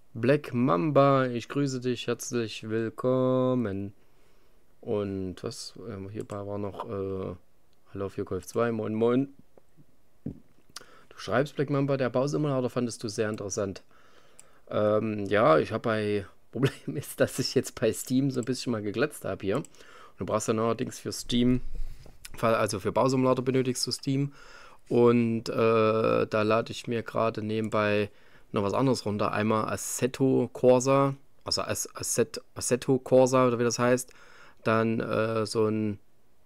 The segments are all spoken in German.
Black Mamba, ich grüße dich, herzlich willkommen. Und was? Hierbei war noch Hallo 4 Golf 2, moin moin. Du schreibst Black Mamba, der Bausimulator fandest du sehr interessant. Ja, ich habe bei Problem ist, dass ich jetzt bei Steam so ein bisschen mal geglätzt habe hier. Und du brauchst dann allerdings für Steam, also für Bausimulator benötigst du Steam. Und da lade ich mir gerade nebenbei noch was anderes runter. Einmal Assetto Corsa, also Assetto Corsa oder wie das heißt. Dann so ein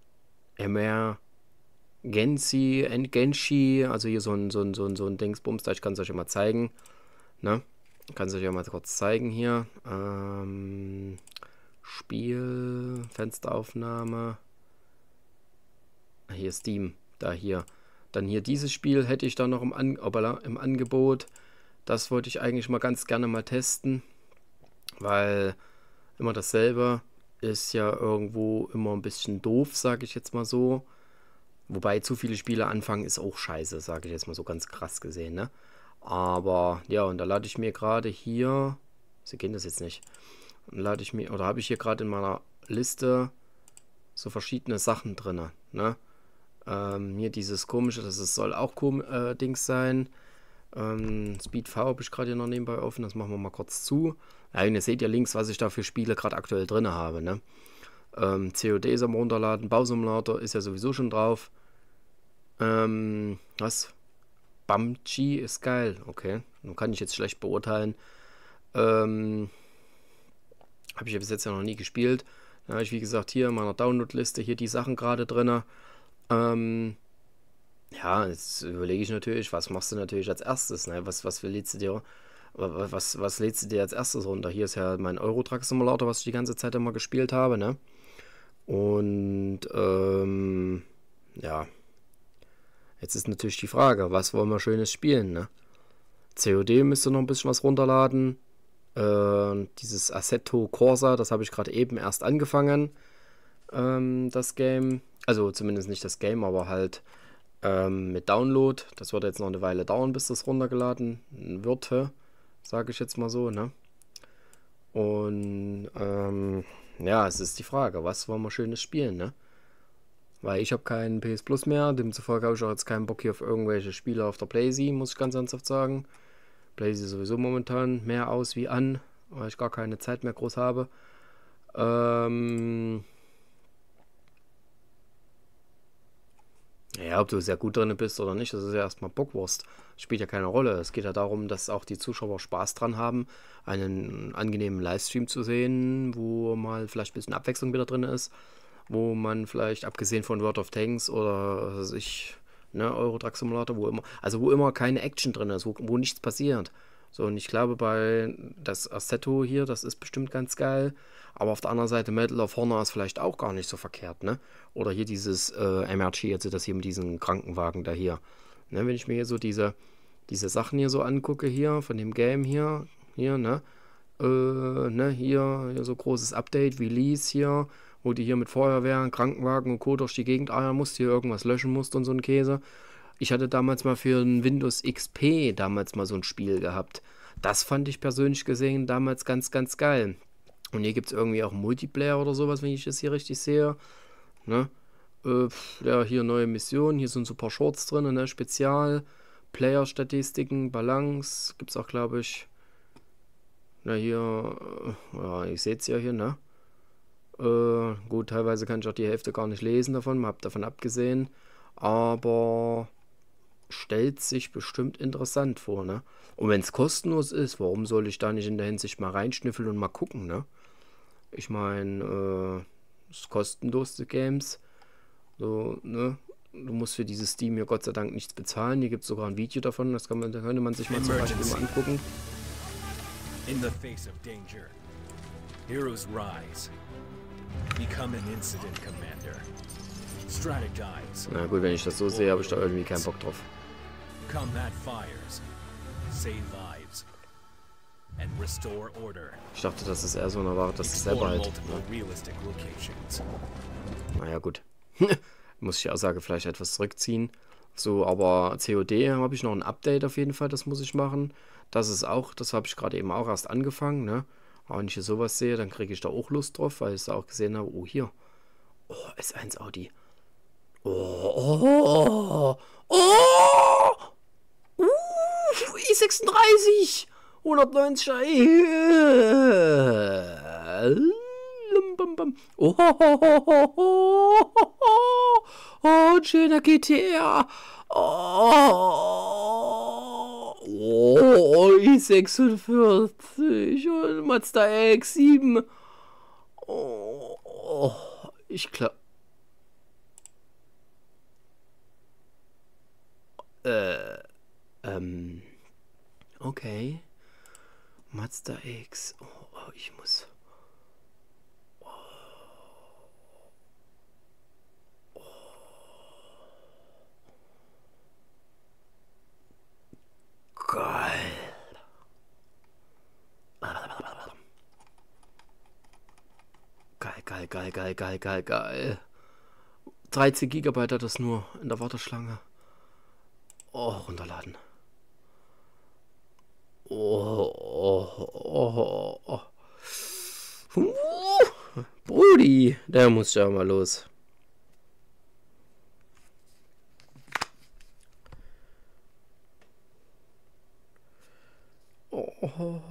Genshi, also hier so ein Dingsbums, da ich kann es euch ja mal zeigen. Ne? Kann es euch ja mal kurz zeigen hier. Spiel, Fensteraufnahme. Hier Steam, da hier. Dann hier dieses Spiel hätte ich dann noch im Angebot. Das wollte ich eigentlich mal ganz gerne mal testen, weil immer dasselbe ist ja irgendwo immer ein bisschen doof, sage ich jetzt mal so. Wobei zu viele Spiele anfangen ist auch scheiße, sage ich jetzt mal so ganz krass gesehen, ne? Aber ja, und da lade ich mir gerade hier, Sie kennen das jetzt nicht, lade ich mir, oder habe ich hier gerade in meiner Liste so verschiedene Sachen drin, ne? Hier dieses komische, soll auch Dings sein. Speed V habe ich gerade hier noch nebenbei offen, das machen wir mal kurz zu. Ja, und ihr seht ja links, was ich da für Spiele gerade aktuell drin habe, ne? COD ist am Runterladen, Bausimulator ist ja sowieso schon drauf. Was? Bamchi ist geil, okay. Nun kann ich jetzt schlecht beurteilen. Habe ich ja bis jetzt ja noch nie gespielt. Da habe ich, wie gesagt, hier in meiner Download-Liste hier die Sachen gerade drin. Ja, jetzt überlege ich natürlich, was machst du natürlich als erstes, ne? Was lädst du dir, was lädst du dir als erstes runter? Hier ist ja mein Euro Truck Simulator, was ich die ganze Zeit immer gespielt habe, ne? Und, ja. Jetzt ist natürlich die Frage, was wollen wir Schönes spielen, ne? COD müsste noch ein bisschen was runterladen. Dieses Assetto Corsa, das habe ich gerade eben erst angefangen. Das Game. Also zumindest nicht das Game, aber halt mit Download. Das wird jetzt noch eine Weile dauern, bis das runtergeladen wird, sage ich jetzt mal so, ne? Und ja, es ist die Frage, was wollen wir Schönes spielen, ne? Weil ich habe keinen PS Plus mehr, demzufolge habe ich auch jetzt keinen Bock hier auf irgendwelche Spiele auf der PlayStation, muss ich ganz ernsthaft sagen. PlayStation sowieso momentan mehr aus wie an, weil ich gar keine Zeit mehr groß habe. Ja, ob du sehr gut drin bist oder nicht, das ist ja erstmal Bockwurst. Spielt ja keine Rolle. Es geht ja darum, dass auch die Zuschauer Spaß dran haben, einen angenehmen Livestream zu sehen, wo mal vielleicht ein bisschen Abwechslung wieder drin ist, wo man vielleicht, abgesehen von World of Tanks oder was weiß ich, ne, Euro Truck Simulator, wo immer keine Action drin ist, wo nichts passiert. So, und ich glaube, bei das Assetto hier, das ist bestimmt ganz geil. Aber auf der anderen Seite, Medal of Honor ist vielleicht auch gar nicht so verkehrt, ne? Oder hier dieses MRG, also das hier mit diesem Krankenwagen da hier. Ne, wenn ich mir hier so diese Sachen hier so angucke, hier, von dem Game hier, ne? Hier so großes Update, Release hier, wo die hier mit Feuerwehr, Krankenwagen und Co. durch die Gegend eiern musst, hier irgendwas löschen musst und so ein Käse. Ich hatte damals mal für ein Windows XP damals mal so ein Spiel gehabt. Das fand ich persönlich gesehen damals ganz, ganz geil. Und hier gibt es irgendwie auch Multiplayer oder sowas, wenn ich das hier richtig sehe. Ne? Ja, hier neue Missionen, hier sind so ein paar Shorts drin, ne? Spezial, Player-Statistiken, Balance, gibt es auch, glaube ich. Na hier, ja, ich sehe es ja hier, ne? Gut, teilweise kann ich auch die Hälfte gar nicht lesen davon, hab davon abgesehen. Aber stellt sich bestimmt interessant vor, ne? Und wenn es kostenlos ist, warum soll ich da nicht in der Hinsicht mal reinschnüffeln und mal gucken, ne? Ich meine, es ist kostenlos, die Games. So, ne? Du musst für dieses Steam hier Gott sei Dank nichts bezahlen. Hier gibt es sogar ein Video davon, da könnte man sich mal zum Beispiel mal angucken. In the face of danger, heroes rise. Become an incident commander. Strategize. Na gut, wenn ich das so sehe, habe ich da irgendwie keinen Bock drauf. Combat fires. Save lives. And restore order. Ich dachte, das ist eher so eine Ware, dass es selber halt. Naja, gut. Muss ich die Aussage vielleicht etwas zurückziehen. So, aber COD habe ich noch ein Update auf jeden Fall, das muss ich machen. Das ist auch, das habe ich gerade eben auch erst angefangen, ne? Aber wenn ich hier sowas sehe, dann kriege ich da auch Lust drauf, weil ich da auch gesehen habe, oh hier, oh, S1 Audi. Oh, oh, oh, i36, 190 Oh, oh, ein schöner GTR. Oh, i46 und Mazda RX-7. Oh, ich glaube. Okay. Mazda X. Oh, ich muss. Geil. Geil, geil, geil, geil, geil, geil. 13 Gigabyte hat das nur in der Warteschlange. Oh, runterladen. Oh, oh, oh, oh. Brudi, der muss ja mal los. Oh.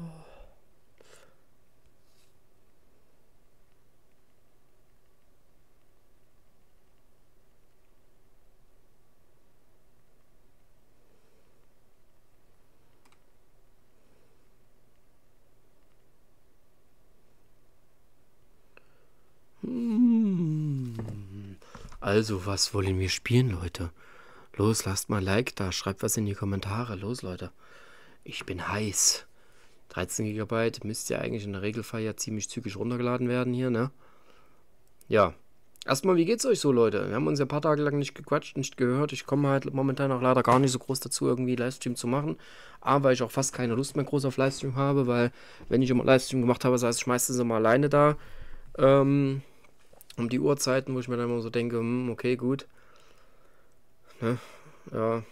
Also, was wollen wir spielen, Leute? Los, lasst mal ein Like da, schreibt was in die Kommentare. Los, Leute. Ich bin heiß. 13 GB müsste ja eigentlich in der Regelfall ja ziemlich zügig runtergeladen werden hier, ne? Ja. Erstmal, wie geht's euch so, Leute? Wir haben uns ja ein paar Tage lang nicht gequatscht, nicht gehört. Ich komme halt momentan auch leider gar nicht so groß dazu, irgendwie Livestream zu machen. Aber weil ich auch fast keine Lust mehr groß auf Livestream habe, weil, wenn ich immer Livestream gemacht habe, saß ich meistens immer alleine da. Um die Uhrzeiten, wo ich mir dann immer so denke, okay, gut. Ne? Ja.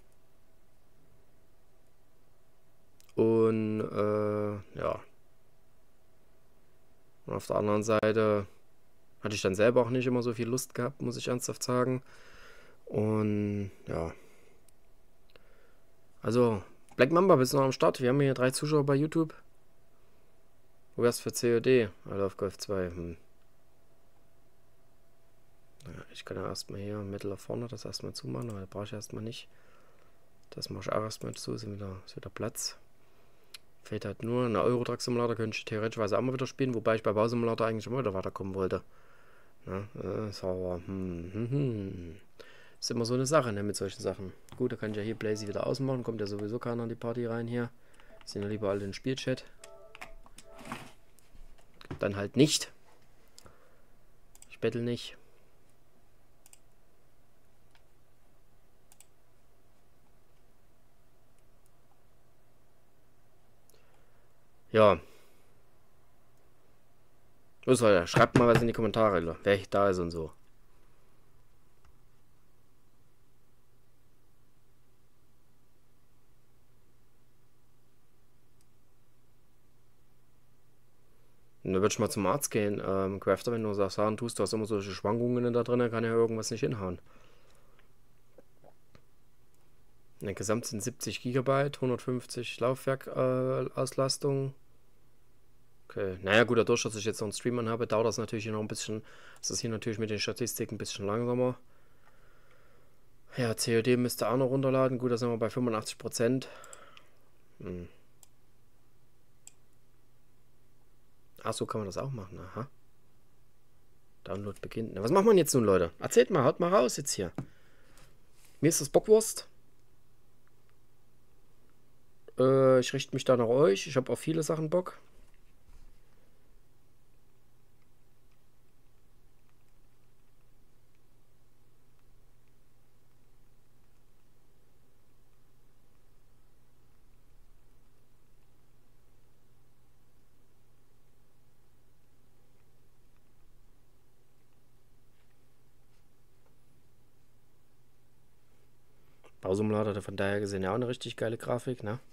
Und, ja. Und auf der anderen Seite hatte ich dann selber auch nicht immer so viel Lust gehabt, muss ich ernsthaft sagen. Und, ja. Also, Black Mamba, bist du noch am Start? Wir haben hier 3 Zuschauer bei YouTube. Wo wär's für COD? Also auf Golf 2. Ja, ich kann ja erstmal hier Mittel nach vorne das erstmal zumachen, aber das brauche ich erstmal nicht. Das mache ich auch erstmal zu, ist wieder Platz. Fehlt halt nur, eine Euro-Truck-Simulator könnte ich theoretisch auch mal wieder spielen, wobei ich bei Bausimulator eigentlich immer wieder weiterkommen wollte. Ja, ist aber, ist immer so eine Sache, ne, mit solchen Sachen. Gut, da kann ich ja hier Blazy wieder ausmachen, kommt ja sowieso keiner an die Party rein hier. Sind ja lieber alle in den Spielchat. Dann halt nicht. Ich bettel nicht. Ja. Los, Leute, schreibt mal was in die Kommentare, wer da ist und so. Und da würde ich mal zum Arzt gehen. Crafter, wenn du sagst, sagen tust, du hast immer solche Schwankungen da drin, kann ja irgendwas nicht hinhauen. Gesamt sind 70 GB, 150 Laufwerk-Auslastung. Okay, naja gut, dadurch, dass ich jetzt noch einen Stream habe, dauert das natürlich noch ein bisschen. Das ist hier natürlich mit den Statistiken ein bisschen langsamer. Ja, COD müsste auch noch runterladen. Gut, da sind wir bei 85%. Ach, so kann man das auch machen. Aha. Download beginnt. Na, was macht man jetzt nun, Leute? Erzählt mal, haut mal raus jetzt hier. Mir ist das Bockwurst. Ich richte mich da nach euch. Ich habe auf viele Sachen Bock. Bausimulator hatte von daher gesehen ja auch eine richtig geile Grafik, ne?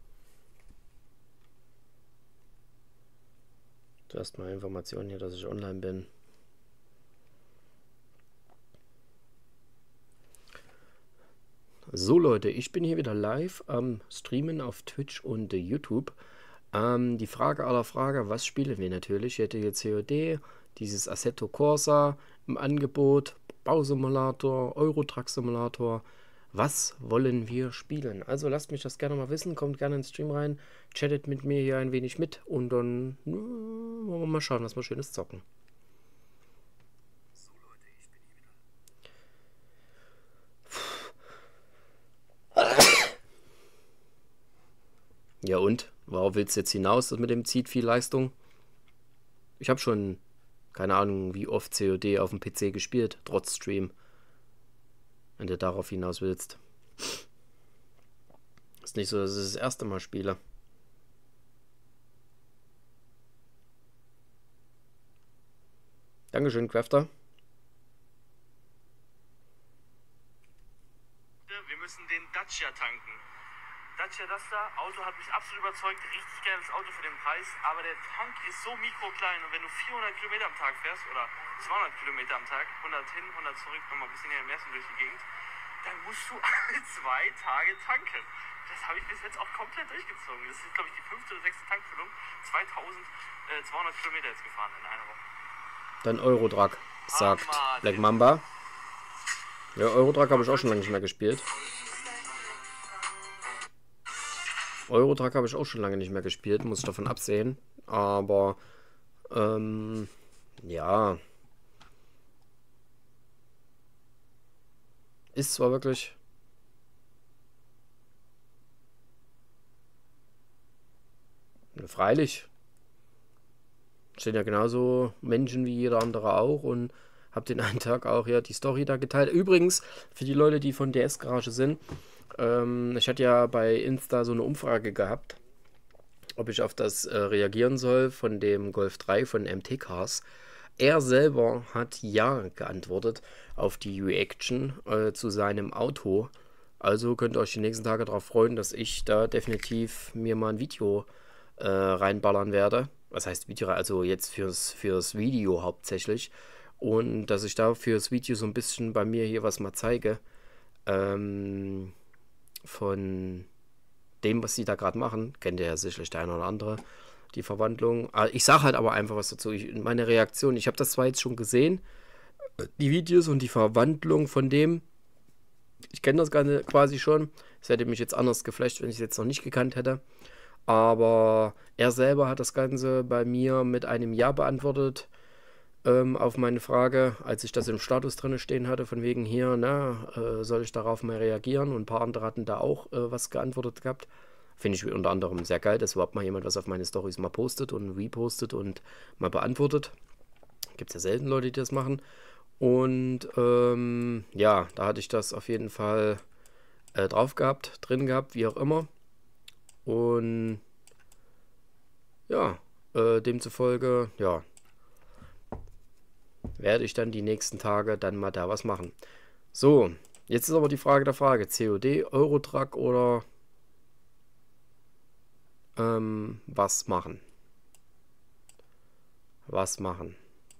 Zuerst mal Informationen hier, dass ich online bin. So Leute, ich bin hier wieder live am Streamen auf Twitch und YouTube. Die Frage aller Fragen, was spielen wir natürlich? Ich hätte hier COD, dieses Assetto Corsa im Angebot, Bausimulator, Euro-Truck Simulator. Was wollen wir spielen? Also lasst mich das gerne mal wissen, kommt gerne in den Stream rein, chattet mit mir hier ein wenig mit und dann wollen wir mal schauen, was wir Schönes zocken. Ja und? Worauf willst du jetzt hinaus mit dem zieht viel Leistung? Ich habe schon, keine Ahnung, wie oft COD auf dem PC gespielt, trotz Stream. Wenn du darauf hinaus willst. Ist nicht so, dass ich das erste Mal spiele. Dankeschön, Crafter. Wir müssen den Dacia tanken. Dacia Duster, Auto hat mich absolut überzeugt, richtig geiles Auto für den Preis, aber der Tank ist so mikroklein und wenn du 400 Kilometer am Tag fährst oder 200 Kilometer am Tag, 100 hin, 100 zurück, nochmal ein bisschen hier im Messen durch die Gegend, dann musst du alle 2 Tage tanken. Das habe ich bis jetzt auch komplett durchgezogen. Das ist, glaube ich, die 5. oder 6. Tankfüllung. 2200 Kilometer jetzt gefahren in einer Woche. Dann Euro-Truck, sagt Black Mamba. Ja, Euro-Truck habe ich auch schon lange nicht mehr gespielt. Euro-Truck habe ich auch schon lange nicht mehr gespielt, muss ich davon absehen. Aber, ja. Ist zwar wirklich... Freilich. Stehen ja genauso Menschen wie jeder andere auch und habe den einen Tag auch ja die Story da geteilt. Übrigens, für die Leute, die von DS Garage sind, ich hatte ja bei Insta so eine Umfrage gehabt, ob ich auf das reagieren soll von dem Golf 3 von MT Cars. Er selber hat ja geantwortet auf die Reaction zu seinem Auto. Also könnt ihr euch die nächsten Tage darauf freuen, dass ich da definitiv mir mal ein Video reinballern werde. Was heißt Video? Also jetzt fürs Video hauptsächlich. Und dass ich da fürs Video so ein bisschen bei mir hier was mal zeige. Von dem, was sie da gerade machen. Kennt ihr ja sicherlich der eine oder andere. Die Verwandlung. Ich sage halt aber einfach was dazu. Meine Reaktion. Ich habe das zwar jetzt schon gesehen. Die Videos und die Verwandlung von dem. Ich kenne das Ganze quasi schon. Es hätte mich jetzt anders geflasht, wenn ich es jetzt noch nicht gekannt hätte. Aber er selber hat das Ganze bei mir mit einem Ja beantwortet auf meine Frage, als ich das im Status drin stehen hatte, von wegen hier, soll ich darauf mal reagieren? Und ein paar andere hatten da auch was geantwortet gehabt. Finde ich unter anderem sehr geil, dass überhaupt mal jemand was auf meine Storys mal postet und repostet und mal beantwortet. Gibt es ja selten Leute, die das machen. Und ja, da hatte ich das auf jeden Fall drauf gehabt, drin gehabt, wie auch immer. Und ja, demzufolge, ja, werde ich dann die nächsten Tage dann mal da was machen. So, jetzt ist aber die Frage der Frage, COD, Euro-Truck oder was machen? Was machen?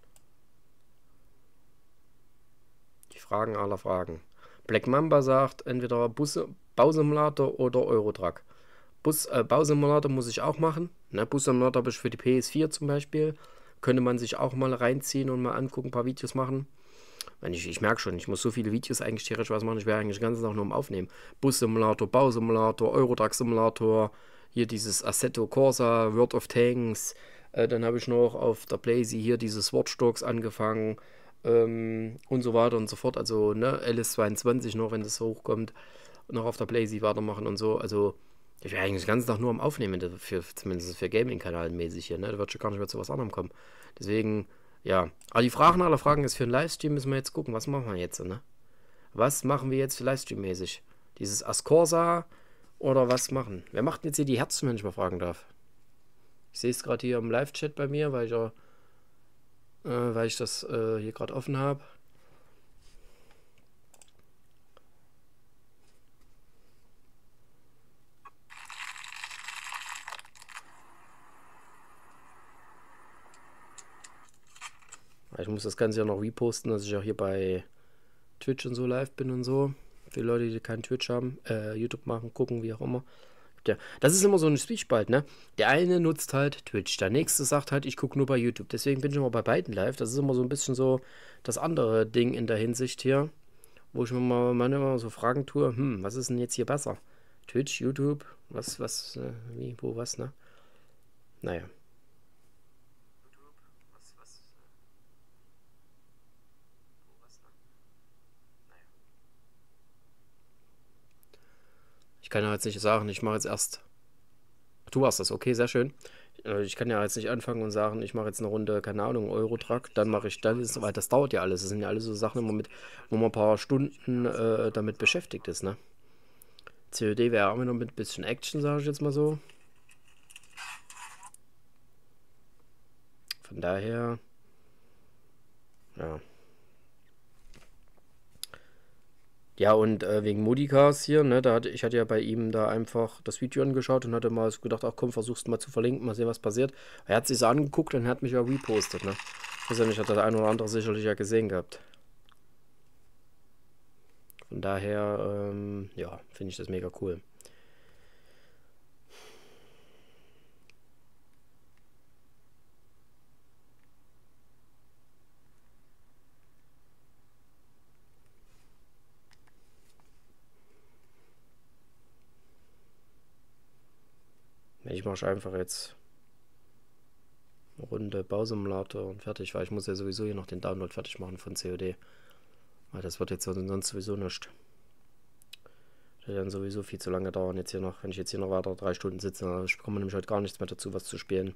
Die Fragen aller Fragen. Black Mamba sagt, entweder Bausimulator oder Euro-Truck. Bausimulator muss ich auch machen. Ne, Bussimulator habe ich für die PS4 zum Beispiel. Könnte man sich auch mal reinziehen und mal angucken, ein paar Videos machen. Ich merke schon, ich muss so viele Videos eigentlich theoretisch was machen. Ich wäre eigentlich den ganzen Tag nur am Aufnehmen. Bussimulator, Bausimulator, Euro-Truck Simulator. Hier dieses Assetto Corsa, World of Tanks. Dann habe ich noch auf der Blazy hier dieses Watch Dogs angefangen. Und so weiter und so fort. Also ne, LS22 noch, wenn das hochkommt. Noch auf der Blazy weitermachen und so. Also ich wäre eigentlich den ganzen Tag nur am Aufnehmen, zumindest für Gaming-Kanal mäßig hier, ne? Da wird schon gar nicht mehr zu was anderem kommen. Deswegen, ja. Aber die Fragen aller Fragen ist für einen Livestream, müssen wir jetzt gucken, was machen wir jetzt, ne? Was machen wir jetzt für Livestream-mäßig? Dieses Ascorsa oder was machen? Wer macht denn jetzt hier die Herzen, wenn ich mal fragen darf? Ich sehe es gerade hier im Live-Chat bei mir, weil ich das hier gerade offen habe. Ich muss das Ganze ja noch reposten, dass ich auch hier bei Twitch und so live bin und so. Für Leute, die keinen Twitch haben, YouTube machen, gucken, wie auch immer. Ja, das ist immer so ein Zwiespalt, ne? Der eine nutzt halt Twitch, der nächste sagt halt, ich gucke nur bei YouTube. Deswegen bin ich immer bei beiden live. Das ist immer so ein bisschen so das andere Ding in der Hinsicht hier, wo ich mir mal manchmal so Fragen tue, was ist denn jetzt hier besser? Twitch, YouTube, wie, wo, was, ne? Naja. Ich kann ja jetzt nicht sagen, ich mache jetzt erst. Du warst das, okay, sehr schön. Ich kann ja jetzt nicht anfangen und sagen, ich mache jetzt eine Runde, keine Ahnung, Eurotruck, dann mache ich das, weil das dauert ja alles. Das sind ja alles so Sachen, wo man ein paar Stunden damit beschäftigt ist, ne? COD wäre auch immer noch mit ein bisschen Action, sage ich jetzt mal so. Von daher, ja. Ja, und wegen Modikas hier, ne, ich hatte ja bei ihm da einfach das Video angeschaut und hatte mal so gedacht, ach komm, versuch's mal zu verlinken, mal sehen, was passiert. Er hat sich's angeguckt und hat mich ja repostet, ne. Ich weiß ja nicht, hat der ein oder andere sicherlich ja gesehen gehabt. Von daher, ja, finde ich das mega cool. Ich mache einfach jetzt eine Runde Bausimulator und fertig, weil ich muss ja sowieso hier noch den Download fertig machen von COD. Weil das wird jetzt sonst sowieso nicht. Das wird dann sowieso viel zu lange dauern jetzt hier noch, wenn ich jetzt hier noch weiter 3 Stunden sitze. Dann bekomme nämlich heute gar nichts mehr dazu, was zu spielen.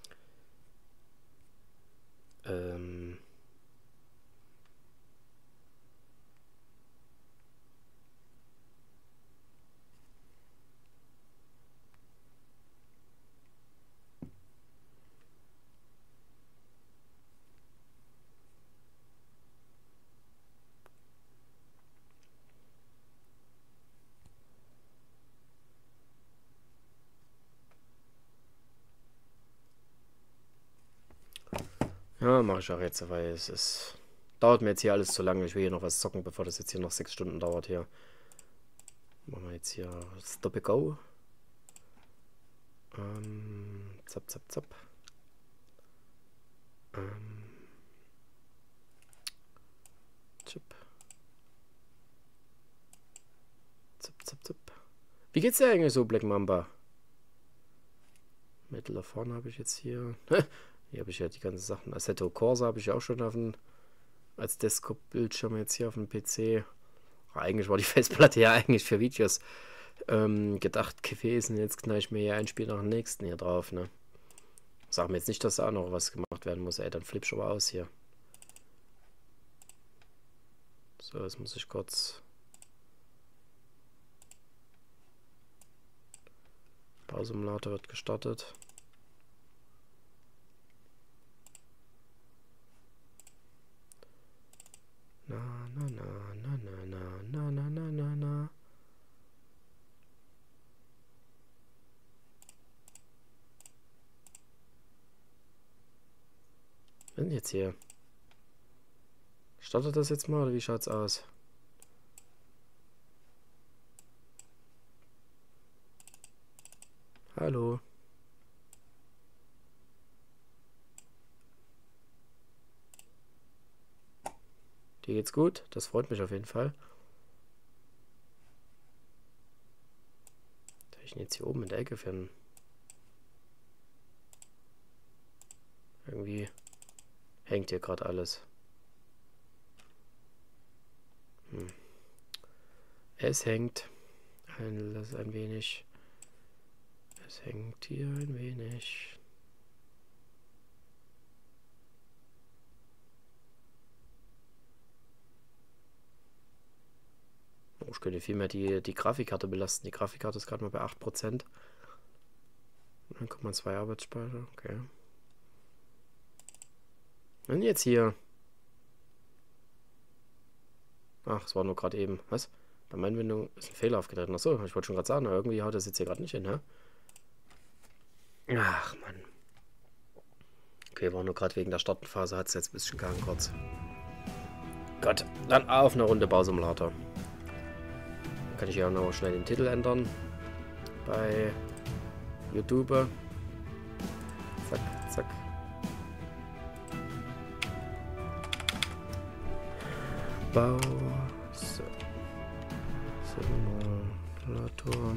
Ja, mache ich auch jetzt, weil es dauert mir jetzt hier alles zu lange. Ich will hier noch was zocken, bevor das jetzt hier noch 6 Stunden dauert hier. Machen wir jetzt hier Stop and Go. Zap, zap, zap. Chip. Zap, zap, zap. Wie geht's dir eigentlich so, Black Mamba? Metal of vorne habe ich jetzt hier. Hier habe ich ja die ganzen Sachen. Assetto Corsa habe ich auch schon auf dem, als Desktop-Bildschirm jetzt hier auf dem PC. Eigentlich war die Festplatte ja eigentlich für Videos gedacht gewesen. Jetzt knall ich mir hier ein Spiel nach dem nächsten hier drauf, ne? Sag mir jetzt nicht, dass da auch noch was gemacht werden muss, ey. Dann flipp schon mal aus hier. So, jetzt muss ich kurz. Bausimulator wird gestartet. Na, na, na, na, na, na, na, na, na, na. Was ist denn jetzt hier? Startet das jetzt mal oder wie schaut's aus? Hallo. Dir geht's gut? Das freut mich auf jeden Fall. Da ich ihn jetzt hier oben in der Ecke finden. Irgendwie hängt hier gerade alles. Es hängt ein wenig. Es hängt hier ein wenig. Oh, ich könnte viel mehr die Grafikkarte belasten. Die Grafikkarte ist gerade mal bei 8%. 9,2 Arbeitsspeicher, okay. Und jetzt hier. Ach, es war nur gerade eben. Was? Bei meiner Anwendung ist ein Fehler aufgetreten. Achso, ich wollte schon gerade sagen, irgendwie haut das jetzt hier gerade nicht hin, hä? Ach, Mann. Okay, Okay, war nur gerade wegen der Startphase, hat es jetzt ein bisschen gegangen kurz. Gut, dann auf eine Runde Bausimulator. Dann kann ich ja noch schnell den Titel ändern. Bei YouTube. Zack, zack. Bau Simulator.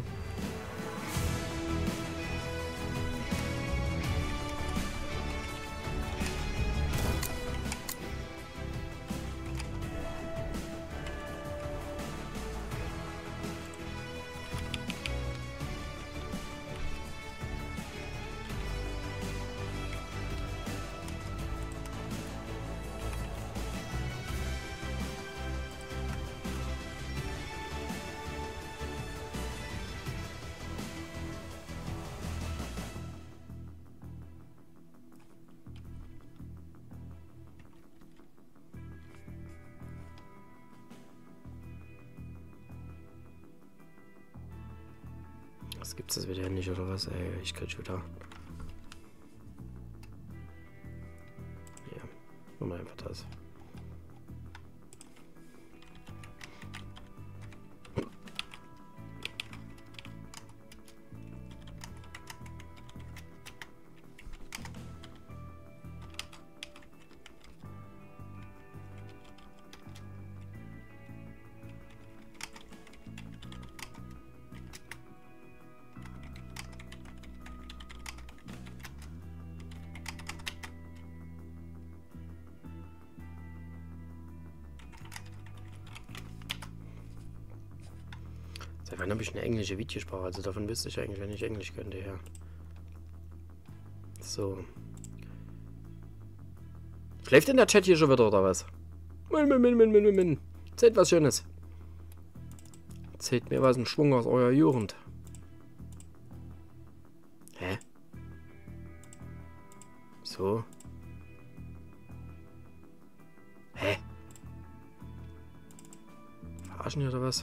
Was gibt's das wieder nicht oder was? Ey, ich kann schon wieder. Ja, nur mal einfach das. Seit wann habe ich eine englische Videosprache? Also davon wüsste ich eigentlich, wenn ich Englisch könnte, ja. So. Schläft denn der Chat hier schon wieder, oder was? Erzählt was Schönes. Erzählt mir was, ein Schwung aus eurer Jugend. Hä? So. Hä? Verarschen die oder was?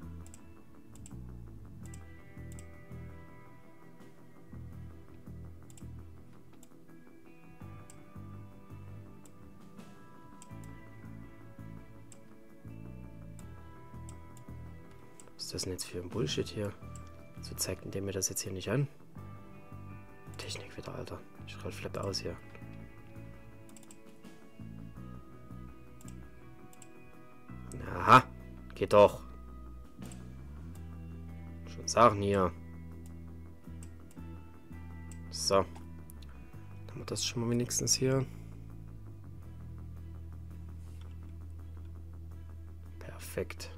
Was ist das denn jetzt für ein Bullshit hier? So zeigt der mir das jetzt hier nicht an. Technik wieder, Alter. Ich roll flapp aus hier. Aha, geht doch. Schon sagen hier. So. Dann haben wir das schon mal wenigstens hier. Perfekt.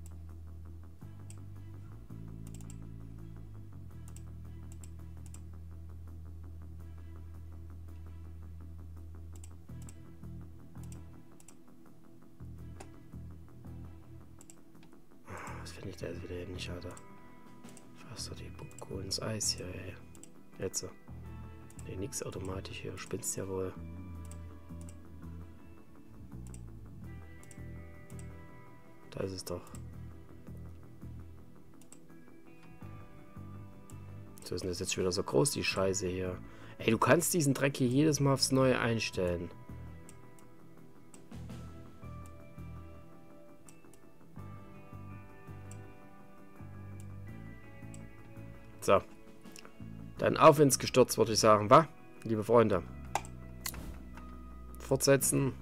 Was finde ich da jetzt wieder nicht, Alter? Fast doch die Bucko ins Eis hier, ey. Jetzt so. Nee, nix automatisch hier. Spinnst ja wohl. Da ist es doch. So ist denn das jetzt schon wieder so groß, die Scheiße hier. Ey, du kannst diesen Dreck hier jedes Mal aufs Neue einstellen. So. Dann auf ins Gestürz, würde ich sagen, wa? Liebe Freunde. Fortsetzen.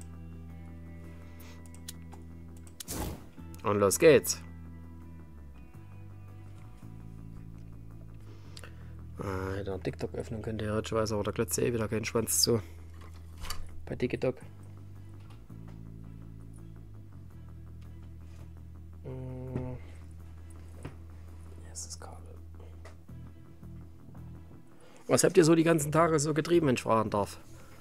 Und los geht's. Hätte einen TikTok öffnen können, theoretisch, aber da klotzt eh wieder keinen Schwanz zu. Bei TikTok. Hier ist das Kabel. Was habt ihr so die ganzen Tage so getrieben, wenn ich fragen darf?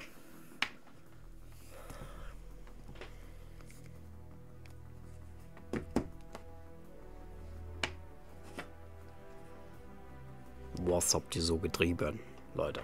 Was habt ihr so getrieben, Leute?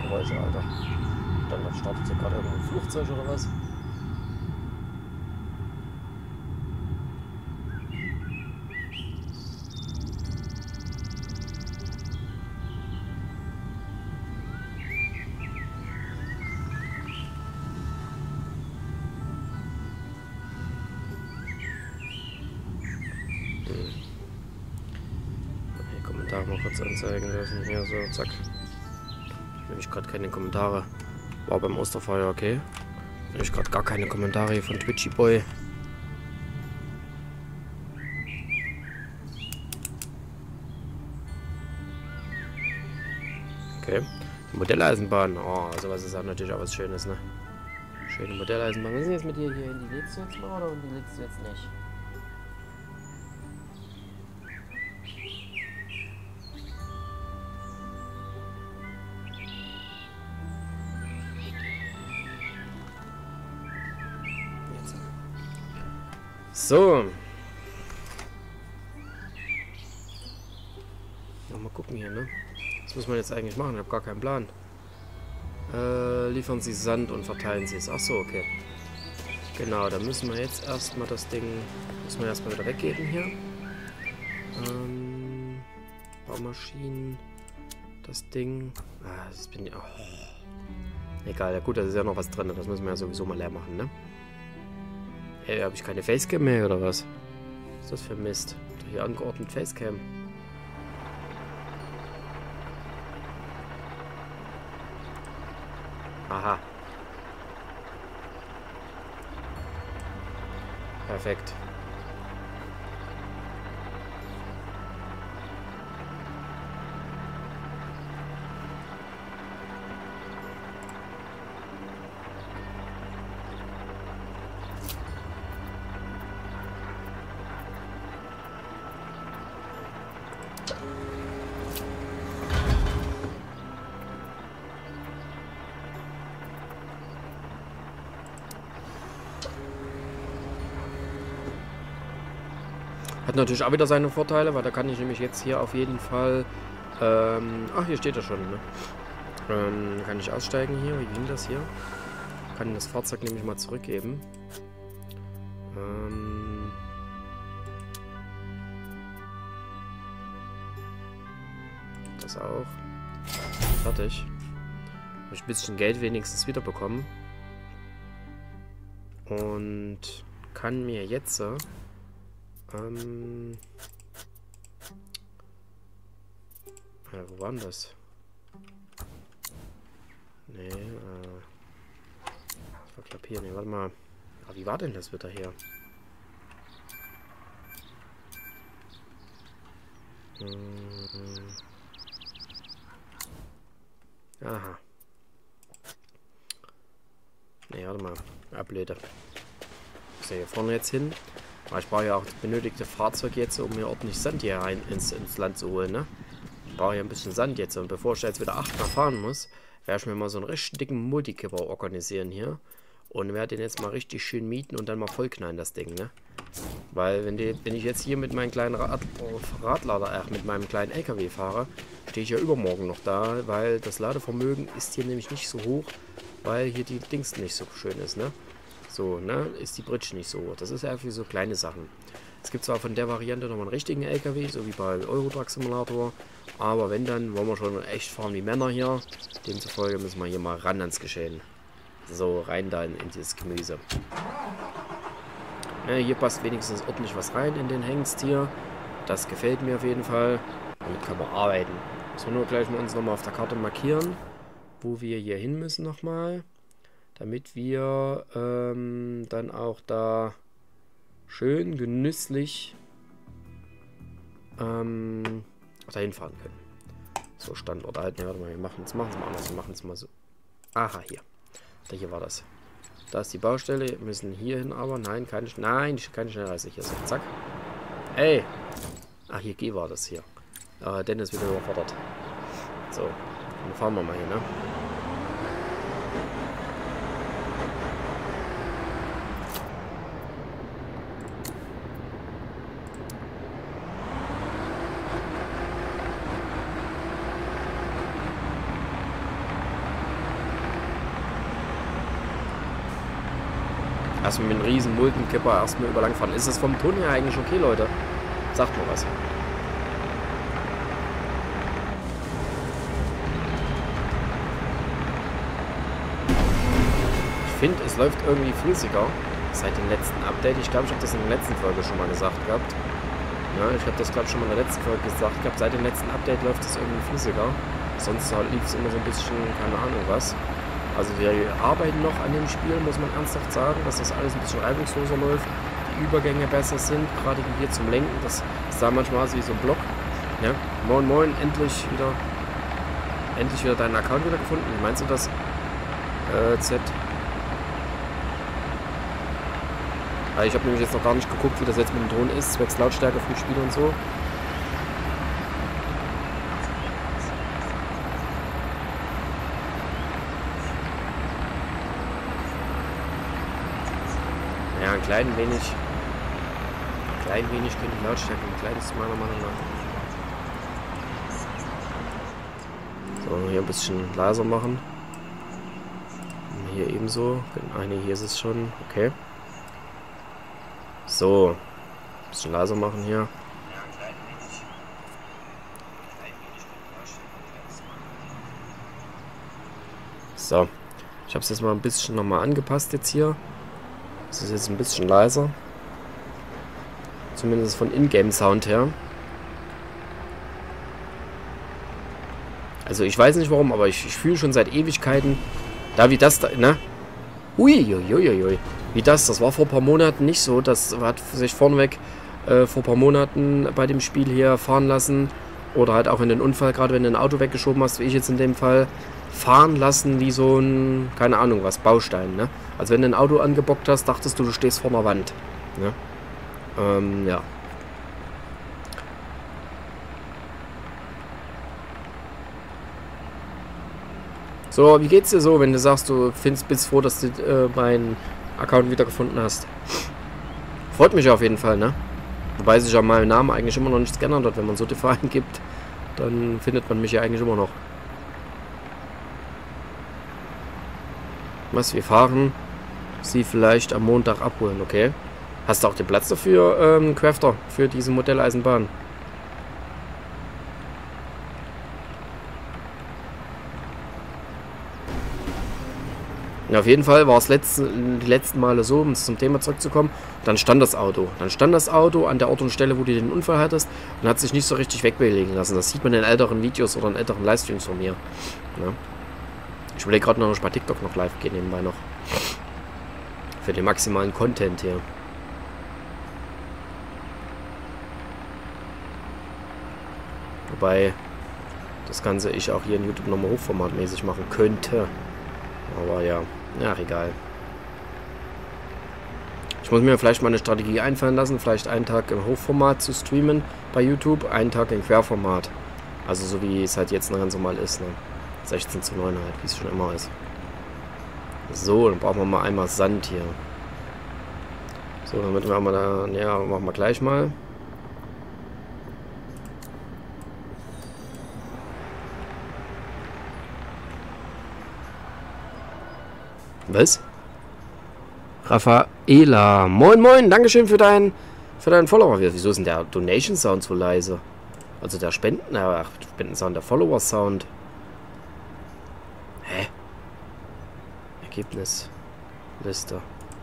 Geräusche, Alter. Dann startet hier gerade irgendwo ein Flugzeug oder was? Kommentare mal kurz anzeigen lassen. Hier so, zack. Nämlich gerade keine Kommentare. War beim Osterfeuer okay. Nämlich gerade gar keine Kommentare hier von Twitchy Boy. Okay. Die Modelleisenbahn. Oh, sowas ist auch natürlich auch was Schönes, ne? Schöne Modelleisenbahn. Was ist denn jetzt mit dir hier hin? Die lädst du jetzt mal oder die lädst du jetzt nicht? So. Mal gucken hier, ne? Was muss man jetzt eigentlich machen? Ich habe gar keinen Plan. Liefern Sie Sand und verteilen Sie es. Ach so, okay. Genau, da müssen wir jetzt erstmal das Ding... Müssen wir erstmal wieder weggeben hier. Baumaschinen. Das Ding. Ah, das bin ich... Oh. Egal, ja gut, da ist ja noch was drin. Das müssen wir ja sowieso mal leer machen, ne? Hey, habe ich keine Facecam mehr oder was? Was ist das für Mist? Hier angeordnet Facecam. Aha. Perfekt. Hat natürlich auch wieder seine Vorteile, weil da kann ich nämlich jetzt hier auf jeden Fall... ach, hier steht er schon, ne? Kann ich aussteigen hier? Wie ging das hier? Kann das Fahrzeug nämlich mal zurückgeben. Das auch. Fertig. Habe ich ein bisschen Geld wenigstens wiederbekommen. Und kann mir jetzt... ja, wo war denn das? Nee, das war knapp hier. Nee, warte mal. Ah, wie war denn das Wetter hier? Aha. Nee, warte mal. Ablöde. Ich sehe hier vorne jetzt hin. Aber ich brauche ja auch das benötigte Fahrzeug jetzt, um mir ordentlich Sand hier rein ins Land zu holen, ne? Ich brauche ja ein bisschen Sand jetzt. Und bevor ich jetzt wieder 8 Mal fahren muss, werde ich mir mal so einen richtig dicken Multikipper organisieren hier. Und werde den jetzt mal richtig schön mieten und dann mal vollknallen, das Ding, ne? Weil wenn ich jetzt hier mit meinem kleinen mit meinem kleinen LKW fahre, stehe ich ja übermorgen noch da, weil das Ladevermögen ist hier nämlich nicht so hoch, weil hier die Dings nicht so schön ist, ne? So, ne, ist die Bridge nicht so. Das ist ja für so kleine Sachen. Es gibt zwar von der Variante nochmal einen richtigen LKW, so wie bei Eurotruck Simulator, aber wenn, dann wollen wir schon echt fahren wie Männer hier. Demzufolge müssen wir hier mal ran ans Geschehen. So, rein da in dieses Gemüse. Ja, hier passt wenigstens ordentlich was rein in den Hengst hier. Das gefällt mir auf jeden Fall. Damit kann man arbeiten. Müssen wir nur gleich mal uns nochmal auf der Karte markieren, wo wir hier hin müssen nochmal. Damit wir dann auch da schön genüsslich dahin fahren können. So, Standort halten. Ja, warte mal, wir machen es mal anders. Wir machen es mal so. Aha, hier. Hier war das. Da ist die Baustelle. Wir müssen hier hin, aber nein, keine Schnellreise hier. So, zack. Ey! Ach, hier G war das hier. Dennis wieder überfordert. So, dann fahren wir mal hier, ne? Erstmal mit einem riesen Muldenkipper erstmal über lang fahren. Ist das vom Ton her eigentlich okay, Leute? Sagt mal was. Ich finde, es läuft irgendwie flüssiger seit dem letzten Update. Ich glaube, ich habe das in der letzten Folge schon mal gesagt gehabt. Ja, ich habe das, glaube ich, schon mal in der letzten Folge gesagt gehabt. Seit dem letzten Update läuft es irgendwie flüssiger. Sonst lief es immer so ein bisschen, keine Ahnung was. Also wir arbeiten noch an dem Spiel, muss man ernsthaft sagen, dass das alles ein bisschen reibungsloser läuft. Die Übergänge besser sind, gerade hier zum Lenken. Das sah manchmal aus wie so ein Block. Ja, moin moin, endlich wieder deinen Account wieder gefunden. Wie meinst du das? Z. Ich habe nämlich jetzt noch gar nicht geguckt, wie das jetzt mit dem Ton ist, zwecks Lautstärke vom Spiel und so. Ja, ein klein wenig könnte die Lautstärke ein kleines meiner Meinung nach. So, hier ein bisschen leiser machen. Hier ebenso. Hier ist es schon. Okay. So. Ein bisschen leiser machen hier. So. Ich habe es jetzt mal ein bisschen nochmal angepasst jetzt hier. Es ist jetzt ein bisschen leiser. Zumindest von Ingame-Sound her. Also ich weiß nicht warum, aber ich fühle schon seit Ewigkeiten, da wie das da, ne? Uiuiuiui. Wie das war vor ein paar Monaten nicht so. Das hat sich vorneweg vor ein paar Monaten bei dem Spiel hier fahren lassen. Oder halt auch in den Unfall, gerade wenn du ein Auto weggeschoben hast, wie ich jetzt in dem Fall, fahren lassen wie so ein, keine Ahnung was, Baustein, ne? Also wenn du ein Auto angebockt hast, dachtest du, du stehst vor einer Wand, ne? Ja. So, wie geht's dir so, wenn du sagst, du bist froh, dass du meinen Account wiedergefunden hast? Freut mich auf jeden Fall, ne? Wobei sich ja mein Name eigentlich immer noch nichts geändert hat. Wenn man Spotify eingibt, dann findet man mich ja eigentlich immer noch. Was, wir fahren sie vielleicht am Montag abholen, okay? Hast du auch den Platz dafür, Crafter, für diese Modelleisenbahn? Ja, auf jeden Fall war es die letzten Male so, um zum Thema zurückzukommen, dann stand das Auto. Dann stand das Auto an der Ort und Stelle, wo du den Unfall hattest und hat sich nicht so richtig wegbewegen lassen. Das sieht man in älteren Videos oder in älteren Livestreams von mir. Ja. Ich überlege gerade noch, bei TikTok noch live gehen nebenbei noch. Für den maximalen Content hier. Wobei das Ganze ich auch hier in YouTube nochmal hochformatmäßig machen könnte. Aber ja, egal. Ich muss mir vielleicht mal eine Strategie einfallen lassen, vielleicht einen Tag im Hochformat zu streamen bei YouTube, einen Tag im Querformat. Also so wie es halt jetzt ganz normal ist, ne? 16:9 halt, wie es schon immer ist. So, dann brauchen wir mal einmal Sand hier. So, damit wir mal da, ja, machen wir gleich mal. Was? Raffaela. Moin, moin. Dankeschön für deinen Follower. Wieso ist denn der Donation-Sound so leise? Also der Spendensound, der Follower-Sound. Hä? Ergebnisliste.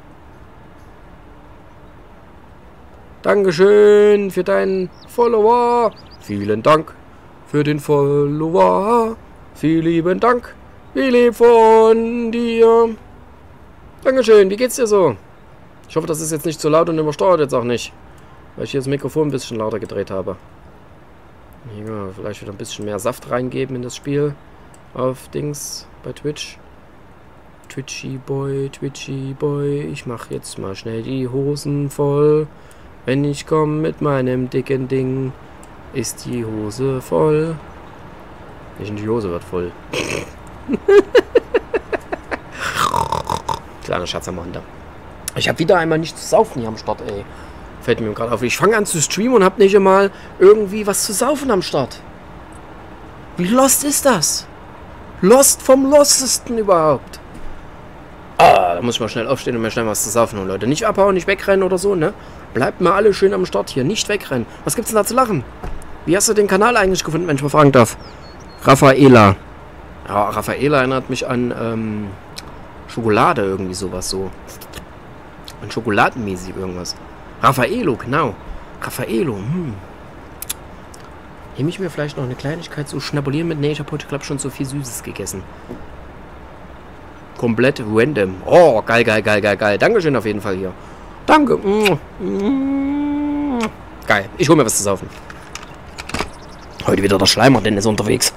Dankeschön für deinen Follower. Vielen Dank für den Follower. Vielen lieben Dank. Wie lieb von dir. Dankeschön, wie geht's dir so? Ich hoffe, das ist jetzt nicht zu laut und übersteuert jetzt auch nicht. Weil ich hier das Mikrofon ein bisschen lauter gedreht habe. Hier, vielleicht wieder ein bisschen mehr Saft reingeben in das Spiel. Auf Dings bei Twitch. Twitchy Boy, ich mach jetzt mal schnell die Hosen voll. Wenn ich komme mit meinem dicken Ding, ist die Hose voll. Nicht die Hose wird voll. Kleiner Schatz am Hunde. Ich habe wieder einmal nichts zu saufen hier am Start, ey. Fällt mir gerade auf. Ich fange an zu streamen und habe nicht einmal irgendwie was zu saufen am Start. Wie lost ist das? Lost vom Lostesten überhaupt. da muss ich mal schnell aufstehen und mir schnell was zu saufen holen, Leute. Nicht abhauen, nicht wegrennen oder so, ne? Bleibt mal alle schön am Start hier. Nicht wegrennen. Was gibt's denn da zu lachen? Wie hast du den Kanal eigentlich gefunden, wenn ich mal fragen darf? Raffaela. Ja, Raffaela erinnert mich an Schokolade, irgendwie sowas so. An schokoladenmäßig irgendwas. Raffaello, genau. Raffaello, Nehme ich mir vielleicht noch eine Kleinigkeit zu schnabulieren mit? Nee, ich habe heute, glaube ich, schon so viel Süßes gegessen. Komplett random. Oh, geil, geil, geil, geil, geil. Dankeschön auf jeden Fall hier. Danke. Geil. Ich hole mir was zu saufen. Heute wieder der Schleimer, denn ist unterwegs.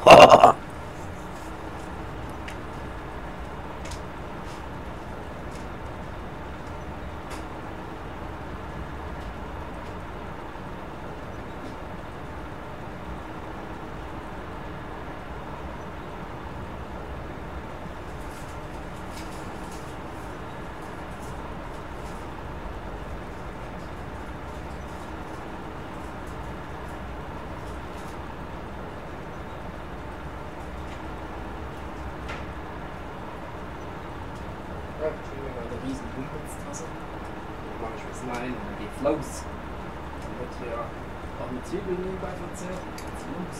Eine riesen Hummelstasse. Dann mache ich was rein und dann geht's los. Dann wird hier auch eine Zwiebel nebenbei verzehrt. Dann geht's los.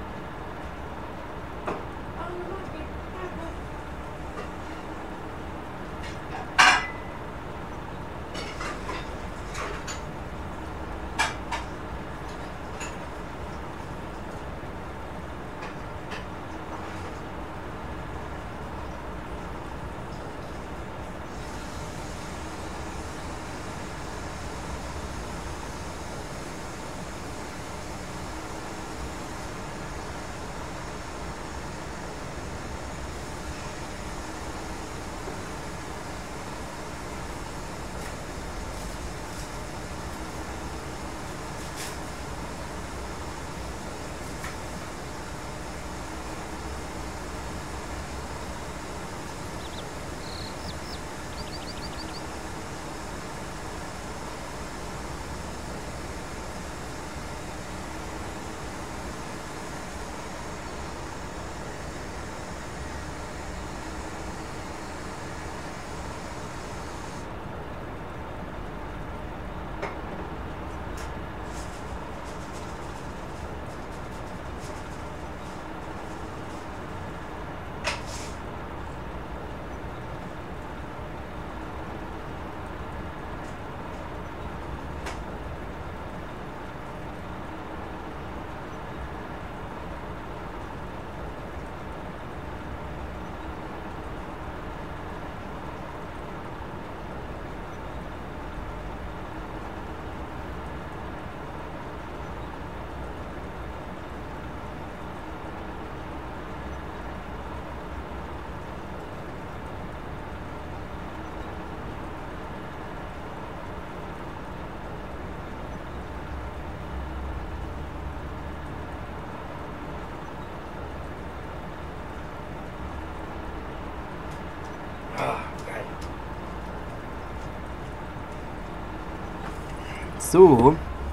So,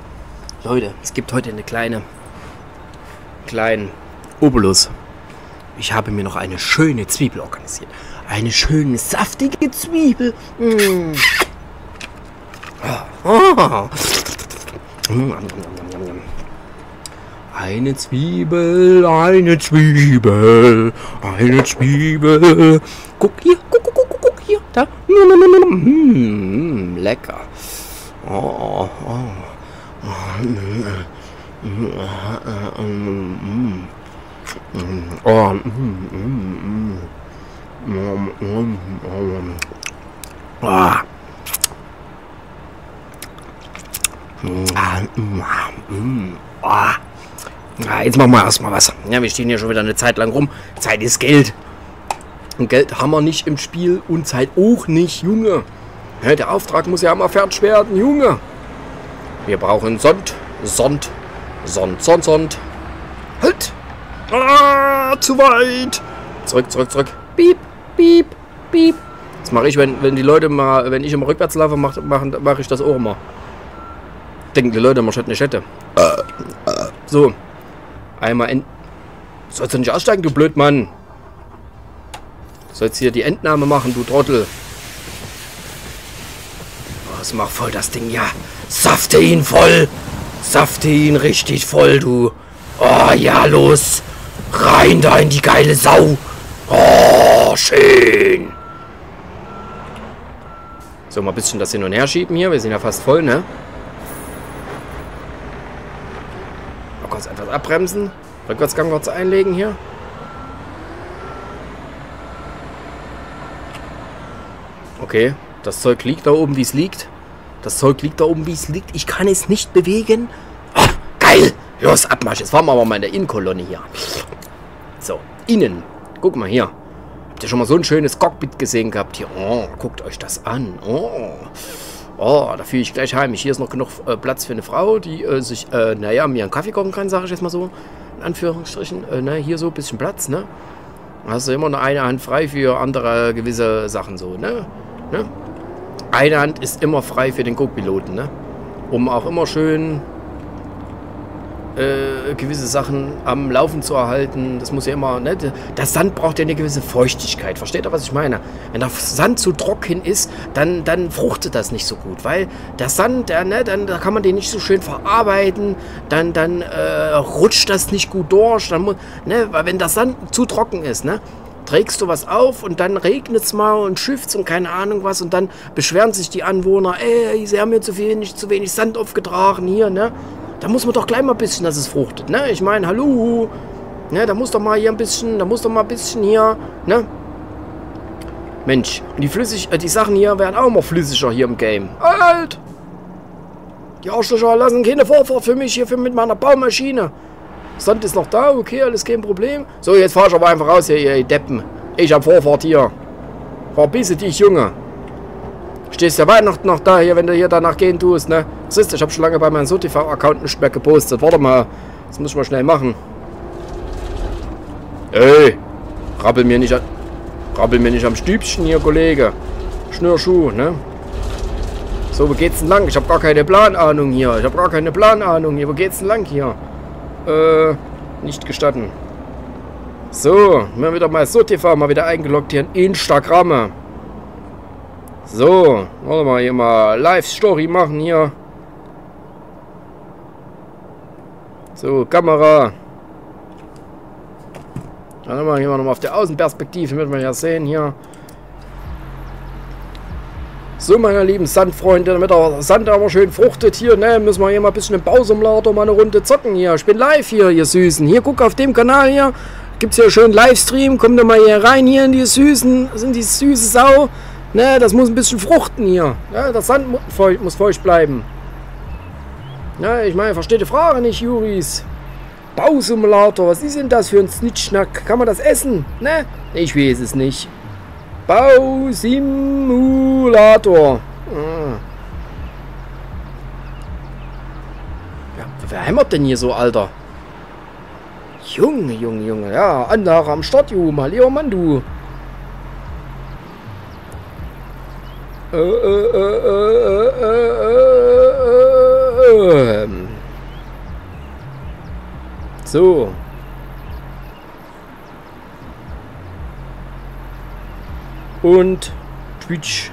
Leute, es gibt heute eine kleinen Obolus. Ich habe mir noch eine schöne Zwiebel organisiert. Eine schöne, saftige Zwiebel. Eine Zwiebel, eine Zwiebel, eine Zwiebel. Guck hier, guck hier, da. Lecker. Oh. Jetzt machen wir erstmal was. Ja, wir stehen hier schon wieder eine Zeit lang rum. Zeit ist Geld. Und Geld haben wir nicht im Spiel und Zeit auch nicht, Junge. Ja, der Auftrag muss ja immer fertig werden, Junge. Wir brauchen Sond. Halt! Zu weit! Zurück. Piep. Das mache ich, wenn die Leute mal, wenn ich immer rückwärts laufe, mache ich das auch immer. Denken die Leute, man schaut eine Schette. So. Einmal sollst du nicht aussteigen, du Blödmann. Sollst hier die Entnahme machen, du Trottel. Los, mach voll das Ding, ja. Safte ihn voll. Safte ihn richtig voll, du. Oh, ja, los. Rein da in die geile Sau. Oh, schön. So, mal ein bisschen das hin und her schieben hier. Wir sind ja fast voll, ne? Mal kurz etwas abbremsen. Rückwärtsgang kurz einlegen hier. Okay, das Zeug liegt da oben, wie es liegt. Das Zeug liegt da oben, wie es liegt. Ich kann es nicht bewegen. Oh, geil. Los, Abmarsch. Jetzt fahren wir aber mal in der Innenkolonne hier. So, innen. Guck mal hier. Habt ihr schon mal so ein schönes Cockpit gesehen gehabt hier? Oh, guckt euch das an. Oh, da fühle ich gleich heimisch. Hier ist noch genug Platz für eine Frau, die sich, naja, mir einen Kaffee kochen kann, sage ich jetzt mal so. In Anführungsstrichen. Hier so ein bisschen Platz, ne? Da hast du immer noch eine Hand frei für andere gewisse Sachen so, ne? Eine Hand ist immer frei für den Co-Piloten, ne? Um auch immer schön gewisse Sachen am Laufen zu erhalten. Das muss ja immer, ne? Der Sand braucht ja eine gewisse Feuchtigkeit. Versteht ihr, was ich meine? Wenn der Sand zu trocken ist, dann fruchtet das nicht so gut, weil der Sand, da kann man den nicht so schön verarbeiten, dann rutscht das nicht gut durch, dann muss, ne? Weil wenn der Sand zu trocken ist, ne? Trägst du was auf und dann regnet es mal und schifft's und keine Ahnung was und dann beschweren sich die Anwohner, ey, sie haben mir zu wenig Sand aufgetragen hier, ne? Da muss man doch gleich mal ein bisschen, dass es fruchtet, ne? Ich meine, hallo, ne? Da muss doch mal hier ein bisschen, hier, ne? Mensch, und die Sachen hier werden auch immer flüssiger hier im Game. Halt! Die Arschlöcher lassen keine Vorfahrt für mich hier mit meiner Baumaschine. Sand ist noch da, okay, alles kein Problem. So, jetzt fahr ich aber einfach raus hier, ihr Deppen. Ich hab Vorfahrt hier. Verbisse dich, Junge. Stehst ja Weihnachten noch da hier, wenn du hier danach gehen tust, ne? Siehst du, ich hab schon lange bei meinem SoTV-Account nicht mehr gepostet. Warte mal, das muss ich mal schnell machen. Ey, rabbel mir nicht am Stübchen hier, Kollege. Schnürschuh, ne? So, wo geht's denn lang? Ich hab gar keine Planahnung hier. Wo geht's denn lang hier? Nicht gestatten. So, wir haben wieder mal SoTV mal wieder eingeloggt hier in Instagram. So, wollen wir mal hier mal Live-Story machen hier. So, Kamera. Dann haben wir hier nochmal auf der Außenperspektive, damit wir ja sehen hier. So, meine lieben Sandfreunde, damit der Sand aber schön fruchtet hier, ne, müssen wir hier mal ein bisschen im Bausimulator mal eine Runde zocken hier. Ich bin live hier, ihr Süßen. Hier, guck auf dem Kanal hier. Gibt's hier schön Livestream. Kommt ihr mal hier rein hier in die Süßen. Das sind die süße Sau. Ne, das muss ein bisschen fruchten hier. Ja, der Sand muss feucht bleiben. Ja, ich meine, versteht die Frage nicht, Juris. Bausimulator, was ist denn das für ein Snitschnack? Kann man das essen? Ne? Ich weiß es nicht. Bausimulator. Ja, wer hämmert denn hier so, Alter? Junge. Ja, andere am Start, du. Mal lieber Mann, du. So. Und Twitch.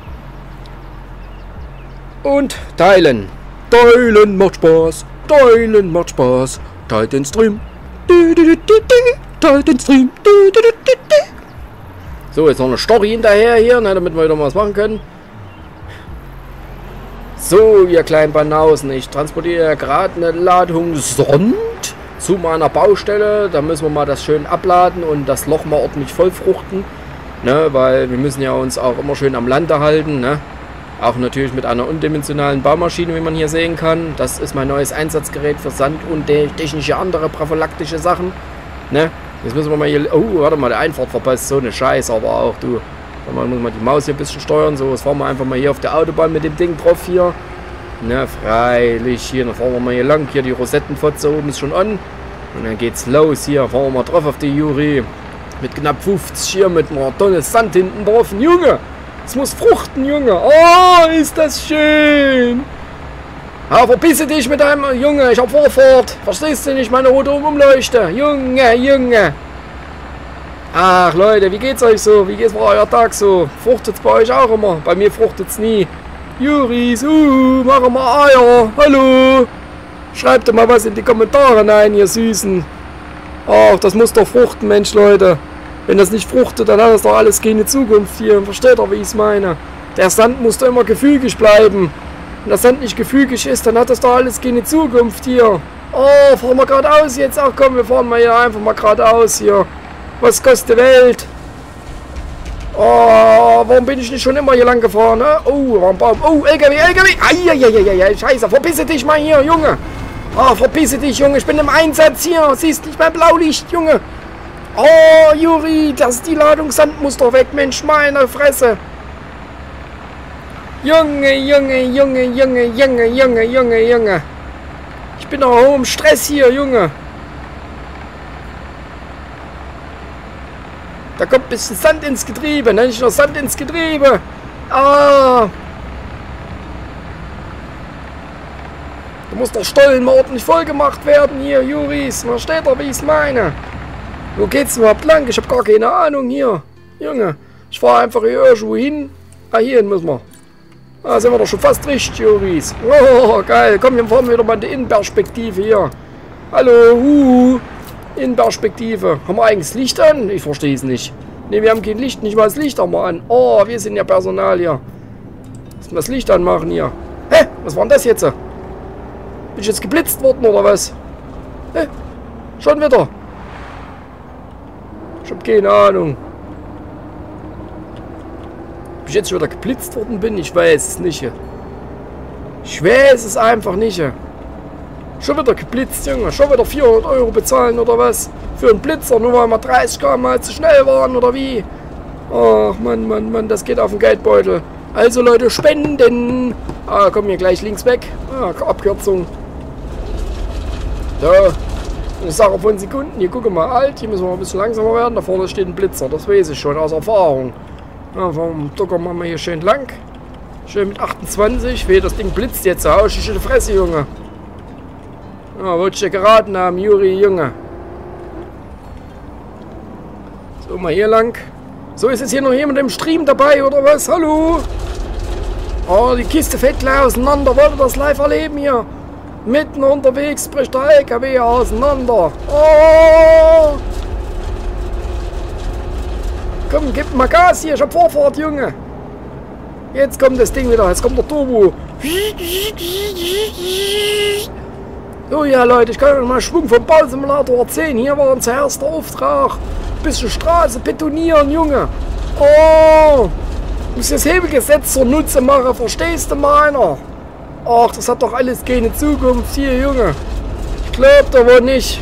Und teilen. Teilen macht Spaß. Teilt den Stream. Teilt den Stream. So, jetzt noch eine Story hinterher hier, ne, damit wir wieder mal was machen können. So, ihr kleinen Banausen, ich transportiere gerade eine Ladung Sand zu meiner Baustelle. Da müssen wir mal das schön abladen und das Loch mal ordentlich vollfruchten. Ne, weil wir müssen ja uns auch immer schön am Lande halten. Ne? Auch natürlich mit einer undimensionalen Baumaschine, wie man hier sehen kann. Das ist mein neues Einsatzgerät für Sand und technische andere prophylaktische Sachen. Ne? Jetzt müssen wir mal hier... Oh, warte mal, der Einfahrt verpasst. So eine Scheiße, aber auch du. Dann muss man die Maus hier ein bisschen steuern. So, jetzt fahren wir einfach mal hier auf der Autobahn mit dem Ding drauf hier. Ne, freilich hier. Dann fahren wir mal hier lang. Hier die Rosettenfotze oben ist schon an. Und dann geht's los hier. Fahren wir mal drauf auf die Juri. Mit knapp 50 hier, mit einer Tonne Sand hinten drauf. Junge, es muss fruchten, Junge. Oh, ist das schön. Ja, verbisse dich mit deinem Junge. Ich hab Vorfahrt. Verstehst du nicht, meine rote Umleuchte? Junge. Ach, Leute, wie geht's euch so? Wie geht's bei euer Tag so? Fruchtet's bei euch auch immer? Bei mir fruchtet's nie. Juris, machen wir Eier. Hallo. Schreibt doch mal was in die Kommentare rein, ihr Süßen. Ach, das muss doch fruchten, Mensch, Leute. Wenn das nicht fruchtet, dann hat das doch alles keine Zukunft hier. Versteht ihr, wie ich es meine? Der Sand muss doch immer gefügig bleiben. Wenn der Sand nicht gefügig ist, dann hat das doch alles keine Zukunft hier. Oh, fahren wir geradeaus jetzt? Ach komm, wir fahren mal hier einfach mal geradeaus hier. Was kostet die Welt? Oh, warum bin ich nicht schon immer hier lang gefahren? Ne? Oh, war ein Baum. Oh, LKW. Eieieiei, scheiße, verpisse dich mal hier, Junge. Oh, verpisse dich, Junge. Ich bin im Einsatz hier. Siehst nicht mein Blaulicht, Junge. Oh, Juri, die Ladung Sand muss doch weg, Mensch, meine Fresse. Junge. Ich bin doch hoch im Stress hier, Junge. Da kommt ein bisschen Sand ins Getriebe, ne? Nicht nur Sand ins Getriebe. Ah. Da muss der Stollen mal ordentlich voll gemacht werden hier, Juris. Versteht ihr, wie ich es meine? Wo geht's überhaupt lang? Ich habe gar keine Ahnung hier. Junge, ich fahre einfach hier irgendwo hin. Ah, hierhin müssen wir. Ah, sind wir doch schon fast richtig, Juris. Oh, geil. Komm, wir fahren wieder mal in die Innenperspektive hier. Hallo, Innenperspektive. Haben wir eigentlich das Licht an? Ich verstehe es nicht. Ne, wir haben kein Licht, nicht mal das Licht haben wir an. Oh, wir sind ja Personal hier. Müssen wir das Licht anmachen hier. Hä? Was war denn das jetzt? Bin ich jetzt geblitzt worden oder was? Hä? Schon wieder? Ich hab keine Ahnung. Ob ich jetzt schon wieder geblitzt worden bin? Ich weiß es nicht. Ich weiß es einfach nicht. Schon wieder geblitzt, Junge. Schon wieder 400 € bezahlen oder was? Für einen Blitzer, nur weil wir 30 km/h zu schnell waren oder wie? Ach, Mann, das geht auf den Geldbeutel. Also Leute, spenden. Ah, komm hier gleich links weg. Ah, Abkürzung. So. Eine Sache von Sekunden. Hier, gucke mal, alt. Hier müssen wir ein bisschen langsamer werden. Da vorne steht ein Blitzer. Das weiß ich schon aus Erfahrung. Ja, vom Drucker machen wir hier schön lang. Schön mit 28. Weh, das Ding blitzt jetzt. Hau ich in die Fresse, Junge. Ja, wollte ich dir geraten haben, Juri, Junge. So, mal hier lang. So, ist jetzt hier noch jemand im Stream dabei, oder was? Hallo? Oh, die Kiste fällt gleich auseinander. Wollt ihr das live erleben hier? Mitten unterwegs bricht der LKW auseinander. Oh! Komm, gib mal Gas hier. Ich hab Vorfahrt, Junge. Jetzt kommt das Ding wieder. Jetzt kommt der Turbo. So, ja, Leute. Ich kann euch mal Schwung vom Bausimulator erzählen. Hier war unser erster Auftrag. Bisschen Straße betonieren, Junge. Oh! Muss das Hebegesetz zur Nutze machen. Verstehst du, meiner? Ach, das hat doch alles keine Zukunft hier, Junge. Ich glaub da wohl nicht.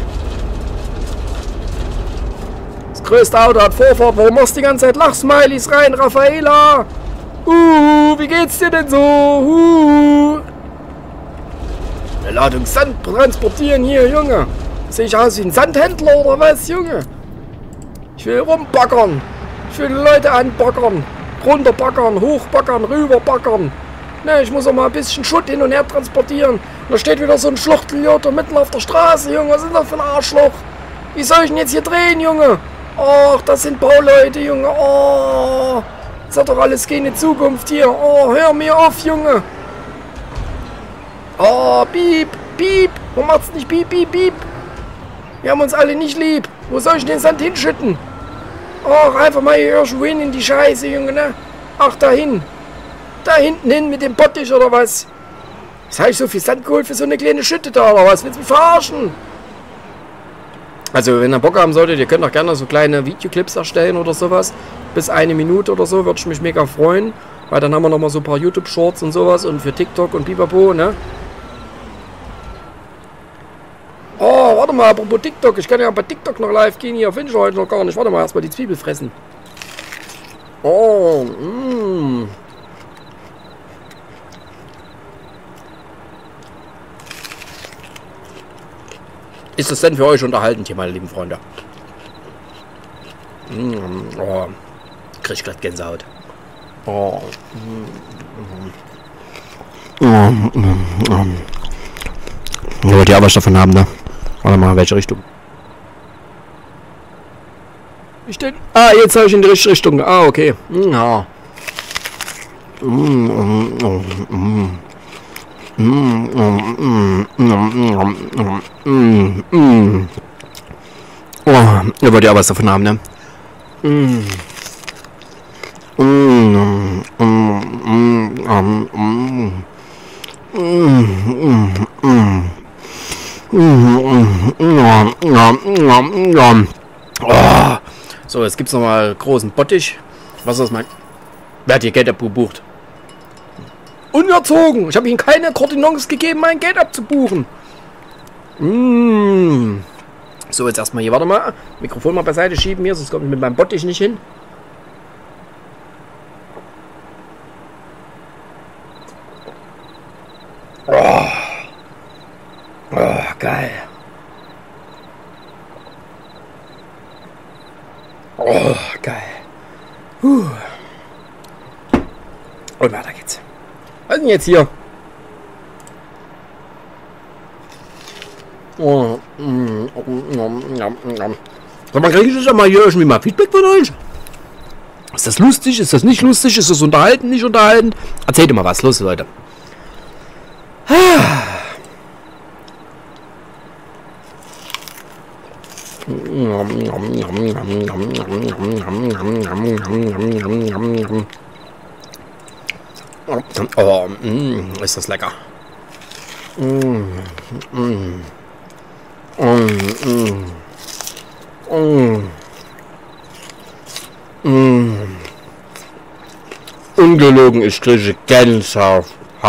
Das größte Auto hat Vorfahrt. Warum machst du die ganze Zeit Lachsmilies rein, Raffaela? Wie geht's dir denn so? Eine Ladung Sand transportieren hier, Junge. Sehe ich aus wie ein Sandhändler oder was, Junge? Ich will rumbackern. Ich will die Leute anbackern. Runterbackern, hochbackern, rüberbackern. Ne, ich muss auch mal ein bisschen Schutt hin und her transportieren. Da steht wieder so ein Schluchteljoter mitten auf der Straße, Junge. Was ist das für ein Arschloch? Wie soll ich denn jetzt hier drehen, Junge? Ach, das sind Bauleute, Junge. Oh, das hat doch alles keine Zukunft hier. Oh, hör mir auf, Junge. Oh, piep, piep. Warum macht's nicht piep, piep, piep? Wir haben uns alle nicht lieb. Wo soll ich den Sand hinschütten? Ach, einfach mal hier irgendwo hin in die Scheiße, Junge, ne? Ach, dahin. Da hinten hin mit dem Bottich oder was? Was habe ich so viel Sand geholt für so eine kleine Schütte da oder was? Willst du mich verarschen? Also wenn ihr Bock haben solltet, ihr könnt auch gerne so kleine Videoclips erstellen oder sowas. Bis 1 Minute oder so, würde ich mich mega freuen. Weil dann haben wir nochmal so ein paar YouTube-Shorts und sowas und für TikTok und Pipapo, ne? Oh, warte mal, apropos TikTok. Ich kann ja bei TikTok noch live gehen. Hier finde ich heute noch gar nicht. Warte mal, erstmal die Zwiebel fressen. Oh, Ist das denn für euch unterhaltend hier, meine lieben Freunde? Oh, krieg ich grad Gänsehaut. Oh. Wollt ihr auch was davon haben, ne? Warte mal, welche Richtung? Ich denn? Ah, jetzt habe ich in die richtige Richtung. Ah, okay. Ja. Oh, ihr wollt ja auch was davon haben, ne? Oh. So, jetzt gibt's nochmal großen Bottich. Was ist das, mein? Wer hat hier Geld abgebucht? Unerzogen! Ich habe ihm keine Koordinons gegeben, mein Geld abzubuchen. So, jetzt erstmal hier, warte mal. Mikrofon mal beiseite schieben hier, sonst komme ich mit meinem Bottich nicht hin. Oh, geil. Oh, geil. Und weiter geht's. Was ist denn jetzt hier? Sag mal, kriege ich das mal hier irgendwie mal Feedback von euch? Ist das lustig? Ist das nicht lustig? Ist das unterhalten? Nicht unterhalten? Erzählt dir mal was. Los, Leute. Oh, ist das lecker. Ungelogen, ich kriege Gänsehaut.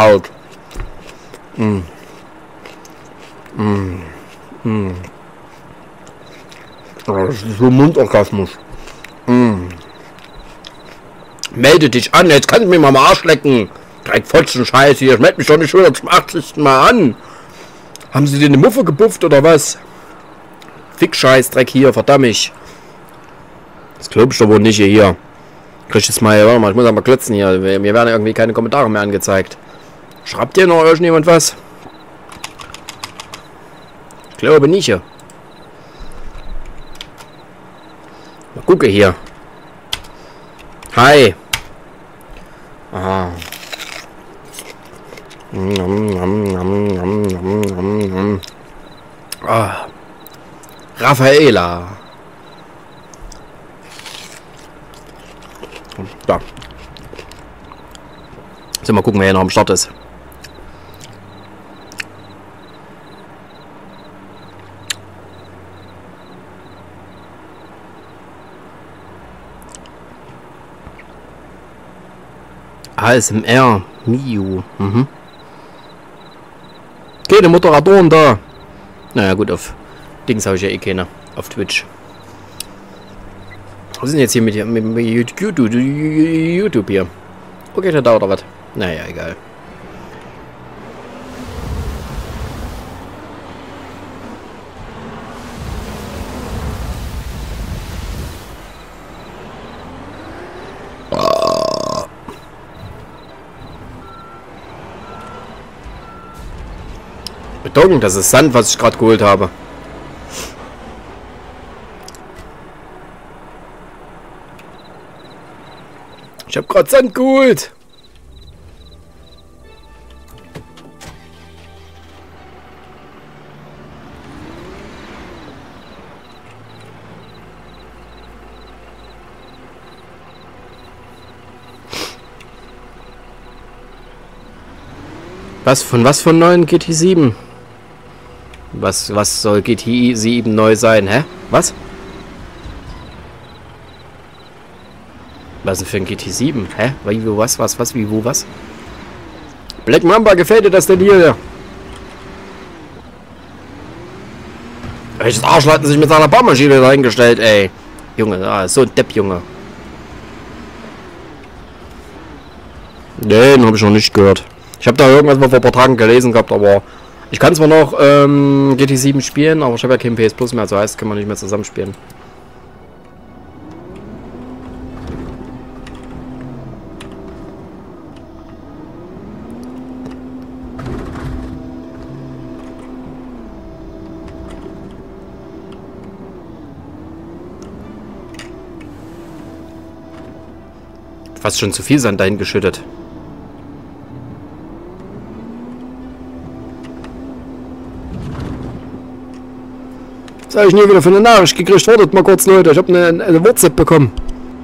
Das ist so Mundorgasmus. Melde dich an, jetzt kannst du mir mal am Arsch lecken. Dreckfotzen Scheiße hier, ich melde mich doch nicht schon zum 80. Mal an. Haben sie dir eine Muffe gebufft oder was? Fick-Scheiß-Dreck hier, verdammt. Das glaub ich doch wohl nicht hier. Krieg ich jetzt mal, warte mal, ich muss aber klotzen hier. Mir werden irgendwie keine Kommentare mehr angezeigt. Schreibt dir noch irgendjemand was? Ich glaube nicht. Mal gucke hier. Hi. Aha. Ah. Raffaela. Da. So, mal gucken, wer hier noch am Start ist. ASMR Miu. Keine Moderatoren da. Naja gut, auf Dings habe ich ja eh keine. Auf Twitch. Was ist denn jetzt hier mit YouTube hier? Okay, da dauert was. Naja, egal. Betonung, das ist Sand, was ich gerade geholt habe. Ich habe gerade Sand geholt. Was von neuen GT7? Was soll GT7 neu sein, hä? Was? Was denn für ein GT7? Hä? Wie, wo, was, wie, wo, was? Black Mamba, gefällt dir das denn hier? Welches Arsch hat sich mit seiner Baumaschine reingestellt, ey? Junge, so ein Depp, Junge. Nee, den habe ich noch nicht gehört. Ich habe da irgendwas mal vor ein paar Tagen gelesen gehabt, aber ich kann zwar noch GT7 spielen, aber ich habe ja kein PS Plus mehr, so heißt, können wir nicht mehr zusammen spielen. Fast schon zu viel Sand dahin geschüttet. Was habe ich nie wieder für eine Nachricht gekriegt? Wartet mal kurz, Leute. Ich habe eine WhatsApp bekommen.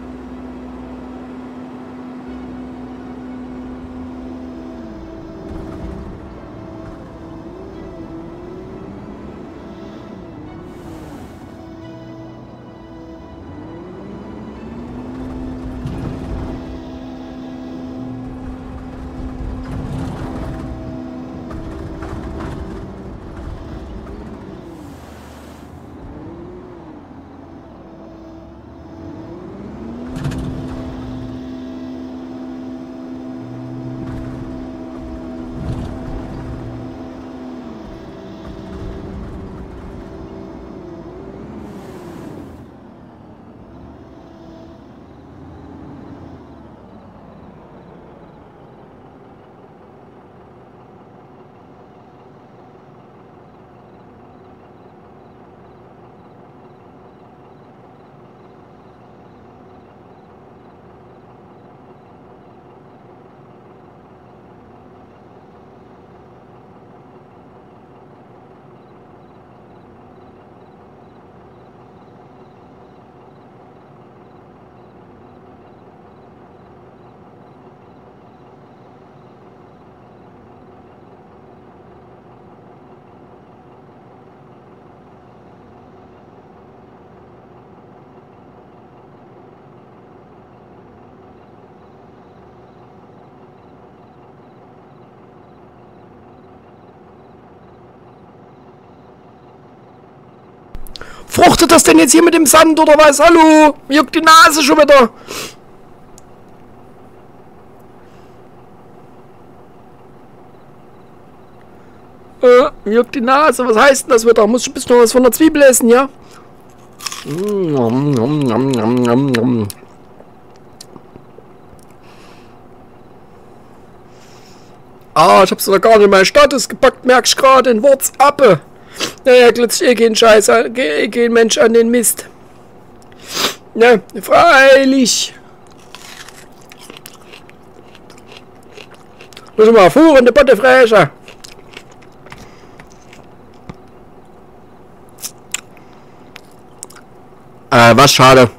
Fruchtet das denn jetzt hier mit dem Sand oder was? Hallo? Mir juckt die Nase schon wieder. Mir juckt die Nase. Was heißt denn das wieder? Muss ich ein bisschen was von der Zwiebel essen, ja? Ah, ich hab's noch gar nicht in meinen Status gepackt, merkst gerade in WhatsApp. Naja, glitzt kein Scheiß, kein Mensch an den Mist. Na, freilich. Lass mal fuhren, der Botte Fräscher. Was schade.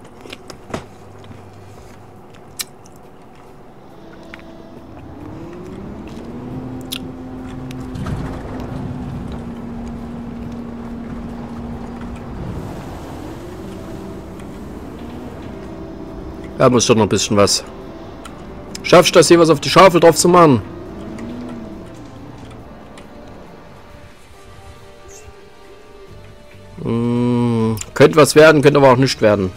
Da muss doch noch ein bisschen was. Schaffst du das hier was auf die Schaufel drauf zu machen? Könnte was werden, könnte aber auch nicht werden.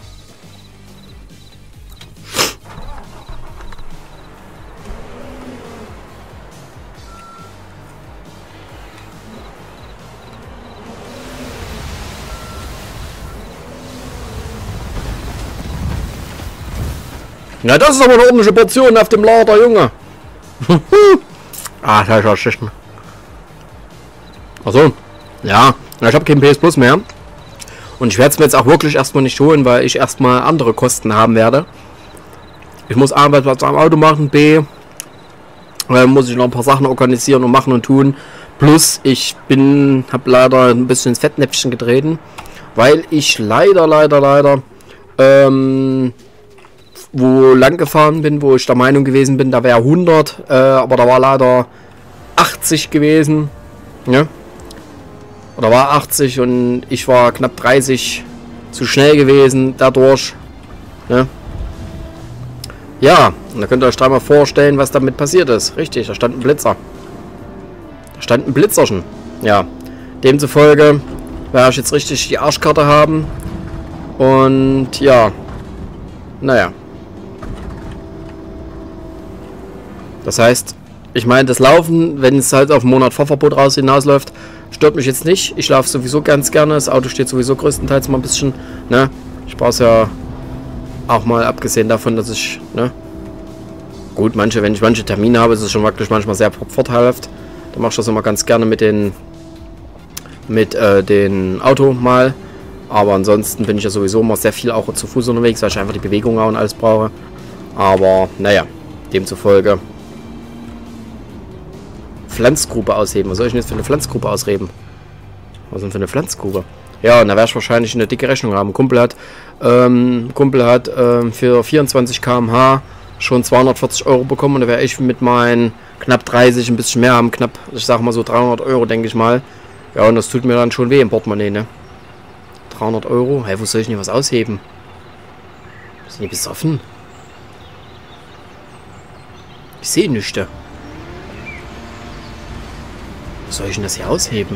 Na, das ist aber eine ordentliche Portion auf dem Lader, Junge. Ah, das ist ja schlecht. Achso. Ja, ich habe kein PS Plus mehr. Und ich werde es mir jetzt auch wirklich erstmal nicht holen, weil ich erstmal andere Kosten haben werde. Ich muss A, was am Auto machen, B, muss ich noch ein paar Sachen organisieren und machen und tun. Plus, ich habe leider ein bisschen ins Fettnäpfchen getreten, weil ich leider wo lang gefahren bin, wo ich der Meinung gewesen bin, da wäre 100, aber da war leider 80 gewesen, ja? Oder war 80 und ich war knapp 30 zu schnell gewesen dadurch, ja? Ja, und da könnt ihr euch dreimal vorstellen, was damit passiert ist. Richtig, da stand ein Blitzer. Da stand ein Blitzerchen, ja. Demzufolge werde ich jetzt richtig die Arschkarte haben und ja, naja. Das heißt, ich meine, das Laufen, wenn es halt auf einen Monat Fahrverbot hinausläuft, stört mich jetzt nicht. Ich laufe sowieso ganz gerne. Das Auto steht sowieso größtenteils mal ein bisschen, ne? Ich brauche es ja auch mal, abgesehen davon, dass ich, ne? Gut, wenn ich manche Termine habe, ist es schon wirklich manchmal sehr vorteilhaft. Da mache ich das immer ganz gerne mit den Auto mal. Aber ansonsten bin ich ja sowieso immer sehr viel auch zu Fuß unterwegs, weil ich einfach die Bewegung auch und alles brauche. Aber, naja, demzufolge. Pflanzgrube ausheben. Was soll ich denn jetzt für eine Pflanzgrube ausreden? Was ist denn für eine Pflanzgrube? Ja, und da werde ich wahrscheinlich eine dicke Rechnung haben. Kumpel hat für 24 km/h schon 240 € bekommen. Und da wäre ich mit meinen knapp 30 ein bisschen mehr haben. Knapp, ich sag mal so 300 €, denke ich mal. Ja, und das tut mir dann schon weh im Portemonnaie, ne? 300 €? Hey, wo soll ich denn was ausheben? Sind die besoffen? Ich sehe nichts. Wo soll ich denn das hier ausheben?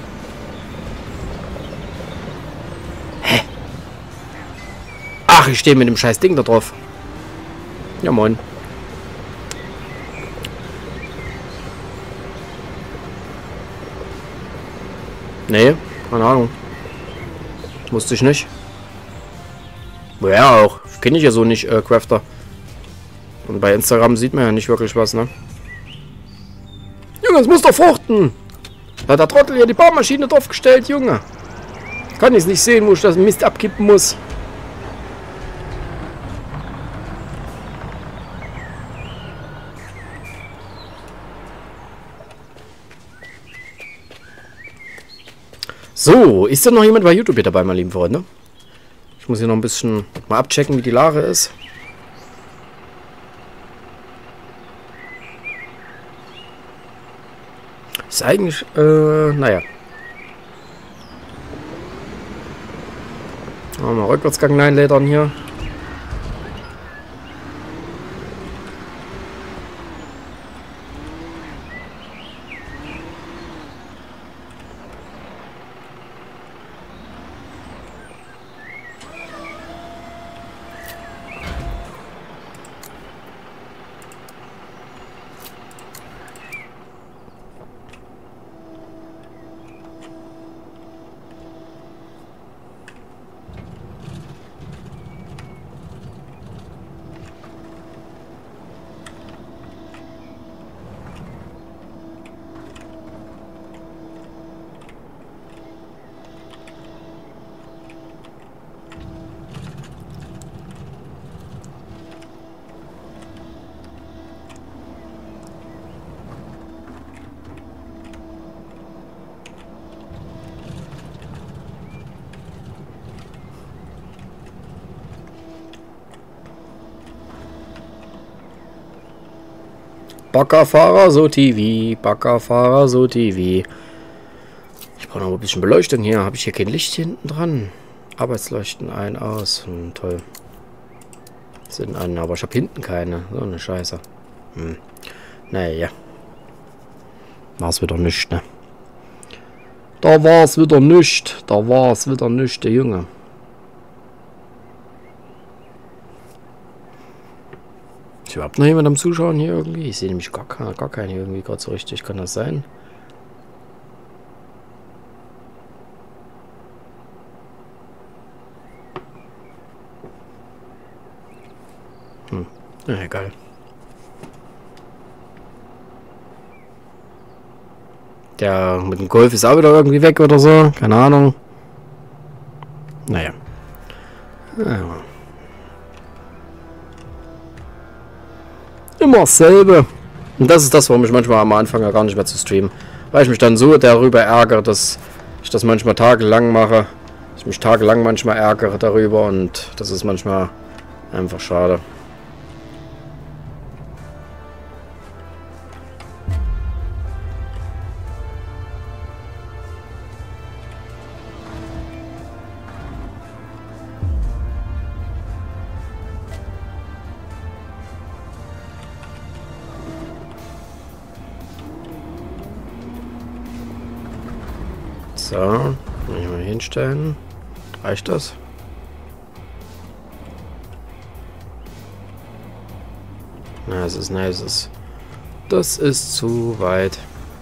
Hä? Ach, ich stehe mit dem scheiß Ding da drauf. Ja, moin. Nee, keine Ahnung. Wusste ich nicht. Woher auch? Kenne ich ja so nicht, Crafter. Und bei Instagram sieht man ja nicht wirklich was, ne? Junge, es muss doch fruchten! Da hat der Trottel hier die Baumaschine draufgestellt, Junge. Kann ich nicht sehen, wo ich das Mist abkippen muss. So, ist denn noch jemand bei YouTube hier dabei, meine lieben Freunde? Ich muss hier noch ein bisschen mal abchecken, wie die Lage ist. Ist eigentlich, naja. Mal Rückwärtsgang einledern hier. Baggerfahrer so TV, Baggerfahrer so TV. Ich brauche noch ein bisschen Beleuchtung hier. Habe ich hier kein Licht hinten dran? Arbeitsleuchten ein, aus. Toll. Sind an, aber ich habe hinten keine. So eine Scheiße. Naja. War's wieder nicht, ne? Da war's wieder nicht. Da war's wieder nicht, der Junge. Ist überhaupt noch jemand am Zuschauen hier irgendwie? Ich sehe nämlich gar keinen hier irgendwie gerade so richtig. Kann das sein? Na egal. Der mit dem Golf ist auch wieder irgendwie weg oder so. Keine Ahnung. Naja. Ja. Immer dasselbe. Und das ist das, warum ich manchmal am Anfang ja gar nicht mehr zu streamen. Weil ich mich dann so darüber ärgere, dass ich das manchmal tagelang mache. Ich mich tagelang manchmal ärgere darüber und das ist manchmal einfach schade. So, hier mal hinstellen. Reicht das? Na, es ist nice. Das ist zu weit.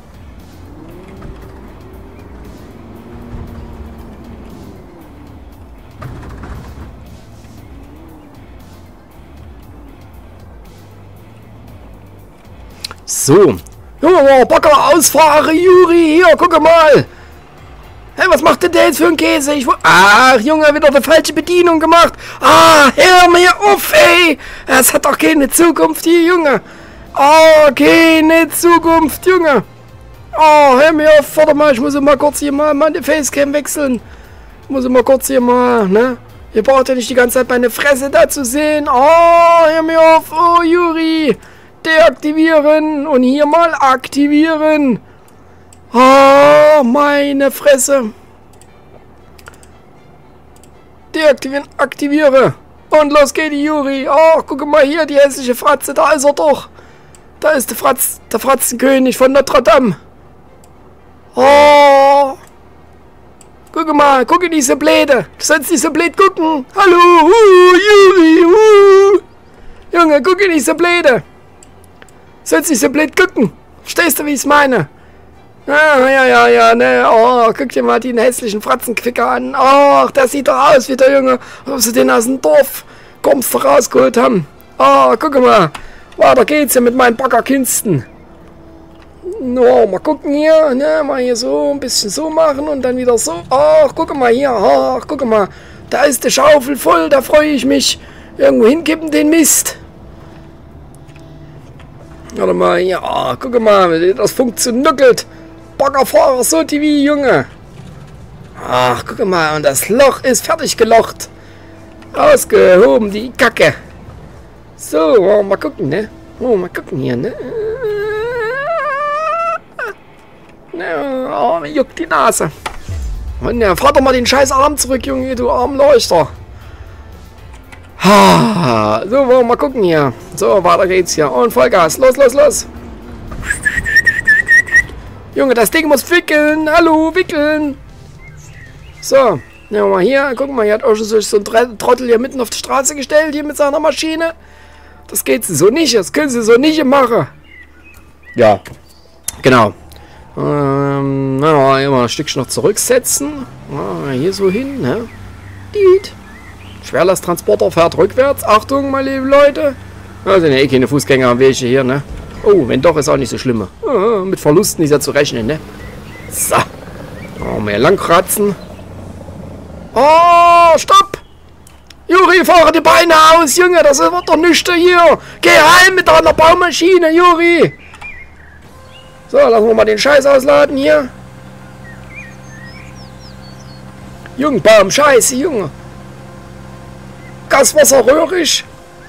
So. Junge, Bagger ausfahre, Juri. Hier, gucke mal. Hey, was macht denn der jetzt für ein Käse? Ach, Junge, wieder eine falsche Bedienung gemacht. Ah, hör mir auf, ey. Es hat doch keine Zukunft hier, Junge. Oh, keine Zukunft, Junge. Oh, hör mir auf. Warte mal, ich muss mal kurz hier mal die Facecam wechseln. muss ich mal kurz hier mal, ne? Ihr braucht ja nicht die ganze Zeit meine Fresse da zu sehen. Oh, hör mir auf. Oh, Juri. Deaktivieren. Und hier mal aktivieren. Oh, meine Fresse. Deaktivieren, aktiviere. Und los geht die Juri. Oh, guck mal hier, die hässliche Fratze. Da ist er doch. Da ist der Fratzenkönig von Notre Dame. Oh. Guck mal, gucke diese Bläde. Du sollst nicht so blöd gucken. Hallo, Juri, Junge, gucke nicht so Bläde. Du sollst nicht so blöd gucken. Verstehst du, wie ich es meine? Ja, ne. Oh, guck dir mal den hässlichen Fratzenquicker an. Oh, der sieht doch aus wie der Junge, ob sie den aus dem Dorf kommst rausgeholt haben. Oh, guck mal. Weiter geht's hier mit meinen Baggerkünsten. No, mal gucken hier, ne, mal hier so ein bisschen so machen und dann wieder so. Ach, guck mal hier, ach, guck mal. Da ist die Schaufel voll, da freue ich mich. Irgendwo hinkippen den Mist. Warte mal hier, ach, guck mal, das funktioniert. Baggerfahrer, so TV, Junge. Ach, guck mal, und das Loch ist fertig gelocht. Ausgehoben, die Kacke. So, mal gucken, ne. Oh, mal gucken hier, ne. Oh, mir juckt die Nase. Und ja, fahr doch mal den scheiß Arm zurück, Junge, du Armleuchter. So, wollen wir mal gucken hier. So, weiter geht's hier. Und Vollgas. Los, los, los. Junge, das Ding muss wickeln. Hallo, wickeln. So, ja, mal hier. Guck mal, hier hat auch schon so ein Trottel hier mitten auf die Straße gestellt, hier mit seiner Maschine. Das geht so nicht. Das können sie so nicht machen. Ja, genau. Immer ein Stückchen noch zurücksetzen. Hier so hin, ne? Schwerlasttransporter fährt rückwärts. Achtung, meine lieben Leute. Also ne, keine Fußgängerwege hier, ne? Oh, wenn doch, ist auch nicht so schlimm. Mit Verlusten ist ja zu rechnen, ne? So. Mal lang kratzen. Oh, stopp! Juri, fahre die Beine aus, Junge, das wird doch nichts hier. Geh heim mit deiner Baumaschine, Juri. So, lassen wir mal den Scheiß ausladen hier. Jungbaum, Scheiße, Junge. Gaswasser röhrig.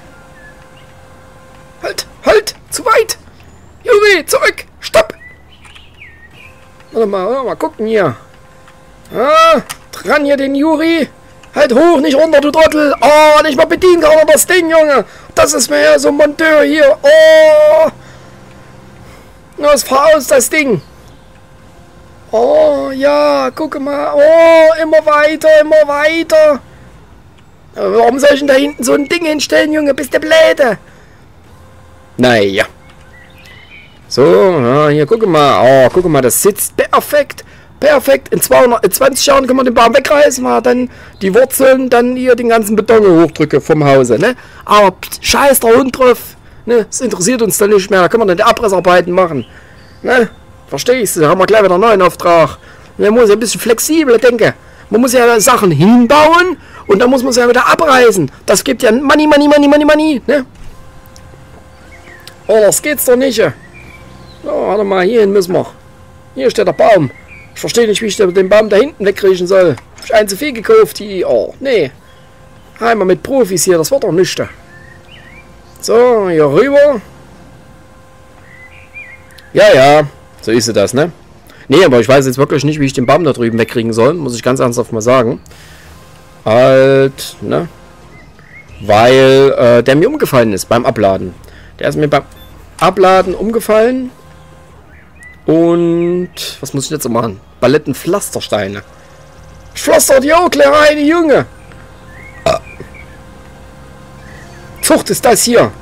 Halt, zu weit. Juri, zurück, stopp. Warte mal gucken hier. Dran hier den Juri. Halt hoch, nicht runter, du Trottel. Oh, nicht mal bedienen kann er das Ding, Junge. Das ist mir ja so ein Monteur hier. Oh. Los, fahr aus, das Ding. Oh, ja, guck mal. Oh, immer weiter, immer weiter. Warum soll ich denn da hinten so ein Ding hinstellen, Junge? Bist du blöde? Naja. So, ja, hier, guck mal. Oh, guck mal, das sitzt perfekt. Perfekt. In 20 Jahren können wir den Baum wegreißen, mal dann die Wurzeln, dann hier den ganzen Beton hochdrücke vom Hause, ne? Aber scheiß der Hund drauf. Ne? Das interessiert uns dann nicht mehr. Da können wir dann die Abrissarbeiten machen. Ne? Verstehst du? Da haben wir gleich wieder einen neuen Auftrag. Man muss ja ein bisschen flexibler denken. Man muss ja Sachen hinbauen und dann muss man sie ja wieder abreißen. Das gibt ja Money, ne? Oh, das geht's doch nicht. So, warte mal, hierhin müssen wir. Hier steht der Baum. Ich verstehe nicht, wie ich den Baum da hinten wegkriechen soll. Hab ich einen zu viel gekauft hier. Oh, nee. Einmal mit Profis hier, das wird doch nichts. So, hier rüber. Ja, so ist das, ne? Nee, aber ich weiß jetzt wirklich nicht, wie ich den Baum da drüben wegkriegen soll. Muss ich ganz ernsthaft mal sagen. Halt, ne? Weil der mir umgefallen ist beim Abladen. Der ist mir beim Abladen umgefallen. Und was muss ich jetzt so machen? Ballettenpflastersteine. Ich pflaster die auch gleich rein, Junge. Zucht ist das hier.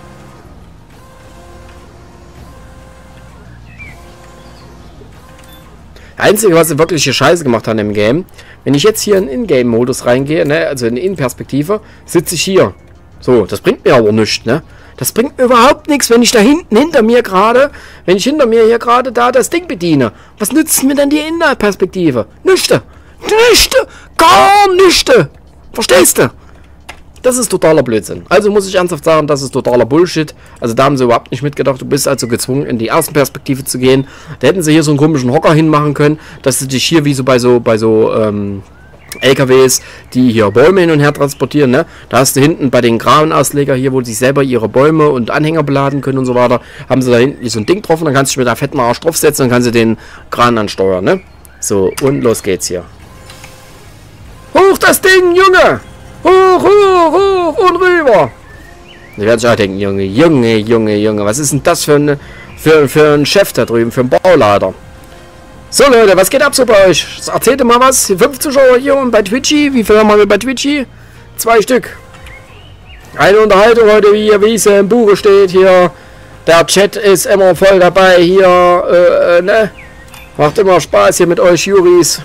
Das Einzige, was sie wirklich hier Scheiße gemacht haben im Game, wenn ich jetzt hier in Ingame-Modus reingehe, ne, also in Innenperspektive, sitze ich hier. So, das bringt mir aber nichts, ne? Das bringt mir überhaupt nichts, wenn ich da hinten hinter mir hier gerade da das Ding bediene. Was nützt mir denn die Innenperspektive? Nichts. Gar nichts. Verstehst du? Das ist totaler Blödsinn. Also muss ich ernsthaft sagen, das ist totaler Bullshit. Also da haben sie überhaupt nicht mitgedacht. Du bist also gezwungen, in die Außenperspektive zu gehen. Da hätten sie hier so einen komischen Hocker hinmachen können, dass du dich hier wie so bei so LKWs, die hier Bäume hin und her transportieren, ne? Da hast du hinten bei den Kranausleger hier, wo sie selber ihre Bäume und Anhänger beladen können und so weiter, haben sie da hinten so ein Ding drauf und dann kannst du mit der fetten Arsch draufsetzen und kannst du den Kran ansteuern, ne? So, und los geht's hier. Hoch das Ding, Junge! Hoch, hoch, hoch und rüber! Die werden sich auch denken, Junge, was ist denn das für ein Chef da drüben, für ein Bauleiter? So Leute, was geht ab so bei euch? Erzählt mal was. 5 Zuschauer hier und bei Twitchy. Wie viele haben wir bei Twitchy? 2 Stück. Eine Unterhaltung heute, wie es im Buche steht hier. Der Chat ist immer voll dabei hier. Ne? Macht immer Spaß hier mit euch Juris.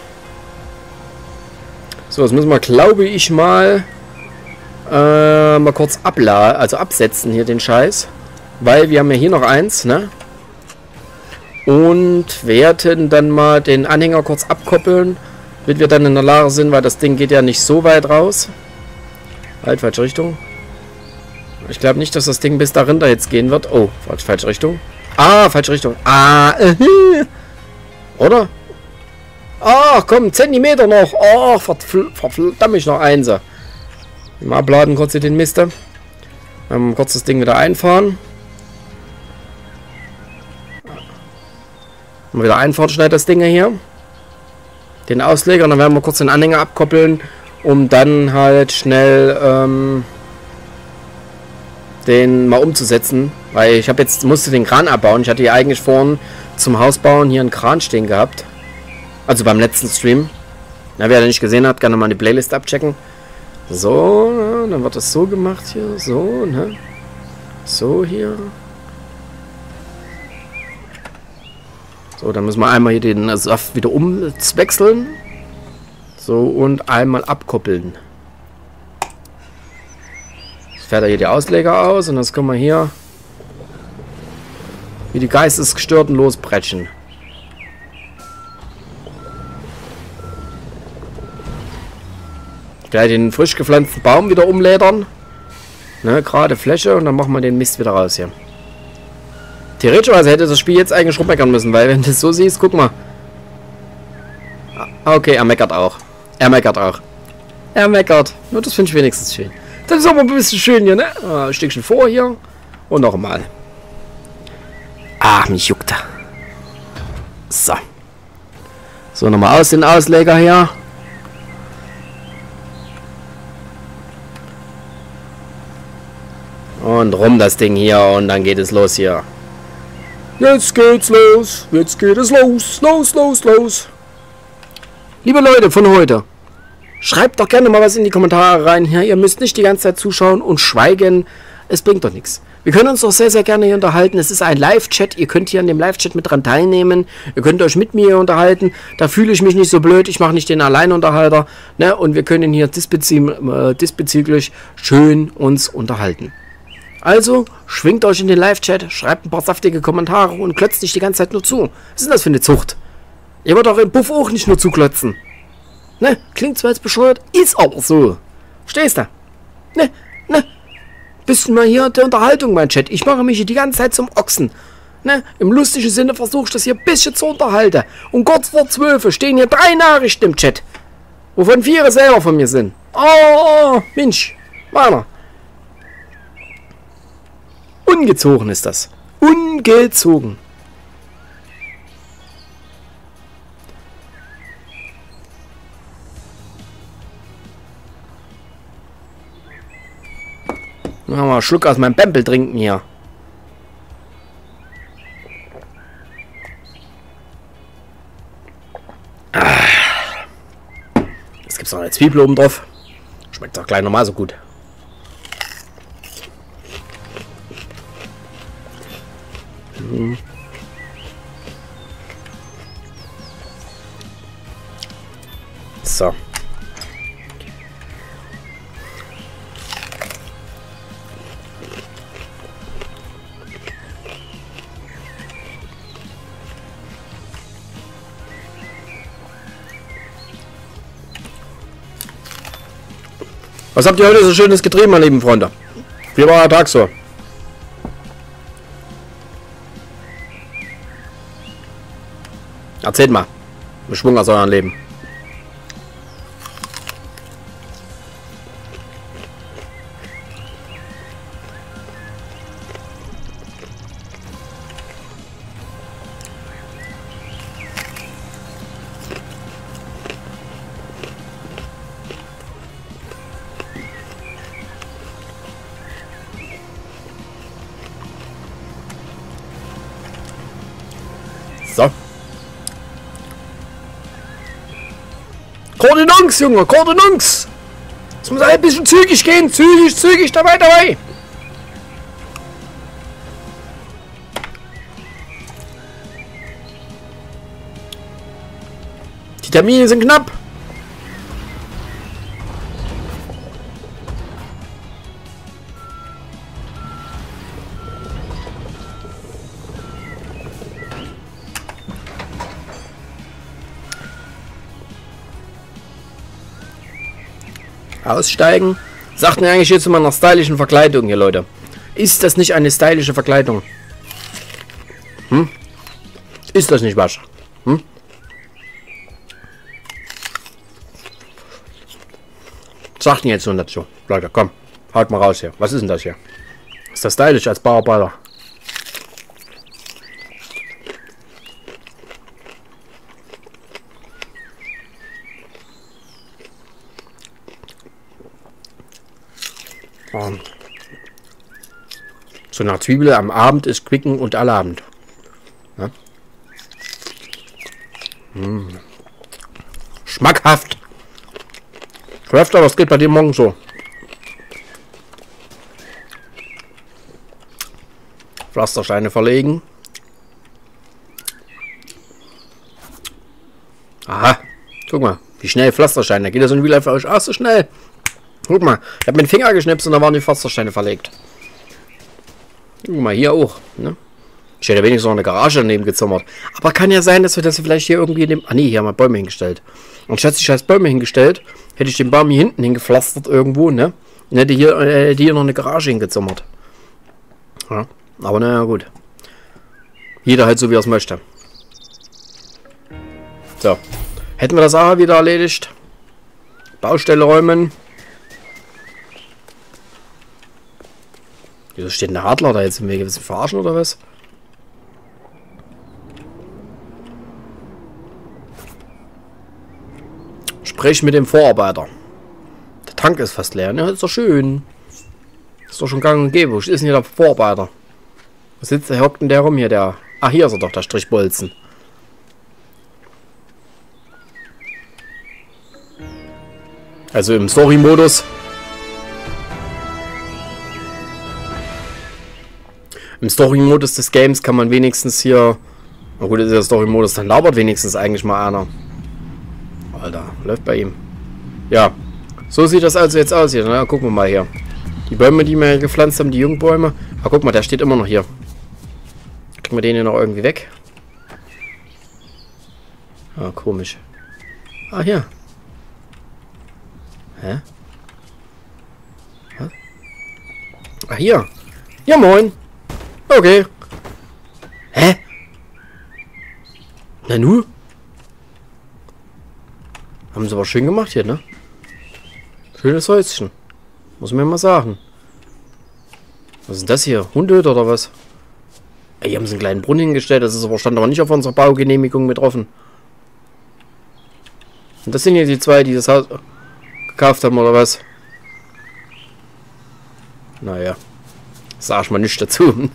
So, jetzt müssen wir, glaube ich, mal kurz absetzen hier den Scheiß. Weil wir haben ja hier noch eins, ne? Und werden dann mal den Anhänger kurz abkoppeln, damit wir dann in der Lage sind, weil das Ding geht ja nicht so weit raus. Halt, falsche Richtung. Ich glaube nicht, dass das Ding bis darin da jetzt gehen wird. Oh, falsche Richtung. Ah, falsche Richtung. Ah, oder? Ach, komm, Zentimeter noch. Oh, verdammt ich noch eins. Mal abladen kurz hier den Mister. Kurz das Ding wieder einfahren. Mal wieder einfahren, schnell das Ding hier. Den Ausleger und dann werden wir kurz den Anhänger abkoppeln, um dann halt schnell den mal umzusetzen. Weil ich musste den Kran abbauen. Ich hatte hier eigentlich vorhin zum Hausbauen hier einen Kran stehen gehabt. Also beim letzten Stream. Na, wer den nicht gesehen hat, kann nochmal die Playlist abchecken. So, ja, dann wird das so gemacht hier. So, ne? So hier. So, dann müssen wir einmal hier den Saft wieder umwechseln. So, und einmal abkoppeln. Jetzt fährt er hier die Ausleger aus und das können wir hier wie die Geistesgestörten losbrechen. Gleich den frisch gepflanzten Baum wieder umledern. Ne, gerade Fläche und dann machen wir den Mist wieder raus hier. Theoretischerweise hätte das Spiel jetzt eigentlich rummeckern müssen, weil wenn du das so siehst, guck mal. Okay, er meckert auch. Er meckert auch. Er meckert. Nur das finde ich wenigstens schön. Das ist aber ein bisschen schön hier, ne? Ein Stückchen vor hier. Und nochmal. Ah, mich juckt. So. So, nochmal aus den Ausleger hier. Und rum das Ding hier und dann geht es los hier. Jetzt geht's los. Jetzt geht es los. Los. Liebe Leute von heute, schreibt doch gerne mal was in die Kommentare rein hier. Ihr müsst nicht die ganze Zeit zuschauen und schweigen. Es bringt doch nichts. Wir können uns doch sehr, sehr gerne hier unterhalten. Es ist ein Live-Chat. Ihr könnt hier an dem Live-Chat mit dran teilnehmen. Ihr könnt euch mit mir unterhalten. Da fühle ich mich nicht so blöd. Ich mache nicht den Alleinunterhalter. Ne? Und wir können hier diesbezüglich schön uns unterhalten. Also, schwingt euch in den Live-Chat, schreibt ein paar saftige Kommentare und klotzt nicht die ganze Zeit nur zu. Was ist denn das für eine Zucht? Ihr wollt doch im Puff auch nicht nur zuklotzen. Ne? Klingt zwar jetzt bescheuert, ist aber so. Stehst du? Ne? Bisschen mal hier der Unterhaltung, mein Chat. Ich mache mich hier die ganze Zeit zum Ochsen. Ne? Im lustigen Sinne versuche ich das hier ein bisschen zu unterhalten. Und kurz vor 12 stehen hier 3 Nachrichten im Chat. Wovon 4 selber von mir sind. Oh, Mensch. Meiner. Ungezogen ist das. Ungezogen. Mal einen Schluck aus meinem Bempel trinken hier. Jetzt gibt es noch eine Zwiebel oben drauf. Schmeckt auch gleich normal so gut. So. Was habt ihr heute so Schönes getrieben, meine lieben Freunde? Wie war der Tag so? Erzählt mal. Mit Schwung aus eurem Leben. Koordinance, Junge, Koordinance! Es muss ein bisschen zügig gehen, zügig, dabei! Die Termine sind knapp! Aussteigen. Sagt mir eigentlich jetzt immer nach stylischen Verkleidung hier, Leute. Ist das nicht eine stylische Verkleidung? Hm? Ist das nicht was? Hm? Sagt denn jetzt nur dazu. Leute, komm. Haut mal raus hier. Was ist denn das hier? Ist das stylisch als Bauarbeiter? So nach Zwiebel am Abend ist Quicken und Allabend. Ja? Schmackhaft. Kräfter, was geht bei dir morgen so? Pflastersteine verlegen. Aha. Guck mal, wie schnell Pflastersteine. Da geht das in Real Life für euch auch so schnell. Guck mal, ich habe mit dem Finger geschnipst und da waren die Pflastersteine verlegt. Guck mal, hier auch. Ne? Ich hätte wenigstens noch eine Garage daneben gezimmert. Aber kann ja sein, dass wir das vielleicht hier irgendwie in dem... Ah nee, hier haben wir Bäume hingestellt. Und statt die scheiß Bäume hingestellt, hätte ich den Baum hier hinten hingepflastert irgendwo, ne? Und hätte hier noch eine Garage hingezimmert. Ja, aber naja, gut. Jeder halt so, wie er es möchte. So. Hätten wir das auch wieder erledigt. Baustelle räumen. Wieso steht ein Adler da jetzt im Wege? Willst du verarschen oder was? Sprich mit dem Vorarbeiter. Der Tank ist fast leer. Ne, ist doch schön. Ist doch schon gang und gäbe. Wo ist denn hier der Vorarbeiter? Wo sitzt der? Hockt denn der rum hier? Der. Ach, hier ist er doch, der Strichbolzen. Also im Story-Modus. Im Story-Modus des Games kann man wenigstens hier... Na gut, das ist der Story-Modus, dann labert wenigstens eigentlich mal einer. Alter, läuft bei ihm. Ja, so sieht das also jetzt aus hier. Na, gucken wir mal hier. Die Bäume, die wir gepflanzt haben, die Jungbäume. Ah, guck mal, der steht immer noch hier. Kriegen wir den hier noch irgendwie weg? Ah, komisch. Ah, hier. Hä? Was? Ah, hier. Ja, moin. Okay. Hä? Na nu? Haben sie aber schön gemacht hier, ne? Schönes Häuschen. Muss man mal sagen. Was ist denn das hier? Hundehütte oder was? Ey, hier haben sie einen kleinen Brunnen hingestellt. Das ist aber, stand aber nicht auf unserer Baugenehmigung mit offen. Und das sind hier die zwei, die das Haus gekauft haben, oder was? Naja. Sag ich mal nichts dazu.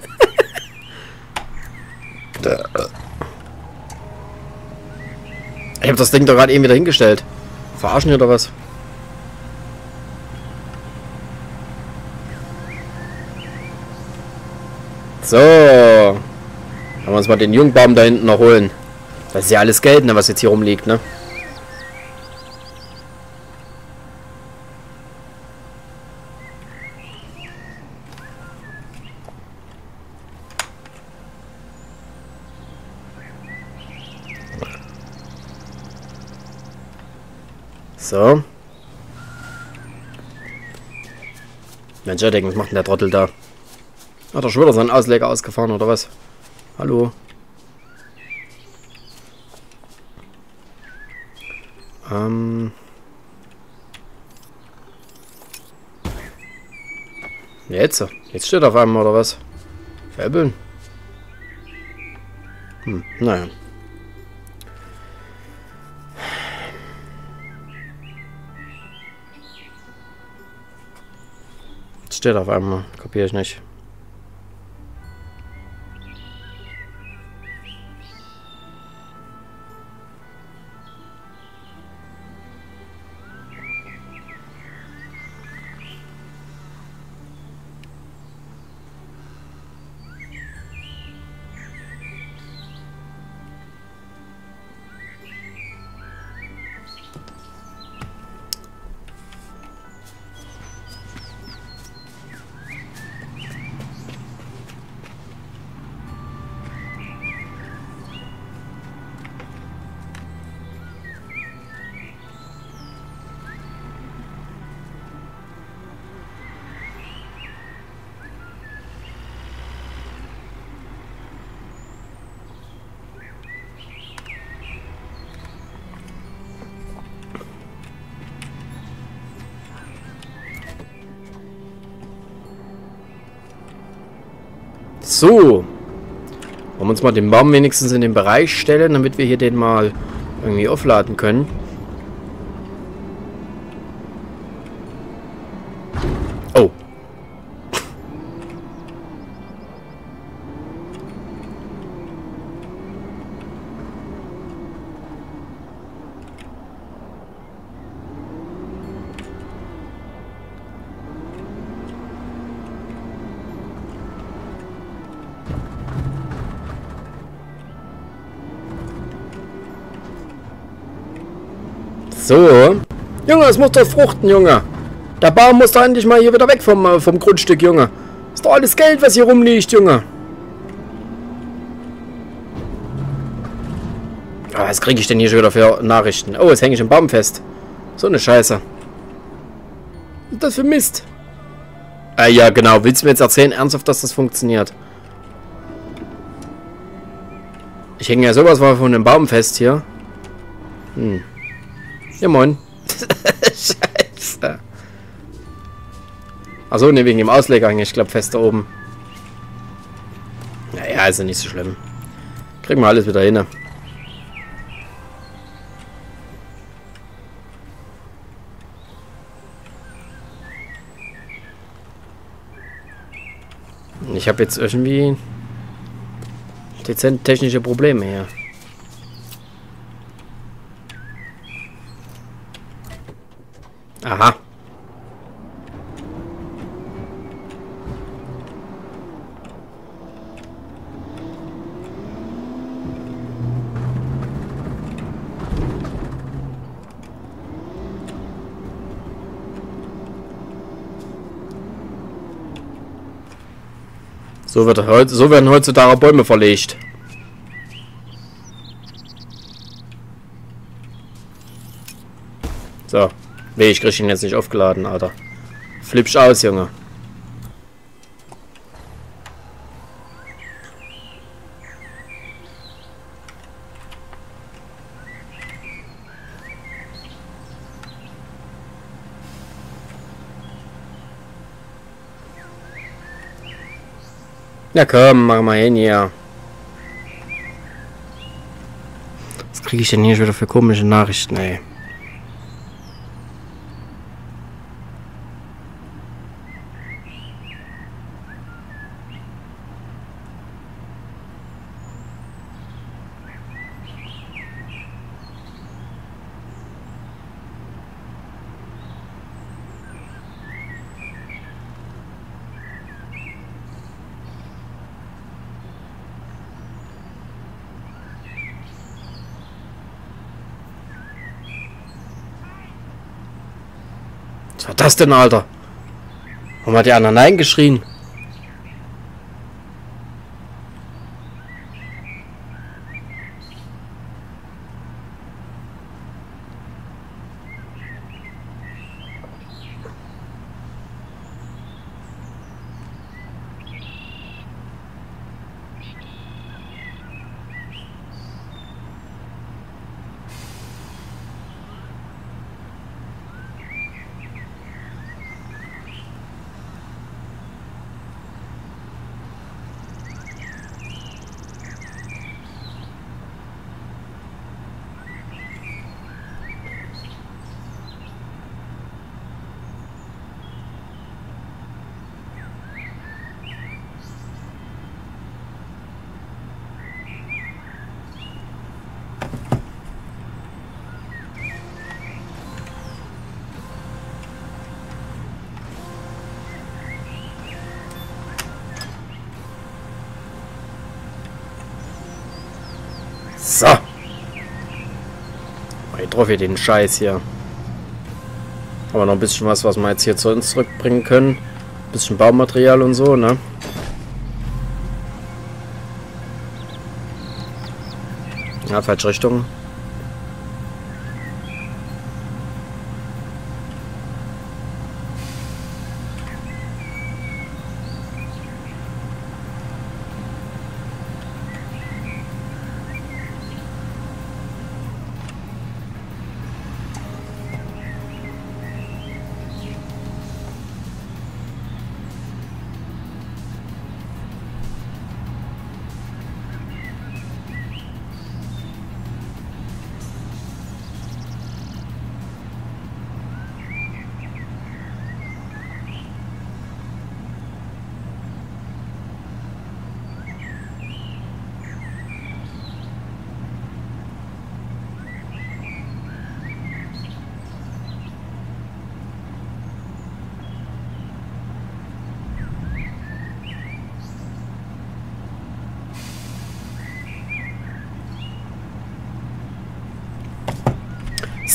Ich hab das Ding doch gerade eben wieder hingestellt. Verarschen hier oder was? So. Wollen wir uns mal den Jungbaum da hinten noch holen. Das ist ja alles Geld, ne, was jetzt hier rumliegt, ne? So. Mensch, ich denke, was macht denn der Trottel da? Hat er schon wieder seinen Ausleger ausgefahren, oder was? Hallo? Jetzt steht er auf einmal, oder was? Fäbeln? Naja. Jetzt steht er auf einmal. Kapiere ich nicht. So. Wollen wir uns mal den Baum wenigstens in den Bereich stellen, damit wir hier den mal irgendwie aufladen können. Oh. So. Junge, es muss doch fruchten, Junge. Der Baum muss doch endlich mal hier wieder weg vom Grundstück, Junge. Ist doch alles Geld, was hier rumliegt, Junge. Aber was kriege ich denn hier schon wieder für Nachrichten? Oh, jetzt hänge ich im Baum fest. So eine Scheiße. Was ist das für Mist? Ja, genau. Willst du mir jetzt erzählen, ernsthaft, dass das funktioniert? Ich hänge ja sowas von einem Baum fest hier. Ja, moin. Scheiße. Achso, ne, wegen dem Ausleger hänge ich, glaube, fest da oben. Naja, ist ja nicht so schlimm. Kriegen wir alles wieder hin. Ich habe jetzt irgendwie dezent technische Probleme hier. Aha. So werden heutzutage Bäume verlegt. So. Weh, ich krieg ihn jetzt nicht aufgeladen, Alter. Flippsch aus, Junge. Ja komm, mach mal hin hier. Was kriege ich denn hier schon wieder für komische Nachrichten, ey? Was war das denn, Alter? Warum hat die anderen Nein geschrien? So. Ich drauf hier den Scheiß hier. Aber noch ein bisschen was wir jetzt hier zu uns zurückbringen können. Ein bisschen Baumaterial und so, ne? Ja, falsche Richtung.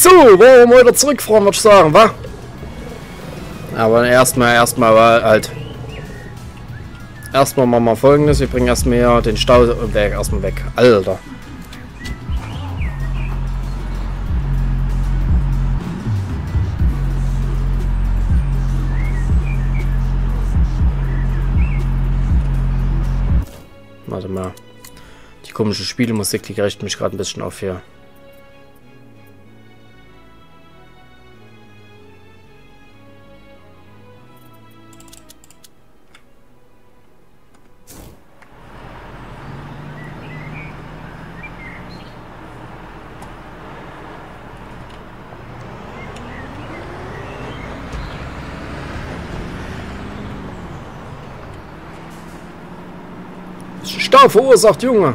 So, wollen wir mal wieder zurückfahren, würde ich sagen, wa? Aber erstmal halt. Erstmal machen wir Folgendes. Wir bringen erstmal hier den Stau weg. Erstmal weg. Alter. Warte mal. Die komische Spielemusik, die regt mich gerade ein bisschen auf hier. Stau verursacht, Junge.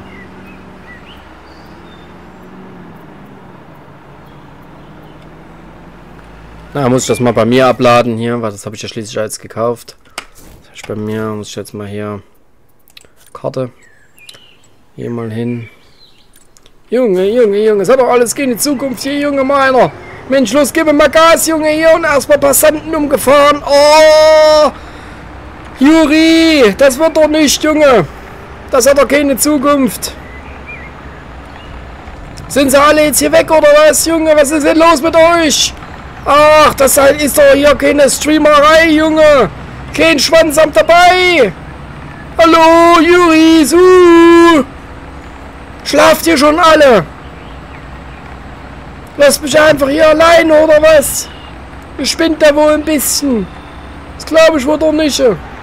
Na, muss ich das mal bei mir abladen hier, weil das habe ich ja schließlich jetzt gekauft. Das habe ich bei mir, muss ich jetzt mal hier Karte. Hier mal hin. Junge, es hat doch alles keine Zukunft hier, Junge meiner. Mensch, los, gib mir mal Gas, Junge, hier und erstmal Passanten umgefahren. Oh! Juri, das wird doch nicht, Junge. Das hat doch keine Zukunft. Sind sie alle jetzt hier weg oder was, Junge? Was ist denn los mit euch? Ach, das ist doch hier keine Streamerei, Junge. Kein Schwanzamt dabei. Hallo, Juris. Schlaft ihr schon alle? Lasst mich einfach hier allein, oder was? Ihr spinnt da wohl ein bisschen. Das glaube ich wohl doch nicht.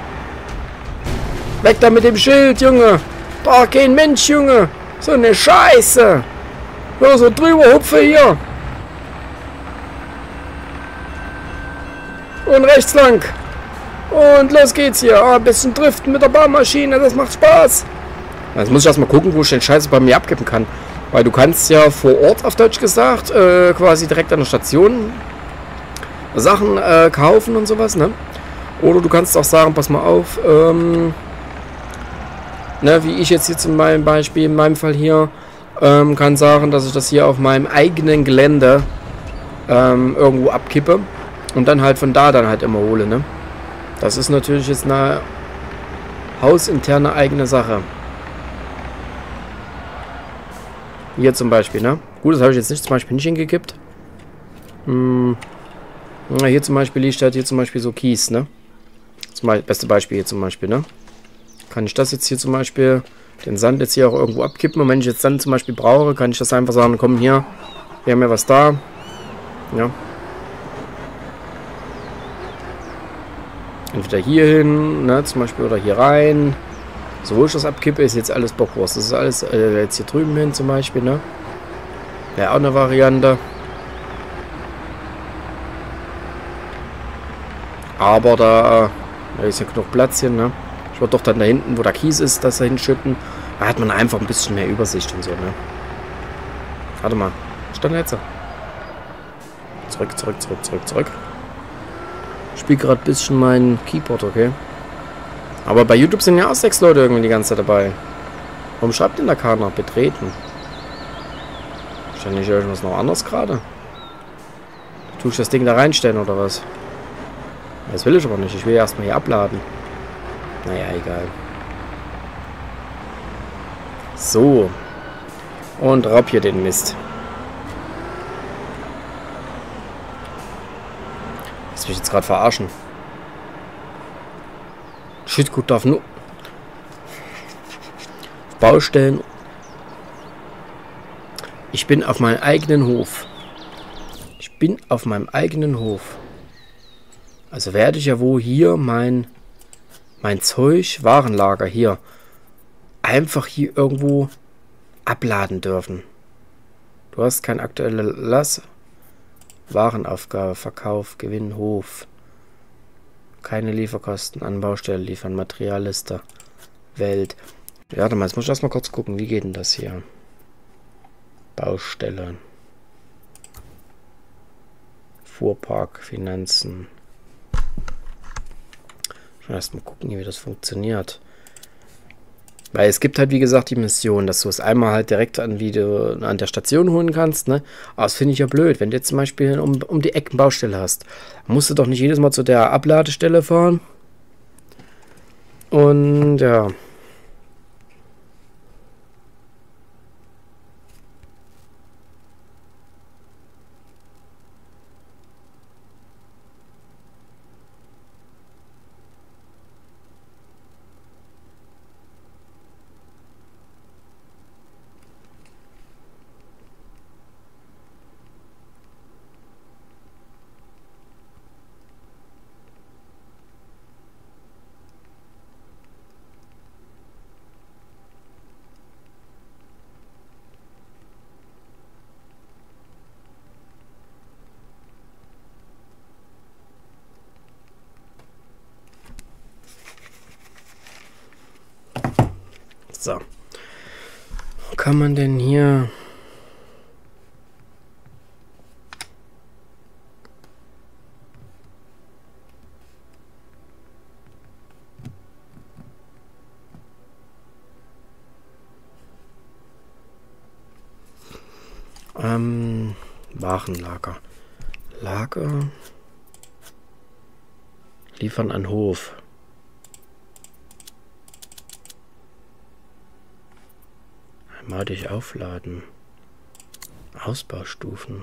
Weg da mit dem Schild, Junge. Da kein Mensch, Junge. So eine Scheiße. Ja, so drüber hupfe hier. Und rechts lang. Und los geht's hier. Ein bisschen driften mit der Bahnmaschine. Das macht Spaß. Jetzt muss ich erstmal gucken, wo ich den Scheiße bei mir abgeben kann. Weil du kannst ja vor Ort, auf Deutsch gesagt, quasi direkt an der Station Sachen kaufen und sowas, ne? Oder du kannst auch sagen, pass mal auf, ne, wie ich jetzt hier zum Beispiel, in meinem Fall hier, kann sagen, dass ich das hier auf meinem eigenen Gelände irgendwo abkippe und dann halt von da dann halt immer hole, ne? Das ist natürlich jetzt eine hausinterne eigene Sache. Hier zum Beispiel, ne? Gut, das habe ich jetzt nicht, zum Beispiel nicht hingekippt. Hier zum Beispiel liegt halt hier zum Beispiel so Kies, ne? Das beste Beispiel hier zum Beispiel, ne? Kann ich das jetzt hier zum Beispiel, den Sand jetzt hier auch irgendwo abkippen. Und wenn ich jetzt Sand zum Beispiel brauche, kann ich das einfach sagen, komm hier, wir haben ja was da. Ja. Entweder hier hin, ne, zum Beispiel, oder hier rein. So, wo ich das abkippe, ist jetzt alles Bockwurst. Das ist alles jetzt hier drüben hin zum Beispiel, ne? Wäre auch eine Variante. Aber da ist ja genug Platz hier, ne? Ich würde doch dann da hinten, wo der Kies ist, das da hinschütten. Da hat man einfach ein bisschen mehr Übersicht und so, ne? Warte mal. Stand jetzt. Zurück. Ich spiele gerade ein bisschen mein Keyboard, okay? Aber bei YouTube sind ja auch 6 Leute irgendwie die ganze Zeit dabei. Warum schreibt denn da keiner? Betreten. Ist ja nicht irgendwas noch anderes gerade? Tue ich das Ding da reinstellen oder was? Das will ich aber nicht. Ich will erstmal hier abladen. Naja, egal. So. Und raub hier den Mist. Lass mich jetzt gerade verarschen. Schüttgut darf nur Baustellen. Ich bin auf meinem eigenen Hof. Also werde ich ja wohl hier mein Zeug, Warenlager hier, einfach hier irgendwo abladen dürfen. Du hast kein aktuelles Lass. Warenaufgabe, Verkauf, Gewinn, Hof. Keine Lieferkosten, an Baustelle liefern, Materialliste, Welt. Ja, warte mal, jetzt muss ich erstmal kurz gucken, wie geht denn das hier? Baustelle. Fuhrpark, Finanzen. Ich will erstmal gucken, wie das funktioniert. Weil es gibt halt, wie gesagt, die Mission, dass du es einmal halt direkt an der Station holen kannst, ne? Aber das finde ich ja blöd. Wenn du jetzt zum Beispiel um die Ecke eine Baustelle hast, musst du doch nicht jedes Mal zu der Abladestelle fahren. Und ja. So. Wo kann man denn hier... Warenlager. Lager. Liefern an Hof. Madig aufladen. Ausbaustufen.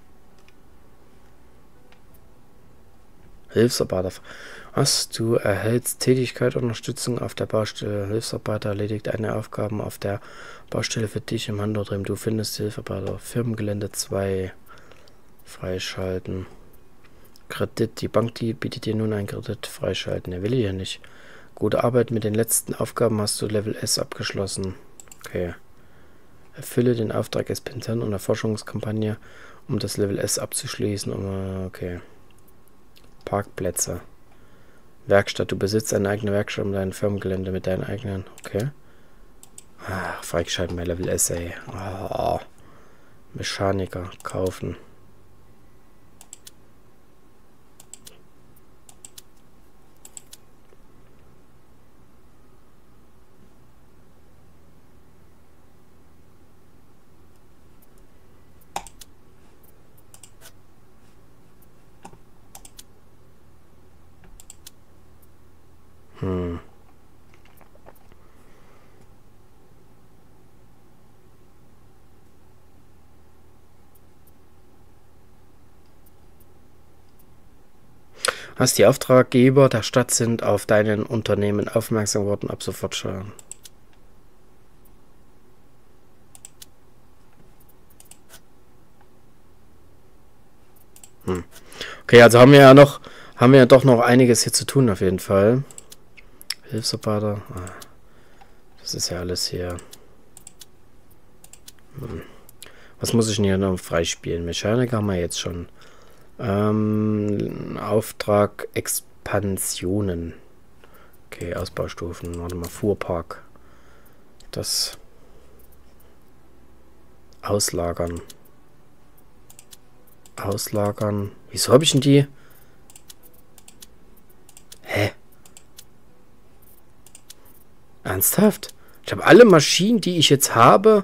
Hilfsarbeiter. Was? Du erhältst Tätigkeit und Unterstützung auf der Baustelle. Hilfsarbeiter erledigt eine Aufgabe auf der Baustelle für dich im Handordrim. Du findest Hilfsarbeiter. Firmengelände 2 freischalten. Kredit. Die Bank, die bietet dir nun einen Kredit freischalten. Er will ja nicht. Gute Arbeit mit den letzten Aufgaben hast du Level S abgeschlossen. Okay. Erfülle den Auftrag Espintan und der Forschungskampagne, um das Level S abzuschließen. Okay. Parkplätze. Werkstatt. Du besitzt eine eigene Werkstatt um dein Firmengelände mit deinen eigenen. Okay. Freigeschalten bei Level S, ey. Oh. Mechaniker. Kaufen. Was die Auftraggeber der Stadt sind auf deinen Unternehmen aufmerksam geworden, ab sofort steuern. Okay, also haben wir ja doch noch einiges hier zu tun auf jeden Fall. Hilfsarbeiter. Das ist ja alles hier. Was muss ich denn hier noch freispielen? Mechaniker haben wir jetzt schon. Auftrag Expansionen. Okay, Ausbaustufen. Warte mal, Fuhrpark. Das Auslagern. Auslagern. Wieso habe ich denn die? Hä? Ernsthaft? Ich habe alle Maschinen, die ich jetzt habe.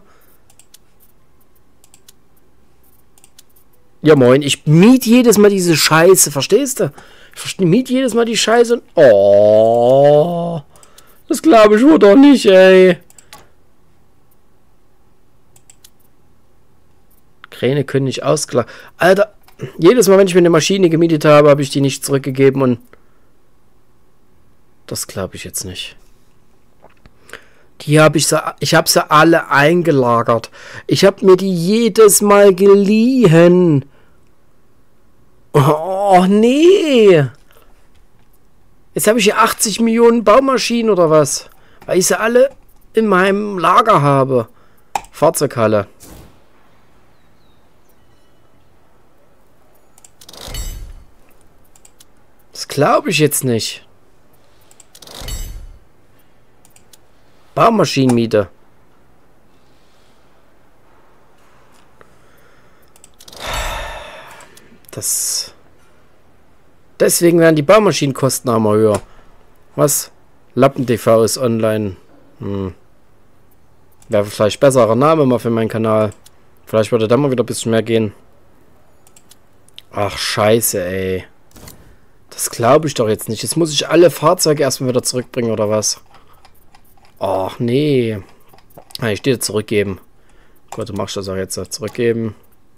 Ja moin, ich miete jedes Mal diese Scheiße, verstehst du? Ich miete jedes Mal die Scheiße und... Oh, das glaube ich wohl doch nicht, ey. Kräne können nicht ausklagen. Alter, jedes Mal, wenn ich mir eine Maschine gemietet habe, habe ich die nicht zurückgegeben und... Das glaube ich jetzt nicht. Die habe ich habe sie alle eingelagert. Ich habe mir die jedes Mal geliehen. Oh, nee. Jetzt habe ich hier 80 Millionen Baumaschinen oder was? Weil ich sie alle in meinem Lager habe. Fahrzeughalle. Das glaube ich jetzt nicht. Baumaschinenmiete. Deswegen werden die Baumaschinenkosten einmal höher. Was? Lappen-TV ist online. Wäre vielleicht besserer Name mal für meinen Kanal. Vielleicht würde da mal wieder ein bisschen mehr gehen. Ach, scheiße, ey. Das glaube ich doch jetzt nicht. Jetzt muss ich alle Fahrzeuge erstmal wieder zurückbringen, oder was? Ach, nee. Ich stehe zurückgeben. Gut, du machst das auch jetzt. Zurückgeben.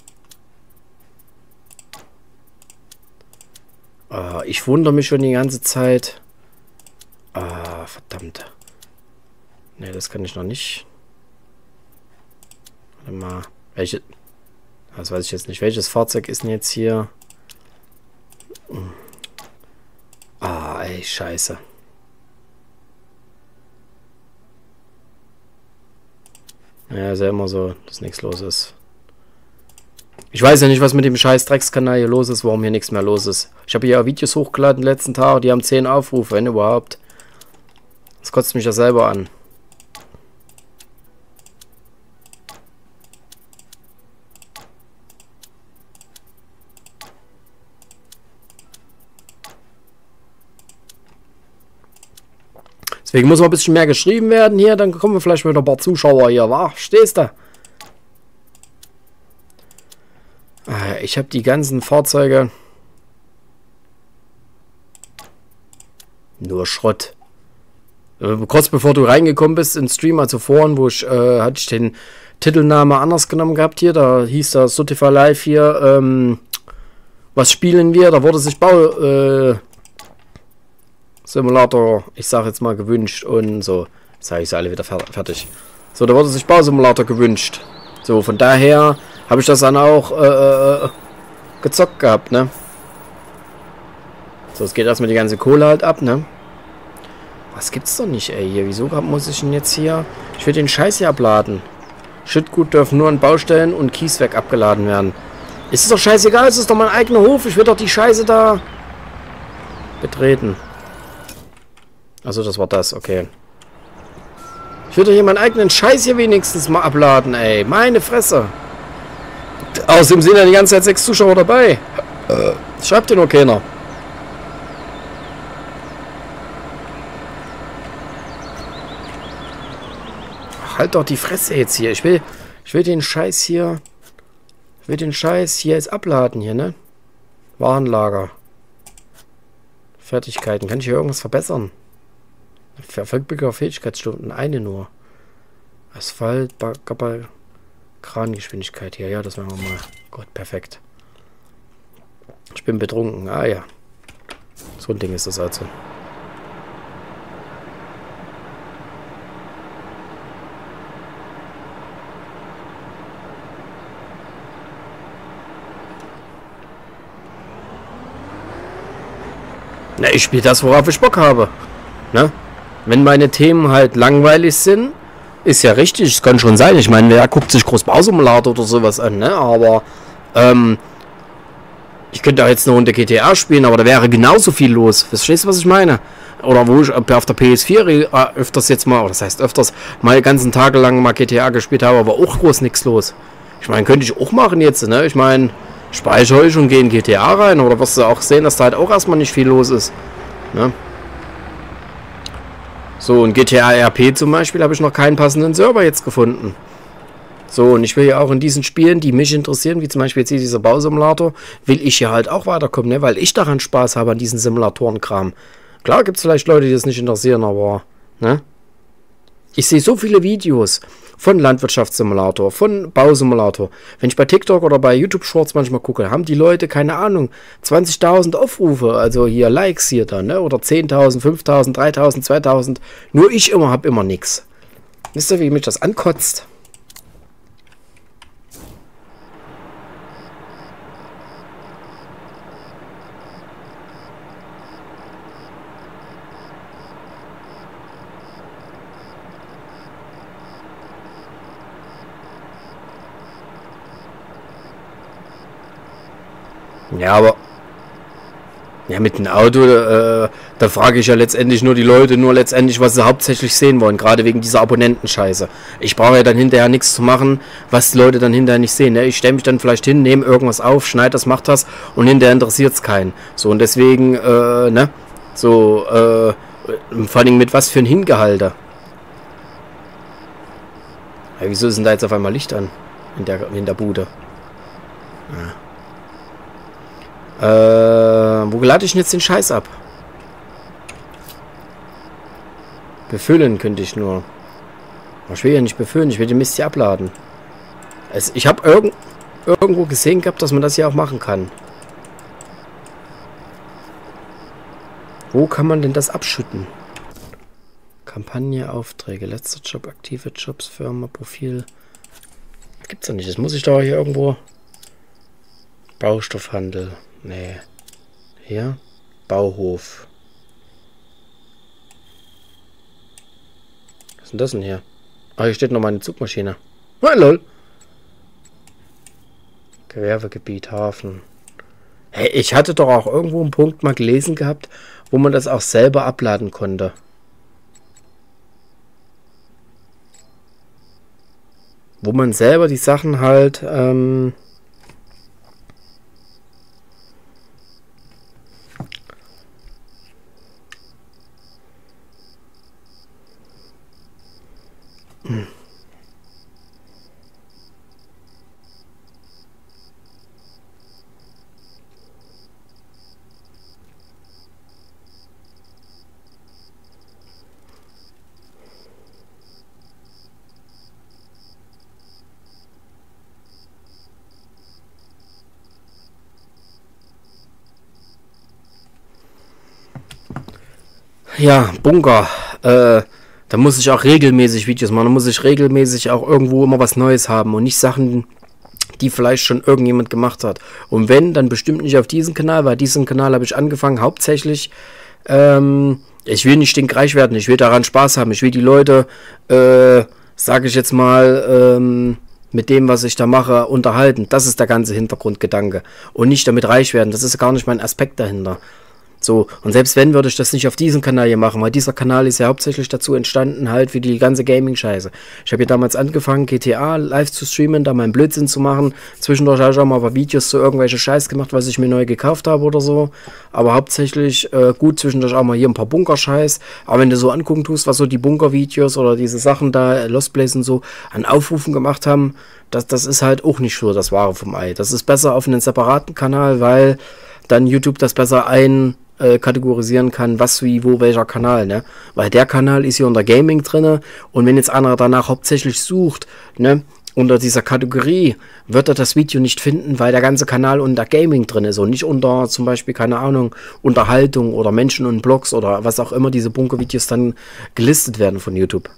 Ich wundere mich schon die ganze Zeit. Verdammt. Ne, das kann ich noch nicht. Warte mal. Welche... Das weiß ich jetzt nicht. Welches Fahrzeug ist denn jetzt hier? Ey, scheiße. Ja, ist ja immer so, dass nichts los ist. Ich weiß ja nicht, was mit dem scheiß Dreckskanal hier los ist, warum hier nichts mehr los ist. Ich habe hier Videos hochgeladen die letzten Tage, die haben 10 Aufrufe, wenn überhaupt. Das kotzt mich ja selber an. Deswegen muss mal ein bisschen mehr geschrieben werden hier, dann kommen wir vielleicht wieder ein paar Zuschauer hier, wa? Stehst du? Ich habe die ganzen Fahrzeuge. Nur Schrott. Kurz bevor du reingekommen bist in Stream, also vorhin, wo hatte ich den Titelname anders genommen gehabt hier, da hieß das Spotify Live hier, was spielen wir? Da wurde sich Simulator, ich sage jetzt mal, gewünscht und so. Jetzt habe ich sie alle wieder fertig. So, da wurde sich Bausimulator gewünscht. So, von daher habe ich das dann auch gezockt gehabt, ne? So, es geht erstmal die ganze Kohle halt ab, ne? Was gibt's doch nicht, ey, hier. Wieso muss ich denn jetzt hier... Ich will den Scheiß hier abladen. Schüttgut dürfen nur an Baustellen und Kieswerk abgeladen werden. Ist es doch scheißegal, es ist doch mein eigener Hof. Ich will doch die Scheiße da betreten. Also das war das, okay. Ich will doch hier meinen eigenen Scheiß hier wenigstens mal abladen, ey. Meine Fresse. Außerdem sind ja die ganze Zeit 6 Zuschauer dabei. Schreibt dir nur keiner. Halt doch die Fresse jetzt hier. Ich will den Scheiß hier... Ich will den Scheiß hier jetzt abladen hier, ne? Warenlager. Fertigkeiten. Kann ich hier irgendwas verbessern? Verfügbare Fähigkeitsstunden. Eine nur. Asphalt, Bagger, Krangeschwindigkeit hier. Ja, das machen wir mal. Gut, perfekt. Ich bin betrunken. Ah ja. So ein Ding ist das also. Na, ich spiele das, worauf ich Bock habe. Ne? Wenn meine Themen halt langweilig sind, ist ja richtig, das kann schon sein. Ich meine, wer guckt sich groß Bausimulator oder sowas an, ne? Aber, ich könnte auch jetzt eine Runde GTA spielen, aber da wäre genauso viel los. Verstehst du, was ich meine? Oder wo ich auf der PS4 öfters jetzt mal, oder das heißt öfters, mal ganzen Tage lang mal GTA gespielt habe, aber auch groß nichts los. Ich meine, könnte ich auch machen jetzt, ne? Ich meine, speichere ich und gehe in GTA rein, oder wirst du auch sehen, dass da halt auch erstmal nicht viel los ist. Ne? So, und GTA RP zum Beispiel habe ich noch keinen passenden Server jetzt gefunden. So, und ich will ja auch in diesen Spielen, die mich interessieren, wie zum Beispiel jetzt hier dieser Bausimulator, will ich ja halt auch weiterkommen, ne? Weil ich daran Spaß habe an diesen Simulatorenkram. Klar gibt es vielleicht Leute, die das nicht interessieren, aber, ne? Ich sehe so viele Videos von Landwirtschaftssimulator, von Bausimulator. Wenn ich bei TikTok oder bei YouTube Shorts manchmal gucke, haben die Leute, keine Ahnung, 20.000 Aufrufe, also hier Likes hier dann, ne? Oder 10.000, 5.000, 3.000, 2.000. Nur ich habe immer nichts. Wisst ihr, wie mich das ankotzt? Ja, aber ja, mit dem Auto, da frage ich ja letztendlich nur die Leute, was sie hauptsächlich sehen wollen, gerade wegen dieser Abonnentenscheiße. Ich brauche ja dann hinterher nichts zu machen, was die Leute dann hinterher nicht sehen. Ne? Ich stelle mich dann vielleicht hin, nehme irgendwas auf, schneide das, mache das und hinterher interessiert es keinen. So, und deswegen, ne, so, vor allem mit was für ein Hingehalte. Ja, wieso ist denn da jetzt auf einmal Licht an? In der Bude. Ja. Wo lade ich denn jetzt den Scheiß ab? Befüllen könnte ich nur. Aber ich will ja nicht befüllen, ich will den Mist hier abladen. Ich habe irgendwo gesehen gehabt, dass man das hier auch machen kann. Wo kann man denn das abschütten? Kampagne, Aufträge, letzter Job, aktive Jobs, Firma, Profil. Gibt's ja nicht. Das muss ich doch hier irgendwo. Baustoffhandel. Nee. Hier. Bauhof. Was ist denn das denn hier? Ah, hier steht noch meine Zugmaschine. Oh, lol. Gewerbegebiet, Hafen. Hey, ich hatte doch auch irgendwo einen Punkt mal gelesen gehabt, wo man das auch selber abladen konnte. Wo man selber die Sachen halt, ja, Bunker. Da muss ich auch regelmäßig Videos machen. Da muss ich regelmäßig auch irgendwo immer was Neues haben und nicht Sachen, die vielleicht schon irgendjemand gemacht hat. Und wenn, dann bestimmt nicht auf diesen Kanal, weil diesen Kanal habe ich angefangen hauptsächlich. Ich will nicht stinkreich werden, ich will daran Spaß haben. Ich will die Leute, sage ich jetzt mal, mit dem, was ich da mache, unterhalten. Das ist der ganze Hintergrundgedanke. Und nicht damit reich werden. Das ist gar nicht mein Aspekt dahinter. So, und selbst wenn, würde ich das nicht auf diesem Kanal hier machen, weil dieser Kanal ist ja hauptsächlich dazu entstanden, halt für die ganze Gaming-Scheiße. Ich habe hier damals angefangen, GTA live zu streamen, da meinen Blödsinn zu machen. Zwischendurch habe ich auch mal ein paar Videos zu irgendwelche Scheiß gemacht, was ich mir neu gekauft habe oder so. Aber hauptsächlich, gut, zwischendurch auch mal hier ein paar Bunker-Scheiß. Aber wenn du so angucken tust, was so die Bunker-Videos oder diese Sachen da, Lost Place und so, an Aufrufen gemacht haben, das ist halt auch nicht so das Wahre vom Ei. Das ist besser auf einen separaten Kanal, weil dann YouTube das besser kategorisieren kann, was, wie, wo, welcher Kanal, ne? Weil der Kanal ist hier unter Gaming drinne und wenn jetzt einer danach hauptsächlich sucht, ne, unter dieser Kategorie, wird er das Video nicht finden, weil der ganze Kanal unter Gaming drin ist und nicht unter zum Beispiel, keine Ahnung, Unterhaltung oder Menschen und Blogs oder was auch immer diese Bunkervideos dann gelistet werden von YouTube.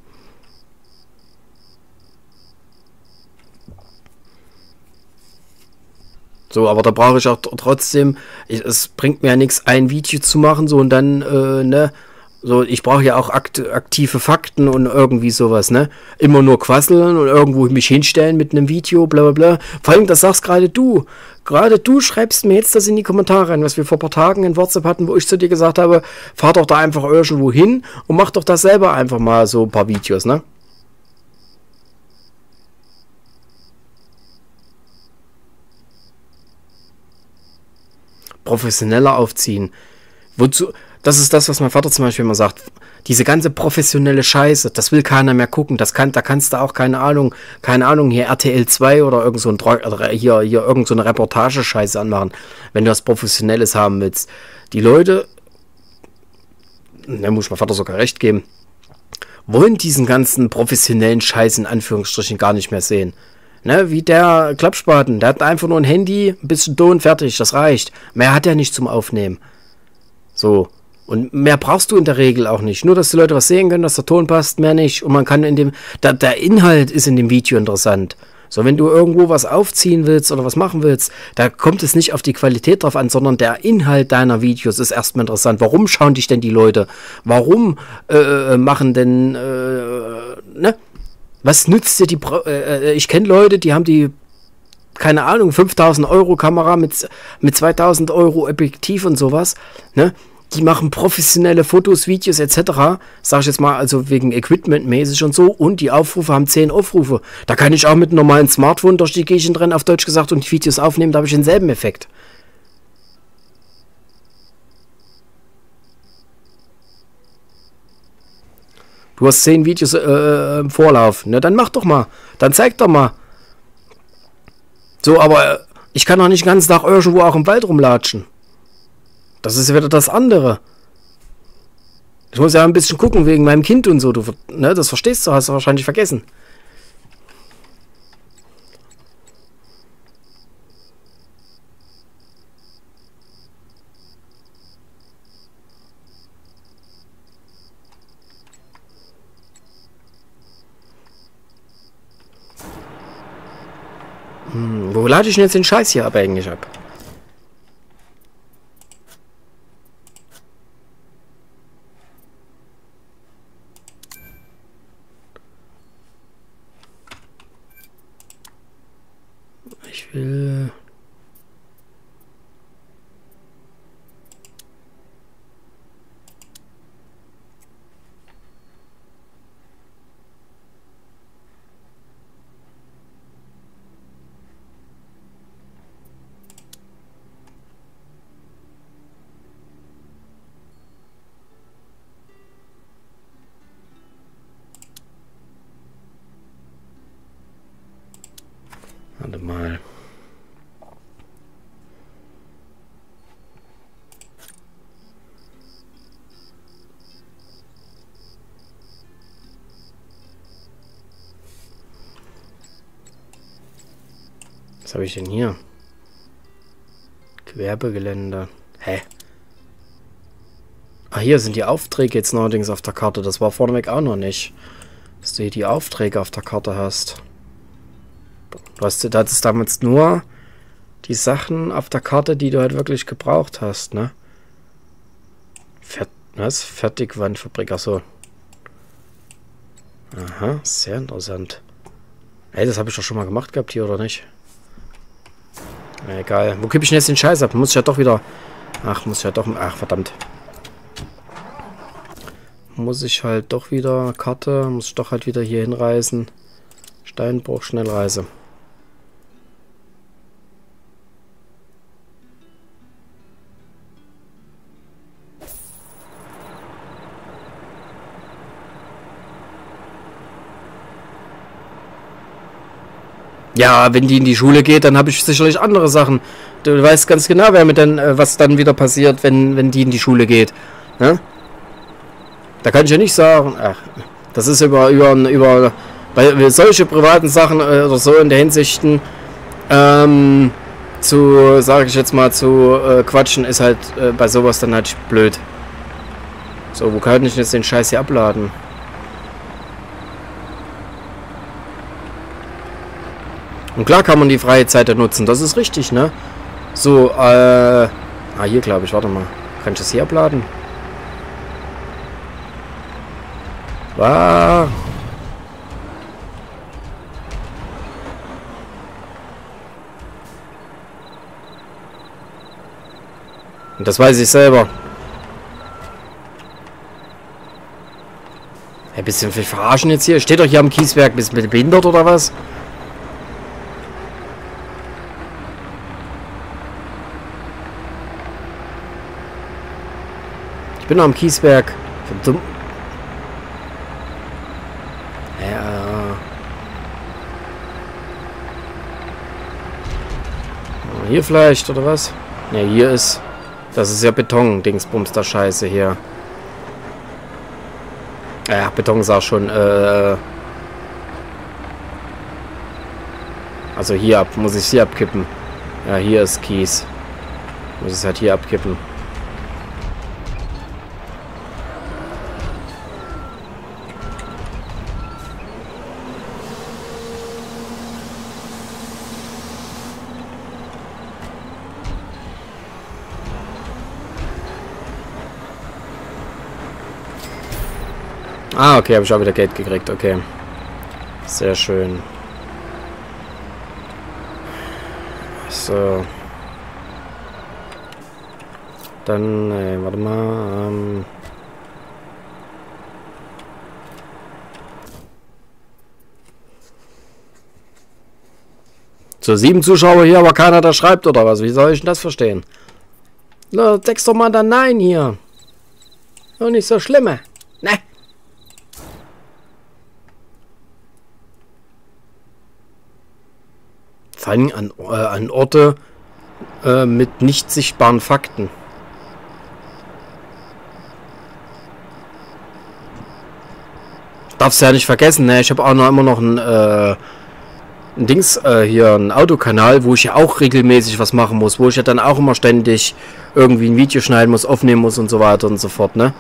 So, aber da brauche ich auch trotzdem, es bringt mir ja nichts, ein Video zu machen, so und dann, ne, so, ich brauche ja auch aktive Fakten und irgendwie sowas, ne, immer nur quasseln und irgendwo mich hinstellen mit einem Video, bla bla bla, vor allem, das sagst gerade du schreibst mir jetzt das in die Kommentare rein, was wir vor ein paar Tagen in WhatsApp hatten, wo ich zu dir gesagt habe, fahr doch da einfach irgendwo hin und mach doch da selber einfach mal so ein paar Videos, ne. Professioneller aufziehen. Wozu? Das ist das, was mein Vater zum Beispiel immer sagt. Diese ganze professionelle Scheiße, das will keiner mehr gucken. Da kannst du auch keine Ahnung, hier RTL 2 oder irgend so hier irgend so eine Reportage-Scheiße anmachen, wenn du was Professionelles haben willst. Die Leute, da muss ich meinem Vater sogar recht geben, wollen diesen ganzen professionellen Scheiß in Anführungsstrichen gar nicht mehr sehen. Ne, wie der Klappspaten, der hat einfach nur ein Handy, ein bisschen Ton, fertig, das reicht. Mehr hat er nicht zum Aufnehmen. So, und mehr brauchst du in der Regel auch nicht. Nur, dass die Leute was sehen können, dass der Ton passt, mehr nicht. Und man kann der Inhalt ist in dem Video interessant. So, wenn du irgendwo was aufziehen willst oder was machen willst, da kommt es nicht auf die Qualität drauf an, sondern der Inhalt deiner Videos ist erstmal interessant. Warum schauen dich denn die Leute? Warum machen denn, ne? Was nützt dir die... ich kenne Leute, die haben die, keine Ahnung, 5.000 Euro Kamera mit 2.000 Euro Objektiv und sowas, ne? Die machen professionelle Fotos, Videos etc. Sag ich jetzt mal, also wegen Equipment mäßig und so. Und die Aufrufe haben 10 Aufrufe. Da kann ich auch mit einem normalen Smartphone durch die Gegend rennen, auf Deutsch gesagt, und die Videos aufnehmen, da habe ich denselben Effekt. Du hast 10 Videos im Vorlauf. Na, dann mach doch mal. Dann zeig doch mal. So, aber ich kann doch nicht den ganzen Tag irgendwo auch im Wald rumlatschen. Das ist wieder das andere. Ich muss ja ein bisschen gucken wegen meinem Kind und so. Du, ne, das verstehst du, hast du wahrscheinlich vergessen. Wo lade ich denn jetzt den Scheiß hier aber eigentlich ab? Ich will... Warte mal. Was habe ich denn hier? Gewerbegelände. Hä? Ah, hier sind die Aufträge jetzt neuerdings auf der Karte. Das war vorneweg auch noch nicht. Dass du hier die Aufträge auf der Karte hast. Du hattest damals nur die Sachen auf der Karte, die du halt wirklich gebraucht hast, ne? Was? Fertigwandfabrik, achso. Aha, sehr interessant. Ey, das habe ich doch schon mal gemacht gehabt hier, oder nicht? Na, egal. Wo kippe ich denn jetzt den Scheiß ab? Muss ich ja doch wieder... Ach, muss ich ja doch... Ach, verdammt. Muss ich halt doch wieder... Karte, muss ich doch halt wieder hier hinreisen. Steinbruch, Schnellreise. Ja, wenn die in die Schule geht, dann habe ich sicherlich andere Sachen. Du weißt ganz genau, was dann wieder passiert, wenn die in die Schule geht. Ne? Da kann ich ja nicht sagen, ach, das ist über bei solche privaten Sachen oder so in der Hinsichten sage ich jetzt mal, zu quatschen, ist halt bei sowas dann halt blöd. So, wo kann ich jetzt den Scheiß hier abladen? Und klar kann man die freie Zeit nutzen, das ist richtig, ne? So, hier glaube ich, warte mal. Kann ich das hier abladen? Wow. Und das weiß ich selber. Ein bisschen viel verarschen jetzt hier. Steht doch hier am Kieswerk, bist du behindert oder was? Ich bin am Kieswerk. Verdammt. Ja. Hier vielleicht, oder was? Ja, hier ist... Das ist ja Beton, Dingsbums, der Scheiße hier. Ja, Beton ist auch schon, also hier muss ich hier abkippen. Ja, hier ist Kies. Muss ich es halt hier abkippen. Ah, okay, habe ich auch wieder Geld gekriegt, okay. Sehr schön. So. Dann, warte mal. So, 7 Zuschauer hier, aber keiner da schreibt, oder was? Wie soll ich denn das verstehen? Na, sag's doch mal dann Nein hier. Doch nicht so schlimm. Ne? vor allem an Orte mit nicht sichtbaren Fakten. Darfst du ja nicht vergessen, ne? Ich habe auch noch immer noch ein Dings, hier ein Autokanal, wo ich ja auch regelmäßig was machen muss, wo ich ja dann auch immer ständig irgendwie ein Video schneiden muss, aufnehmen muss und so weiter und so fort, ne?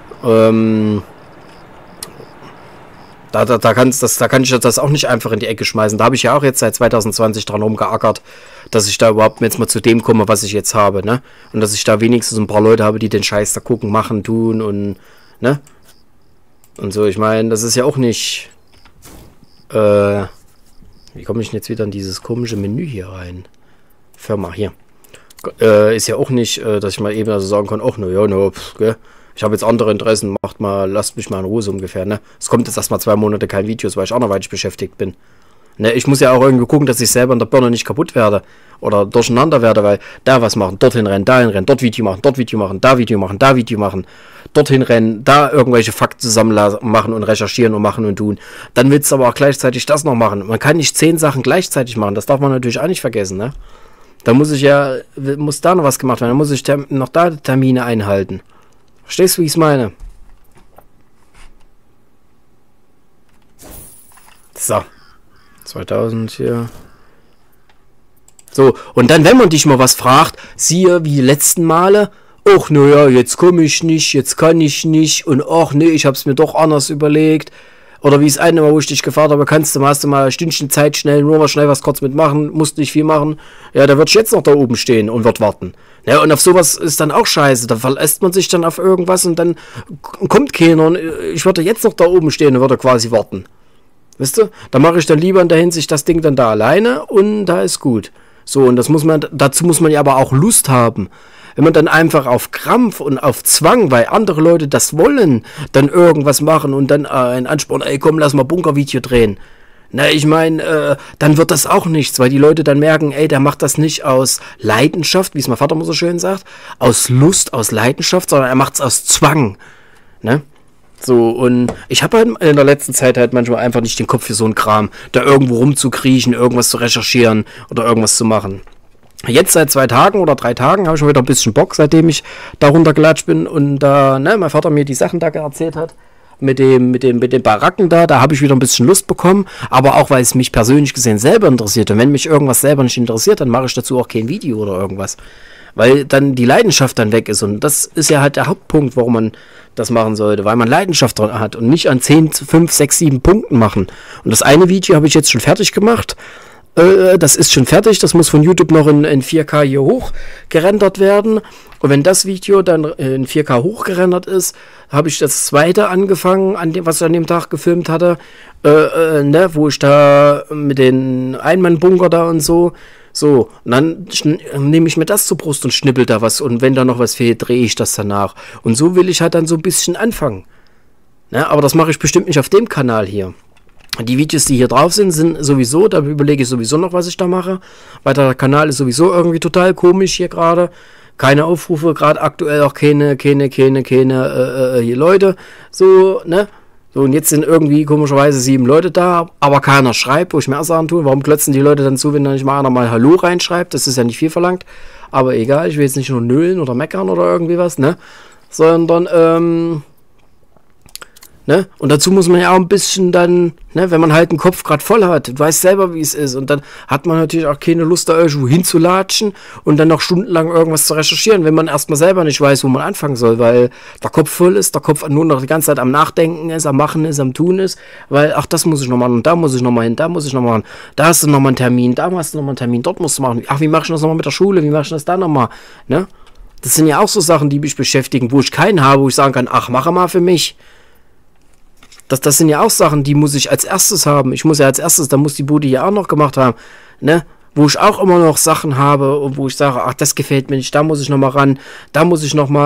Da kann ich das auch nicht einfach in die Ecke schmeißen. Da habe ich ja auch jetzt seit 2020 dran rumgeackert, dass ich da überhaupt jetzt mal zu dem komme, was ich jetzt habe, ne? Und dass ich da wenigstens ein paar Leute habe, die den Scheiß da gucken, machen, tun und, ne? Und so, ich meine, das ist ja auch nicht, wie komme ich denn jetzt wieder in dieses komische Menü hier rein? Firma, hier. Ist ja auch nicht, dass ich mal eben also sagen kann, ach, gell? Ich habe jetzt andere Interessen, lasst mich mal in Ruhe so ungefähr, ne? Es kommt jetzt erstmal 2 Monate kein Videos, weil ich anderweitig beschäftigt bin. Ne, ich muss ja auch irgendwie gucken, dass ich selber in der Birne nicht kaputt werde oder durcheinander werde, weil da was machen, dorthin rennen, dahin rennen, dort Video machen, da Video machen, da Video machen, dorthin rennen, da irgendwelche Fakten zusammen machen und recherchieren und machen und tun. Dann willst du aber auch gleichzeitig das noch machen. Man kann nicht 10 Sachen gleichzeitig machen, das darf man natürlich auch nicht vergessen, ne? Da muss da noch was gemacht werden, da muss ich noch da Termine einhalten. Verstehst du, wie ich es meine? So. 2000 hier. So, und dann, wenn man dich mal was fragt, siehe wie die letzten Male, ach, naja, jetzt komme ich nicht, jetzt kann ich nicht und ach, nee, ich hab's mir doch anders überlegt. Oder wie es eine Mal, wo ich dich gefragt habe, hast du mal ein Stündchen Zeit schnell, nur mal schnell was kurz mitmachen, musst nicht viel machen. Ja, da wird ich jetzt noch da oben stehen und wird warten. Ja, und auf sowas ist dann auch scheiße. Da verlässt man sich dann auf irgendwas und dann kommt keiner und ich würde jetzt noch da oben stehen und würde quasi warten. Wisst ihr? Da mache ich dann lieber in der Hinsicht das Ding dann da alleine und da ist gut. So, und dazu muss man ja aber auch Lust haben. Wenn man dann einfach auf Krampf und auf Zwang, weil andere Leute das wollen, dann irgendwas machen und dann einen Ansporn, ey komm, lass mal Bunkervideo drehen. Na, ich meine, dann wird das auch nichts, weil die Leute dann merken, ey, der macht das nicht aus Leidenschaft, wie es mein Vater immer so schön sagt, aus Lust, aus Leidenschaft, sondern er macht es aus Zwang. Ne? So, und ich habe halt in der letzten Zeit halt manchmal einfach nicht den Kopf für so einen Kram, da irgendwo rumzukriechen, irgendwas zu recherchieren oder irgendwas zu machen. Jetzt seit 2 Tagen oder 3 Tagen habe ich schon wieder ein bisschen Bock, seitdem ich da runtergelatscht bin und mein Vater mir die Sachen da erzählt hat. Mit den Baracken da habe ich wieder ein bisschen Lust bekommen, aber auch, weil es mich persönlich gesehen selber interessiert. Und wenn mich irgendwas selber nicht interessiert, dann mache ich dazu auch kein Video oder irgendwas. Weil dann die Leidenschaft dann weg ist. Und das ist ja halt der Hauptpunkt, warum man das machen sollte. Weil man Leidenschaft dran hat und nicht an 10, 5, 6, 7 Punkten machen. Und das eine Video habe ich jetzt schon fertig gemacht. Das ist schon fertig, das muss von YouTube noch in 4K hier hoch gerendert werden. Und wenn das Video dann in 4K hochgerendert ist, habe ich das zweite angefangen, was ich an dem Tag gefilmt hatte, wo ich da mit den Einmannbunker da und so. So, und dann nehme ich mir das zur Brust und schnippel da was. Und wenn da noch was fehlt, drehe ich das danach. Und so will ich halt dann so ein bisschen anfangen. Ne? Aber das mache ich bestimmt nicht auf dem Kanal hier. Die Videos, die hier drauf sind sowieso, da überlege ich sowieso noch, was ich da mache. Weil der Kanal ist sowieso irgendwie total komisch hier gerade. Keine Aufrufe, gerade aktuell auch keine hier Leute. So, ne? So, und jetzt sind irgendwie komischerweise 7 Leute da, aber keiner schreibt, wo ich mir auch sagen tue, warum klotzen die Leute dann zu, wenn da nicht mal einer mal Hallo reinschreibt? Das ist ja nicht viel verlangt. Aber egal, ich will jetzt nicht nur nüllen oder meckern oder irgendwie was, ne? Sondern, ne? Und dazu muss man ja auch ein bisschen dann, ne, wenn man halt den Kopf gerade voll hat, du weißt selber, wie es ist. Und dann hat man natürlich auch keine Lust, da irgendwo hinzulatschen und dann noch stundenlang irgendwas zu recherchieren, wenn man erstmal selber nicht weiß, wo man anfangen soll, weil der Kopf voll ist, der Kopf nur noch die ganze Zeit am Nachdenken ist, am Machen ist, am Tun ist, weil, ach, das muss ich noch machen und da muss ich noch mal hin, da muss ich noch machen, da hast du noch mal einen Termin, da hast du noch mal einen Termin, dort musst du machen, ach, wie mache ich das noch mal mit der Schule, wie mache ich das da noch mal, ne? Das sind ja auch so Sachen, die mich beschäftigen, wo ich keinen habe, wo ich sagen kann, ach, mache mal für mich. Das sind ja auch Sachen, die muss ich als erstes haben. Ich muss ja als erstes, da muss die Bude ja auch noch gemacht haben, ne? Wo ich auch immer noch Sachen habe und wo ich sage, ach, das gefällt mir nicht, da muss ich noch mal ran, da muss ich noch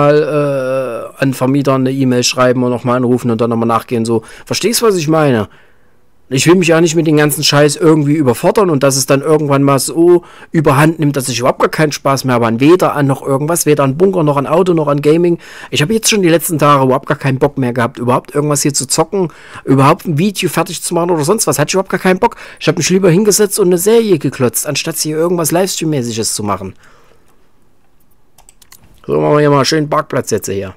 mal an Vermieter eine E-Mail schreiben und noch mal anrufen und dann noch mal nachgehen, so. Verstehst du, was ich meine? Ich will mich ja nicht mit den ganzen Scheiß irgendwie überfordern und dass es dann irgendwann mal so überhand nimmt, dass ich überhaupt gar keinen Spaß mehr habe. Weder an noch irgendwas, weder an Bunker, noch an Auto, noch an Gaming. Ich habe jetzt schon die letzten Tage überhaupt gar keinen Bock mehr gehabt, überhaupt irgendwas hier zu zocken, überhaupt ein Video fertig zu machen oder sonst was. Hatte ich überhaupt gar keinen Bock. Ich habe mich lieber hingesetzt und eine Serie geklotzt, anstatt hier irgendwas Livestream-mäßiges zu machen. So, machen wir hier mal schön Parkplatz jetzt hier.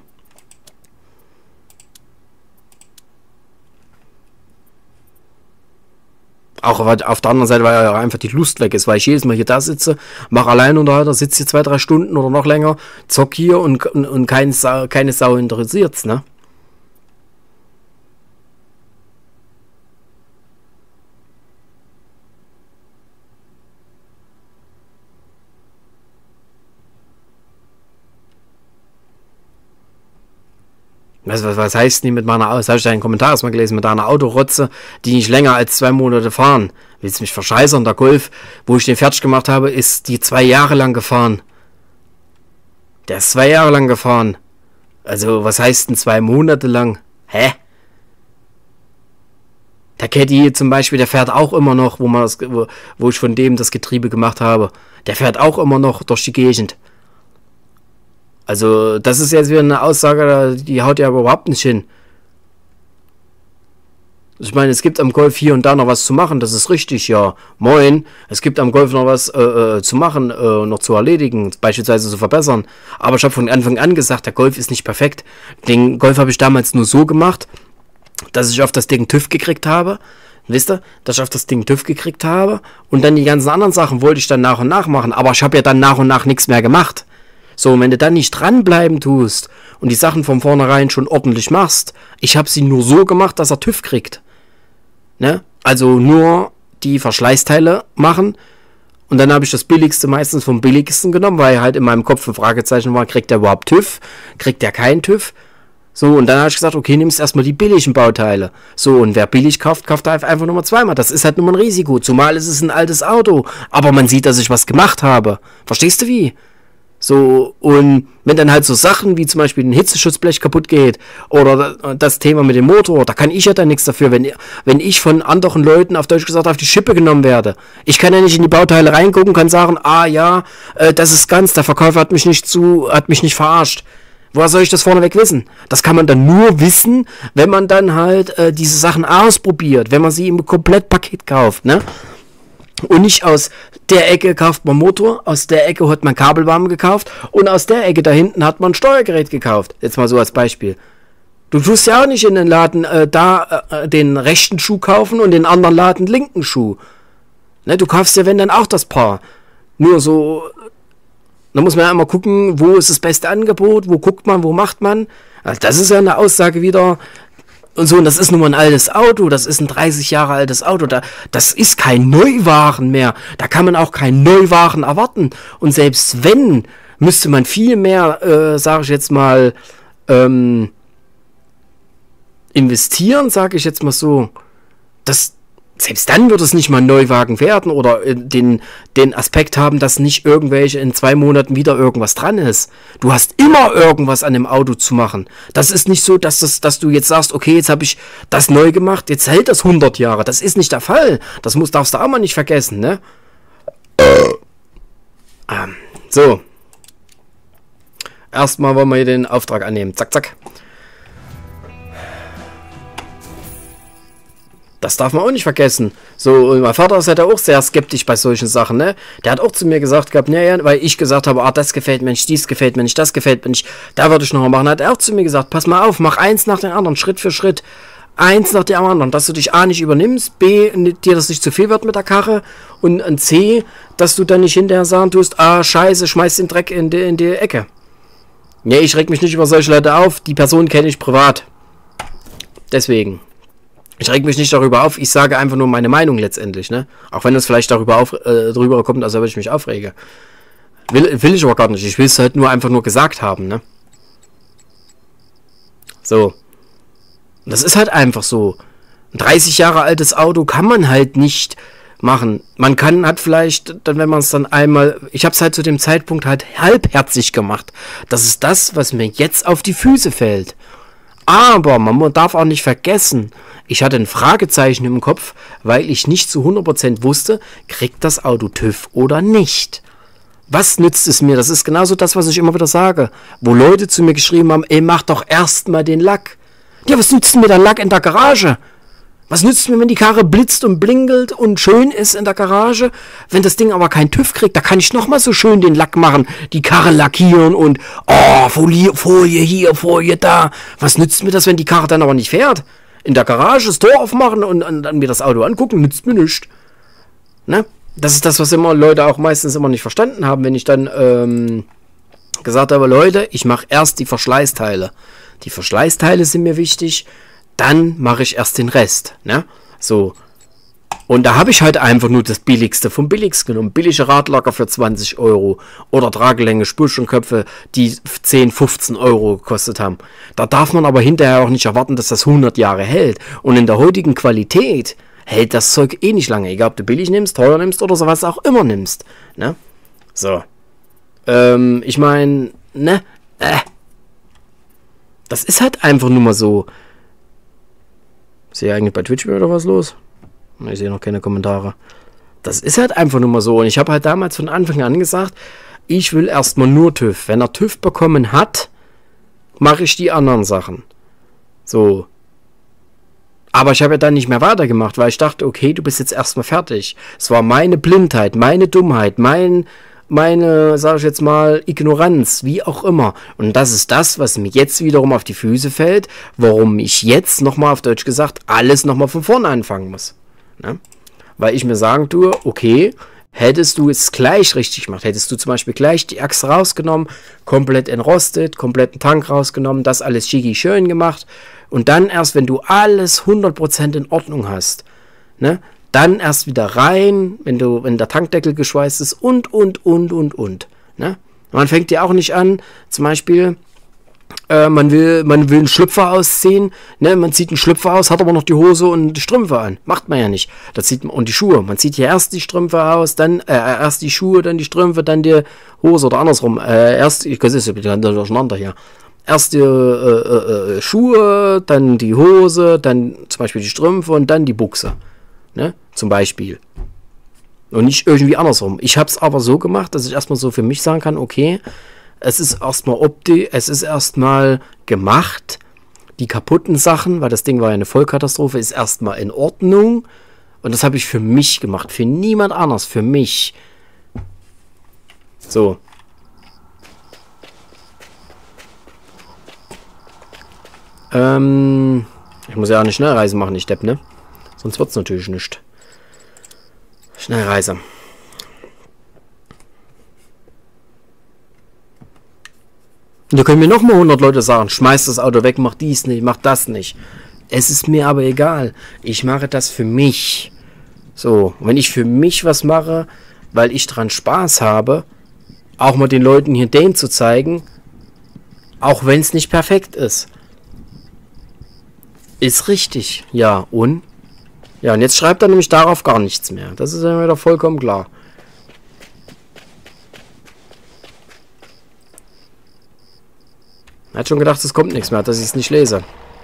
Auch auf der anderen Seite, weil ja einfach die Lust weg ist, weil ich jedes Mal hier da sitze, mache Alleinunterhalter, sitze hier 2-3 Stunden oder noch länger, zock hier und keine Sau interessiert's, ne? Was heißt denn mit meiner Auto? Habe ich deinen Kommentar erstmal gelesen, mit deiner Autorotze, die nicht länger als 2 Monate fahren. Willst du mich verscheißern? Der Golf, wo ich den fertig gemacht habe, ist die 2 Jahre lang gefahren. Der ist 2 Jahre lang gefahren. Also, was heißt denn 2 Monate lang? Hä? Der Caddy zum Beispiel, der fährt auch immer noch, wo ich von dem das Getriebe gemacht habe. Der fährt auch immer noch durch die Gegend. Also, das ist jetzt wieder eine Aussage, die haut ja überhaupt nicht hin. Ich meine, es gibt am Golf hier und da noch was zu machen, das ist richtig, ja. Moin, es gibt am Golf noch was zu machen, noch zu erledigen, beispielsweise zu verbessern. Aber ich habe von Anfang an gesagt, der Golf ist nicht perfekt. Den Golf habe ich damals nur so gemacht, dass ich auf das Ding TÜV gekriegt habe. Wisst ihr, dass ich auf das Ding TÜV gekriegt habe. Und dann die ganzen anderen Sachen wollte ich dann nach und nach machen. Aber ich habe ja dann nach und nach nichts mehr gemacht. So, und wenn du dann nicht dranbleiben tust und die Sachen von vornherein schon ordentlich machst, ich habe sie nur so gemacht, dass er TÜV kriegt. Ne? Also nur die Verschleißteile machen und dann habe ich das Billigste meistens vom Billigsten genommen, weil halt in meinem Kopf ein Fragezeichen war, kriegt der überhaupt TÜV? Kriegt der keinen TÜV? So, und dann habe ich gesagt, okay, nimmst erstmal die billigen Bauteile. So, und wer billig kauft, kauft einfach nur mal zweimal. Das ist halt nur mal ein Risiko, zumal ist es ein altes Auto, aber man sieht, dass ich was gemacht habe. Verstehst du wie? So, und wenn dann halt so Sachen wie zum Beispiel ein Hitzeschutzblech kaputt geht oder das Thema mit dem Motor, da kann ich ja dann nichts dafür, wenn ich von anderen Leuten auf Deutsch gesagt auf die Schippe genommen werde. Ich kann ja nicht in die Bauteile reingucken, kann sagen, das ist ganz, der Verkäufer hat mich nicht verarscht. Woher soll ich das vorneweg wissen? Das kann man dann nur wissen, wenn man dann halt diese Sachen ausprobiert, wenn man sie im Komplettpaket kauft, ne? Und nicht aus der Ecke kauft man Motor, aus der Ecke hat man Kabelbaum gekauft und aus der Ecke da hinten hat man ein Steuergerät gekauft. Jetzt mal so als Beispiel. Du tust ja auch nicht in den Laden den rechten Schuh kaufen und den anderen Laden den linken Schuh. Ne, du kaufst ja wenn dann auch das Paar. Nur so, da muss man ja immer gucken, wo ist das beste Angebot, wo guckt man, wo macht man. Also das ist ja eine Aussage wieder. Und so, und das ist nun mal ein altes Auto, das ist ein 30 Jahre altes Auto, das ist kein Neuwaren mehr, da kann man auch kein Neuwaren erwarten. Und selbst wenn, müsste man viel mehr, sage ich jetzt mal, investieren, sage ich jetzt mal so, selbst dann wird es nicht mal ein Neuwagen werden oder den Aspekt haben, dass nicht irgendwelche in 2 Monaten wieder irgendwas dran ist. Du hast immer irgendwas an dem Auto zu machen. Das ist nicht so, dass du jetzt sagst, okay, jetzt habe ich das neu gemacht, jetzt hält das 100 Jahre. Das ist nicht der Fall. Das darfst du auch mal nicht vergessen, ne? So. Erstmal wollen wir hier den Auftrag annehmen. Zack, zack. Das darf man auch nicht vergessen. So, und mein Vater ist halt auch sehr skeptisch bei solchen Sachen, ne? Der hat auch zu mir gesagt gehabt, naja, weil ich gesagt habe, das gefällt mir nicht, dies gefällt mir nicht, das gefällt mir nicht, da würde ich noch mal machen. Hat er auch zu mir gesagt, pass mal auf, mach eins nach dem anderen, Schritt für Schritt. Eins nach dem anderen, dass du dich A nicht übernimmst, B, dir das nicht zu viel wird mit der Karre und C, dass du dann nicht hinterher sagen tust, scheiße, schmeiß den Dreck in die Ecke. Nee, ich reg mich nicht über solche Leute auf, die Person kenne ich privat. Deswegen. Ich reg mich nicht darüber auf, ich sage einfach nur meine Meinung letztendlich, ne? Auch wenn es vielleicht drüber kommt, als ob ich mich aufrege. Will ich aber gar nicht, ich will es halt einfach nur gesagt haben, ne? So. Das ist halt einfach so. Ein 30 Jahre altes Auto kann man halt nicht machen. Man hat vielleicht, dann wenn man es dann einmal, ich habe es halt zu dem Zeitpunkt halt halbherzig gemacht. Das ist das, was mir jetzt auf die Füße fällt. Aber man darf auch nicht vergessen, ich hatte ein Fragezeichen im Kopf, weil ich nicht zu 100% wusste, kriegt das Auto TÜV oder nicht. Was nützt es mir? Das ist genauso das, was ich immer wieder sage. Wo Leute zu mir geschrieben haben, ey, mach doch erstmal den Lack. Ja, was nützt mir der Lack in der Garage? Was nützt mir, wenn die Karre blitzt und blinkelt und schön ist in der Garage? Wenn das Ding aber keinen TÜV kriegt, da kann ich nochmal so schön den Lack machen, die Karre lackieren und, oh, Folie hier, Folie da. Was nützt mir das, wenn die Karre dann aber nicht fährt? In der Garage das Tor aufmachen und dann mir das Auto angucken, nützt mir nichts. Ne? Das ist das, was immer Leute auch meistens immer nicht verstanden haben, wenn ich dann gesagt habe, Leute, ich mache erst die Verschleißteile. Die Verschleißteile sind mir wichtig, dann mache ich erst den Rest. Ne? So. Und da habe ich halt einfach nur das Billigste vom Billigsten genommen. Billige Radlacker für 20 Euro oder Tragelänge, Spülschirmköpfe, die 10, 15 Euro gekostet haben. Da darf man aber hinterher auch nicht erwarten, dass das 100 Jahre hält. Und in der heutigen Qualität hält das Zeug eh nicht lange. Egal, ob du billig nimmst, teuer nimmst oder sowas auch immer nimmst. Ne? So. Ich meine, ne? Das ist halt einfach nur mal so. Ist hier eigentlich bei Twitch oder was los? Ich sehe noch keine Kommentare. Das ist halt einfach nur mal so. Und ich habe halt damals von Anfang an gesagt, ich will erstmal nur TÜV. Wenn er TÜV bekommen hat, mache ich die anderen Sachen. So. Aber ich habe ja dann nicht mehr weitergemacht, weil ich dachte, okay, du bist jetzt erstmal fertig. Es war meine Blindheit, meine Dummheit, meine, sage ich jetzt mal, Ignoranz, wie auch immer. Und das ist das, was mir jetzt wiederum auf die Füße fällt, warum ich jetzt nochmal auf Deutsch gesagt alles nochmal von vorne anfangen muss. Ne? Weil ich mir sagen tue, okay, hättest du es gleich richtig gemacht, hättest du zum Beispiel gleich die Achse rausgenommen, komplett entrostet, kompletten Tank rausgenommen, das alles schicki schön gemacht und dann erst, wenn du alles 100% in Ordnung hast, ne, dann erst wieder rein, wenn der Tankdeckel geschweißt ist und. Ne? Man fängt ja auch nicht an, zum Beispiel, man will einen Schlüpfer ausziehen, ne? Man zieht einen Schlüpfer aus, hat aber noch die Hose und die Strümpfe an. Macht man ja nicht. Das sieht man, und die Schuhe. Man zieht hier erst die Strümpfe aus, dann erst die Schuhe, dann die Strümpfe, dann die Hose oder andersrum. Ich kann es durcheinander hier. Erst die Schuhe, dann die Hose, dann zum Beispiel die Strümpfe und dann die Buchse. Ne? Zum Beispiel. Und nicht irgendwie andersrum. Ich habe es aber so gemacht, dass ich erstmal so für mich sagen kann, okay, es ist erstmal gemacht. Die kaputten Sachen, weil das Ding war ja eine Vollkatastrophe, ist erstmal in Ordnung. Und das habe ich für mich gemacht. Für niemand anders. Für mich. So. Ich muss ja auch eine Schnellreise machen, ich Depp, ne? Sonst wird es natürlich nicht. Schnellreise. Da können mir nochmal 100 Leute sagen, schmeiß das Auto weg, mach dies nicht, mach das nicht. Es ist mir aber egal. Ich mache das für mich. So, wenn ich für mich was mache, weil ich dran Spaß habe, auch mal den Leuten hier den zu zeigen, auch wenn es nicht perfekt ist. Ist richtig. Ja, und? Ja, und jetzt schreibt er nämlich darauf gar nichts mehr. Das ist ja wieder vollkommen klar. Er hat schon gedacht, es kommt nichts mehr, dass ich es nicht lese.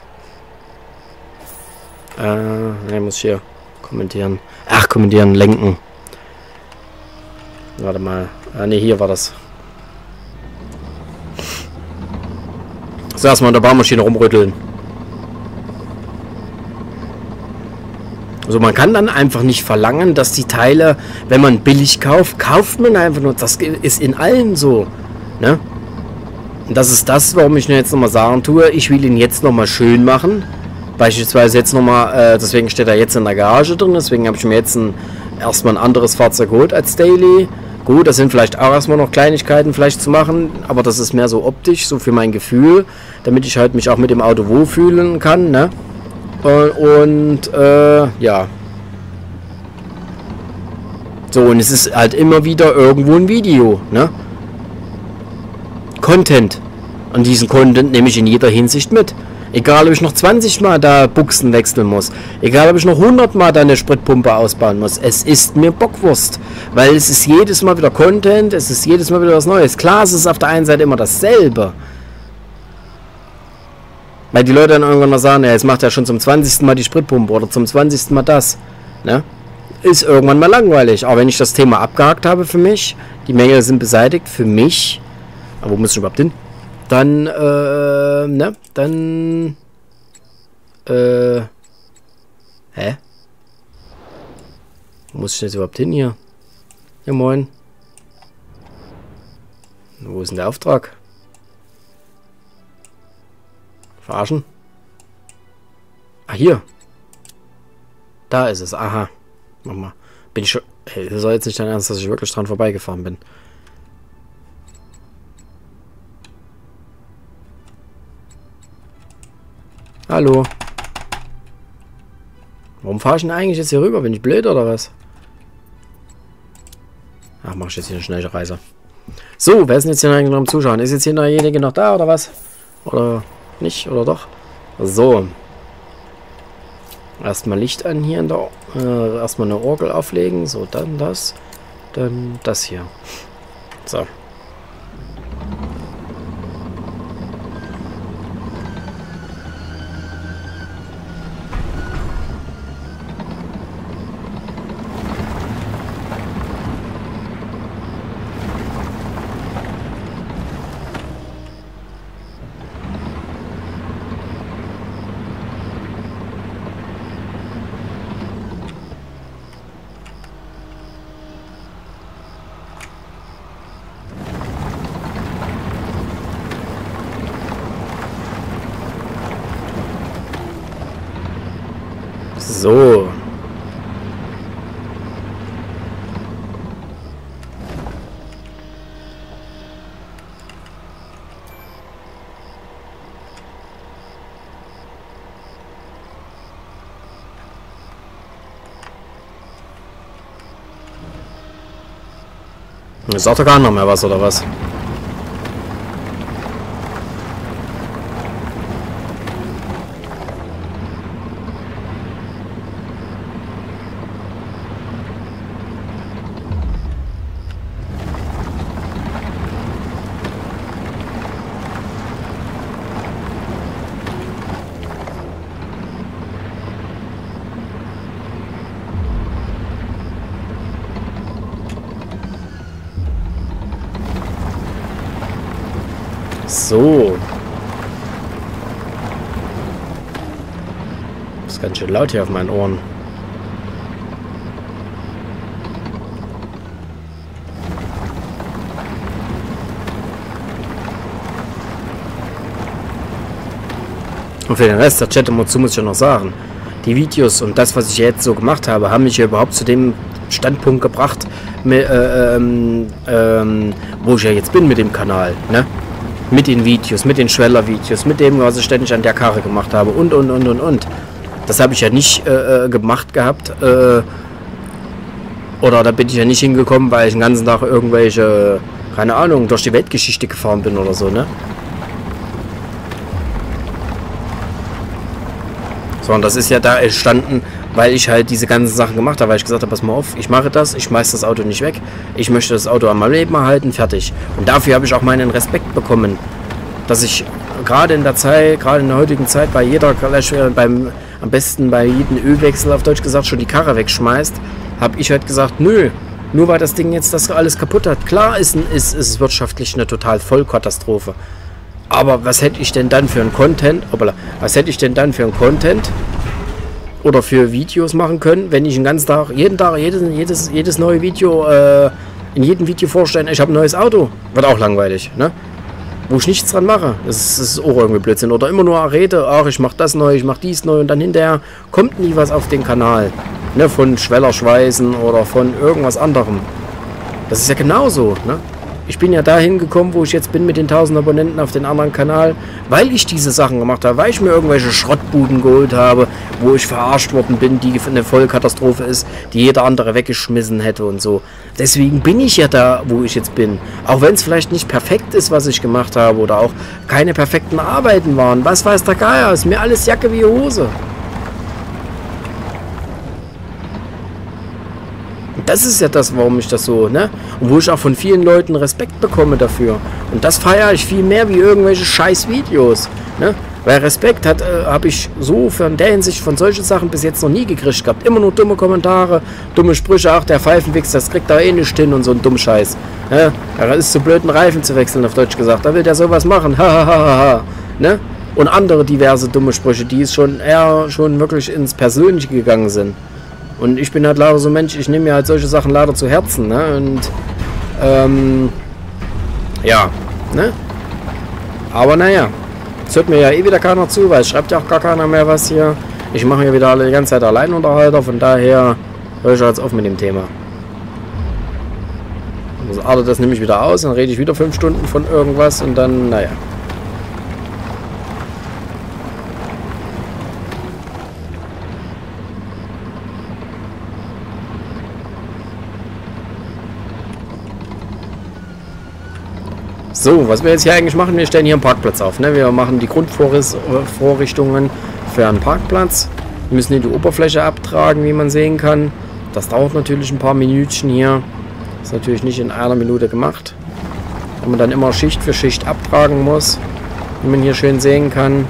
Ne, muss ich hier kommentieren. Ach, kommentieren, lenken. Warte mal. Ne, hier war das. So, erstmal in der Baumaschine rumrütteln. Also man kann dann einfach nicht verlangen, dass die Teile, wenn man billig kauft, kauft man einfach nur. Das ist in allen so. Ne? Und das ist das, warum ich nur jetzt nochmal sagen tue, ich will ihn jetzt nochmal schön machen. Beispielsweise jetzt nochmal, deswegen steht er jetzt in der Garage drin, deswegen habe ich mir jetzt erstmal ein anderes Fahrzeug geholt als Daily. Gut, das sind vielleicht auch erstmal noch Kleinigkeiten vielleicht zu machen, aber das ist mehr so optisch, so für mein Gefühl, damit ich halt mich auch mit dem Auto wohlfühlen kann, ne? Ja. So, und es ist halt immer wieder irgendwo ein Video, ne? Content. Und diesen Content nehme ich in jeder Hinsicht mit. Egal, ob ich noch 20 Mal da Buchsen wechseln muss. Egal, ob ich noch 100 Mal da eine Spritpumpe ausbauen muss. Es ist mir Bockwurst. Weil es ist jedes Mal wieder Content, es ist jedes Mal wieder was Neues. Klar, es ist auf der einen Seite immer dasselbe. Weil die Leute dann irgendwann mal sagen, ja, jetzt macht er schon zum 20. Mal die Spritpumpe oder zum 20. Mal das. Ne? Ist irgendwann mal langweilig. Aber wenn ich das Thema abgehakt habe für mich, die Mängel sind beseitigt für mich, aber wo muss ich überhaupt hin? Dann, ne? Dann, hä? Wo muss ich jetzt überhaupt hin hier? Ja, moin. Wo ist denn der Auftrag? Verarschen? Ah, hier. Da ist es. Aha. Mach mal. Bin ich schon... Hey, das soll jetzt nicht dein Ernst, dass ich wirklich dran vorbeigefahren bin. Hallo. Warum fahre ich denn eigentlich jetzt hier rüber? Bin ich blöd oder was? Ach, mach ich jetzt hier eine schnelle Reise. So, wer ist denn jetzt hier eigentlich noch am Zuschauen? Ist jetzt hier noch derjenige noch da oder was? Oder nicht? Oder doch? So. Erstmal Licht an hier in der... erstmal eine Orgel auflegen. So, dann das. Dann das hier. So. So. Sagt doch gar nicht mehr was, oder was? So. Das ist ganz schön laut hier auf meinen Ohren. Und für den Rest der Chat dazu muss ich ja noch sagen, die Videos und das, was ich jetzt so gemacht habe, haben mich ja überhaupt zu dem Standpunkt gebracht, wo ich ja jetzt bin mit dem Kanal, ne? Mit den Videos, mit den Schweller-Videos, mit dem, was ich ständig an der Karre gemacht habe und. Das habe ich ja nicht gemacht gehabt. Oder da bin ich ja nicht hingekommen, weil ich den ganzen Tag irgendwelche, keine Ahnung, durch die Weltgeschichte gefahren bin oder so, ne? Sondern das ist ja da entstanden, weil ich halt diese ganzen Sachen gemacht habe, weil ich gesagt habe, pass mal auf, ich mache das, ich schmeiß das Auto nicht weg, ich möchte das Auto an meinem Leben erhalten, fertig. Und dafür habe ich auch meinen Respekt bekommen, dass ich gerade in der Zeit, gerade in der heutigen Zeit, bei jeder, am besten bei jedem Ölwechsel, auf Deutsch gesagt, schon die Karre wegschmeißt, habe ich halt gesagt, nö, nur weil das Ding jetzt das alles kaputt hat. Klar ist es wirtschaftlich eine total Vollkatastrophe. Aber was hätte ich denn dann für ein Content, oder für Videos machen können, wenn ich den ganzen Tag, jedes neue Video, in jedem Video vorstellen, ich habe ein neues Auto. Wird auch langweilig, ne? Wo ich nichts dran mache. Das ist auch irgendwie Blödsinn. Oder immer nur rede, ach, ich mache das neu, ich mache dies neu und dann hinterher kommt nie was auf den Kanal. Ne? Von Schwellerschweißen oder von irgendwas anderem. Das ist ja genauso, ne? Ich bin ja dahin gekommen, wo ich jetzt bin mit den 1000 Abonnenten auf den anderen Kanal, weil ich diese Sachen gemacht habe, weil ich mir irgendwelche Schrottbuden geholt habe, wo ich verarscht worden bin, die eine Vollkatastrophe ist, die jeder andere weggeschmissen hätte und so. Deswegen bin ich ja da, wo ich jetzt bin. Auch wenn es vielleicht nicht perfekt ist, was ich gemacht habe oder auch keine perfekten Arbeiten waren. Was weiß der Geier, ist mir alles Jacke wie Hose. Das ist ja das, warum ich das so, ne? Und wo ich auch von vielen Leuten Respekt bekomme dafür. Und das feiere ich viel mehr wie irgendwelche scheiß Videos, ne? Weil Respekt habe ich so für in der Hinsicht von solchen Sachen bis jetzt noch nie gekriegt gehabt. Immer nur dumme Kommentare, dumme Sprüche, ach der Pfeifenwichs, das kriegt er eh nicht hin und so ein dumm Scheiß. Ja, er ist zu blöd, einen Reifen zu wechseln, auf Deutsch gesagt. Da will der sowas machen. Ha. Ne? Und andere diverse dumme Sprüche, die es schon wirklich ins Persönliche gegangen sind. Und ich bin halt leider so ein Mensch, ich nehme mir halt solche Sachen leider zu Herzen. Ne? Und ja, ne? Aber naja. Es hört mir ja eh wieder keiner zu, weil es schreibt ja auch gar keiner mehr was hier. Ich mache ja wieder die ganze Zeit Alleinunterhalter, von daher höre ich jetzt auf mit dem Thema. Also artet das nämlich wieder aus, dann rede ich wieder 5 Stunden von irgendwas und dann, naja. So, was wir jetzt hier eigentlich machen, wir stellen hier einen Parkplatz auf. Ne? Wir machen die Grundvorrichtungen für einen Parkplatz. Wir müssen hier die Oberfläche abtragen, wie man sehen kann. Das dauert natürlich ein paar Minütchen hier. Ist natürlich nicht in einer Minute gemacht. Wenn man dann immer Schicht für Schicht abtragen muss, wie man hier schön sehen kann.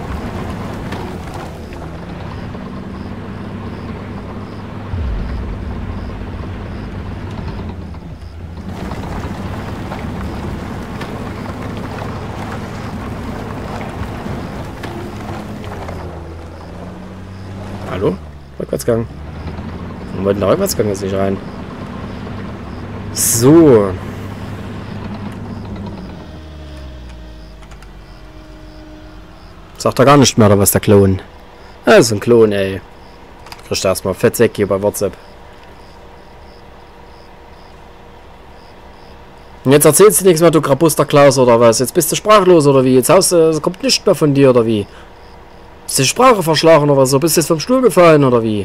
Hallo? Rückwärtsgang. Warum wollte der Rückwärtsgang jetzt nicht rein? So. Sagt er gar nicht mehr, oder was, der Klon? Das ist ein Klon, ey. Kriegst du erstmal Fettsäck hier bei WhatsApp. Und jetzt erzählst du nichts mehr, du Krabuster Klaus, oder was? Jetzt bist du sprachlos, oder wie? Jetzt kommt nichts mehr von dir, oder wie? Ist die Sprache verschlagen oder so? Bist du jetzt vom Stuhl gefallen oder wie?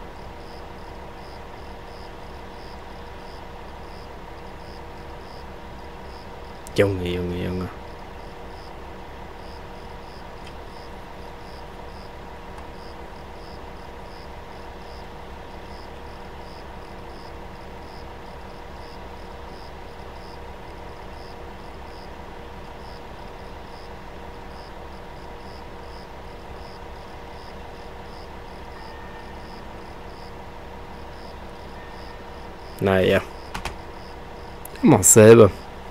Junge. Naja. Immer dasselbe.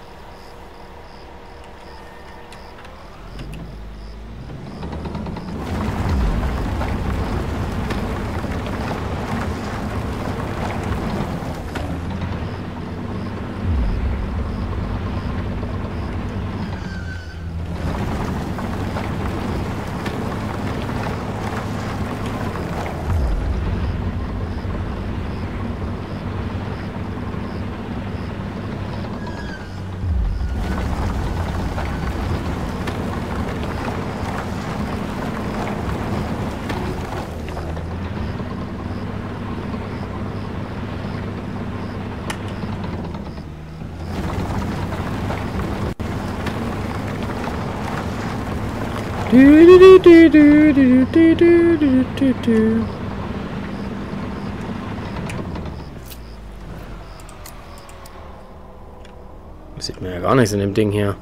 Das sieht man ja gar nichts in dem Ding hier.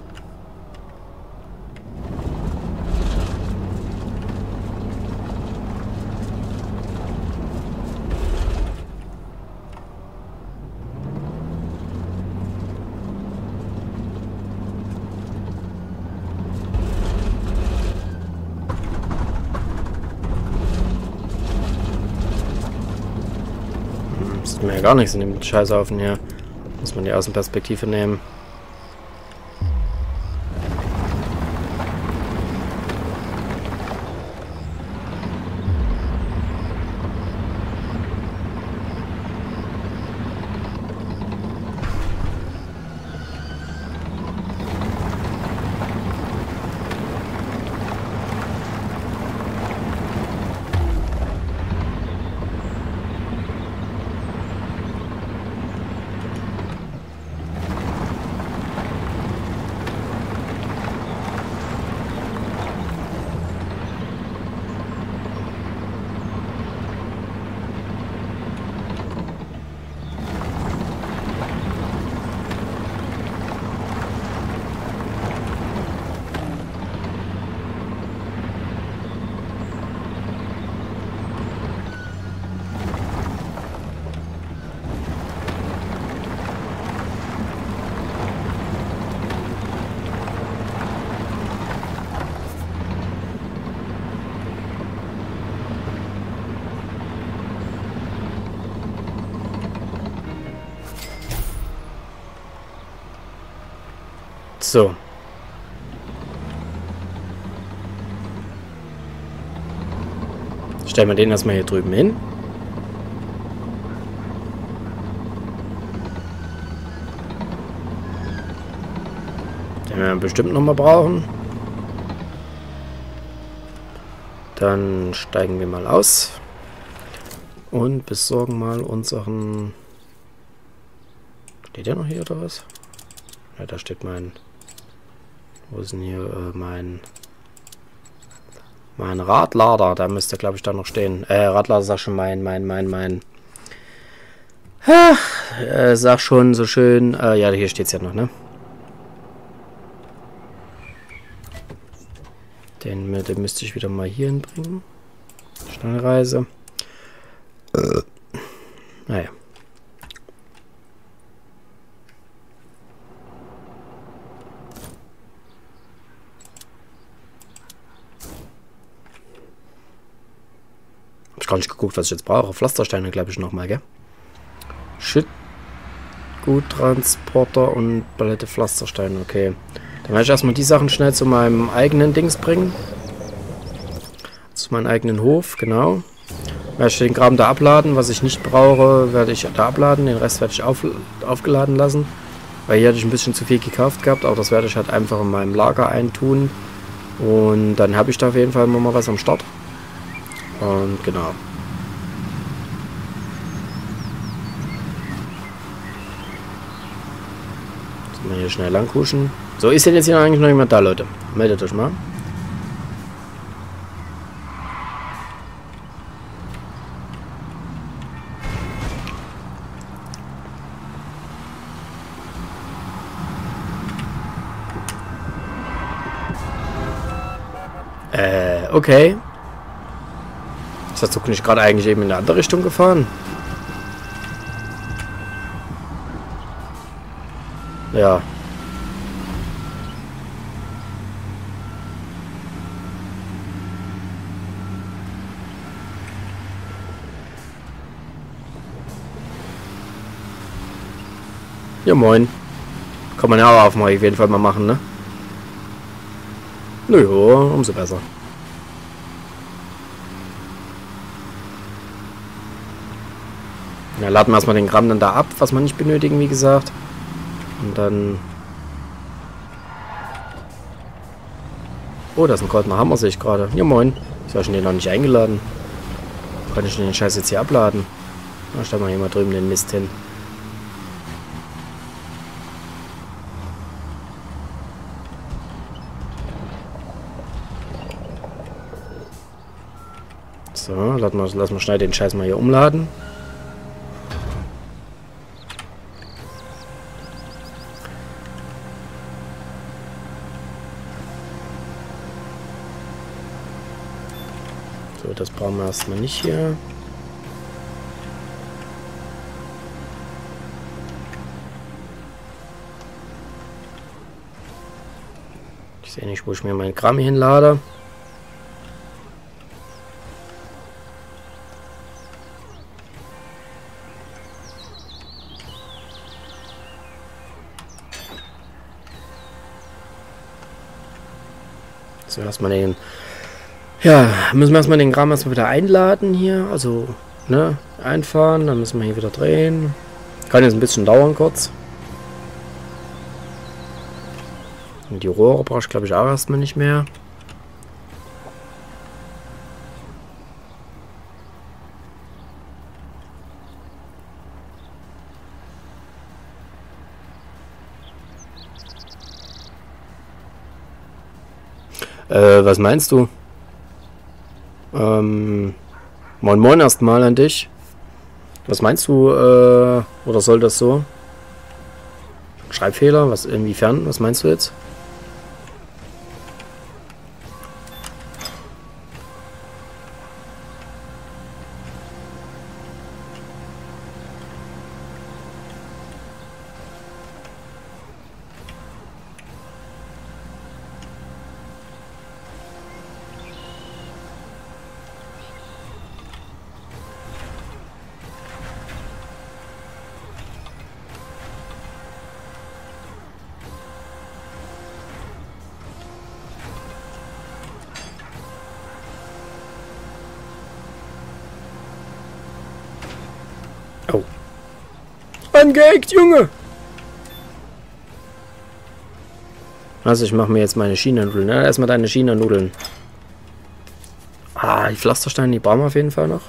Sieht man ja gar nichts in dem Scheißhaufen hier. Muss man die Außenperspektive nehmen. So. Stellen wir den erstmal hier drüben hin. Den werden wir bestimmt nochmal brauchen. Dann steigen wir mal aus. Und besorgen mal unseren... Steht der noch hier oder was? Ja, da steht mein... Wo ist denn hier mein Radlader? Da müsste, glaube ich, da noch stehen. Radlader sag schon mein... Sag schon so schön... ja, hier steht es ja noch, ne? Den müsste ich wieder mal hier hinbringen. Schnellreise. Naja. Hab ich gar nicht geguckt, was ich jetzt brauche. Pflastersteine, glaube ich, nochmal, gell? Shit. Guttransporter und Palette Pflastersteine, okay. Dann werde ich erstmal die Sachen schnell zu meinem eigenen Dings bringen. Zu meinem eigenen Hof, genau. Werde ich den Kram da abladen. Was ich nicht brauche, werde ich da abladen. Den Rest werde ich aufgeladen lassen. Weil hier hatte ich ein bisschen zu viel gekauft gehabt. Aber das werde ich halt einfach in meinem Lager eintun. Und dann habe ich da auf jeden Fall mal was am Start. Und genau. Jetzt mal hier schnell lang kuschen. So, ist denn jetzt hier eigentlich noch jemand da, Leute? Meldet euch mal. Okay. Ist der Zug nicht gerade eigentlich eben in eine andere Richtung gefahren? Ja. Ja, moin. Kann man ja auch auf jeden Fall mal machen, ne? Naja, umso besser. Ja, laden wir erstmal den Kram dann da ab, was wir nicht benötigen, wie gesagt. Und dann... Oh, das ist ein goldener Hammer, sehe ich gerade. Ja, moin. Ich habe den noch nicht eingeladen. Kann ich den Scheiß jetzt hier abladen? Na, stellen wir hier mal drüben den Mist hin. So, lass mal schnell den Scheiß mal hier umladen. So, das brauchen wir erstmal nicht hier. Ich sehe nicht, wo ich mir meinen Kram hinlade. So, erstmal den... Ja, müssen wir erstmal den Kram erstmal wieder einladen hier. Also, ne, einfahren. Dann müssen wir hier wieder drehen. Kann jetzt ein bisschen dauern kurz. Und die Rohre brauche ich, glaube ich, auch erstmal nicht mehr. Was meinst du? Moin Moin erstmal an dich. Was meinst du, oder soll das so? Schreibfehler? Was, inwiefern? Was meinst du jetzt? Oh. Angeeckt, Junge! Also ich mache mir jetzt meine China-Nudeln. Ja, erstmal deine China-Nudeln. Ah, die Pflastersteine, die brauchen wir auf jeden Fall noch.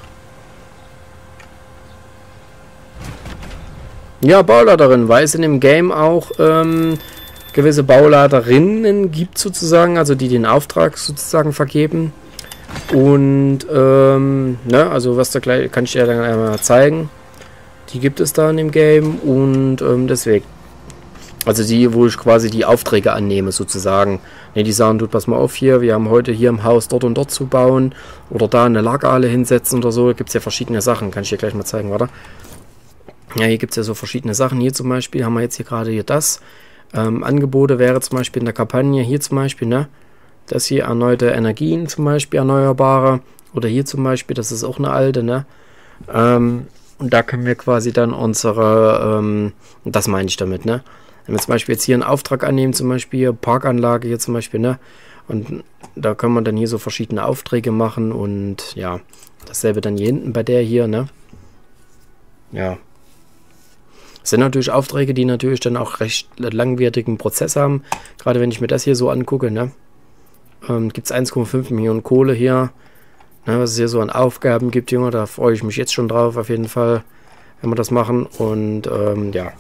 Ja, Bauladerinnen, weil es in dem Game auch gewisse Bauladerinnen gibt sozusagen, also die den Auftrag sozusagen vergeben. Und, ne, also was da gleich, kann ich dir dann einmal zeigen. Die gibt es da in dem Game und deswegen. Also die, wo ich quasi die Aufträge annehme sozusagen. Ne, die sagen, tut pass mal auf hier, wir haben heute hier im Haus dort und dort zu bauen. Oder da eine Lagerhalle hinsetzen oder so. Da gibt es ja verschiedene Sachen, kann ich dir gleich mal zeigen, warte. Ja, hier gibt es ja so verschiedene Sachen. Hier zum Beispiel haben wir jetzt hier gerade hier das. Angebote wäre zum Beispiel in der Kampagne, hier zum Beispiel, ne? Das hier, erneute Energien zum Beispiel, erneuerbare. Oder hier zum Beispiel, das ist auch eine alte, ne? Und da können wir quasi dann unsere, das meine ich damit, ne? Wenn wir zum Beispiel jetzt hier einen Auftrag annehmen, zum Beispiel Parkanlage hier zum Beispiel, ne? Und da können wir dann hier so verschiedene Aufträge machen und ja, dasselbe dann hier hinten bei der hier, ne? Ja. Das sind natürlich Aufträge, die natürlich dann auch recht langwierigen Prozess haben. Gerade wenn ich mir das hier so angucke, ne? Gibt es 1,5 Millionen Kohle hier. Ne, was es hier so an Aufgaben gibt, Junge, da freue ich mich jetzt schon drauf, auf jeden Fall, wenn wir das machen. Und ja.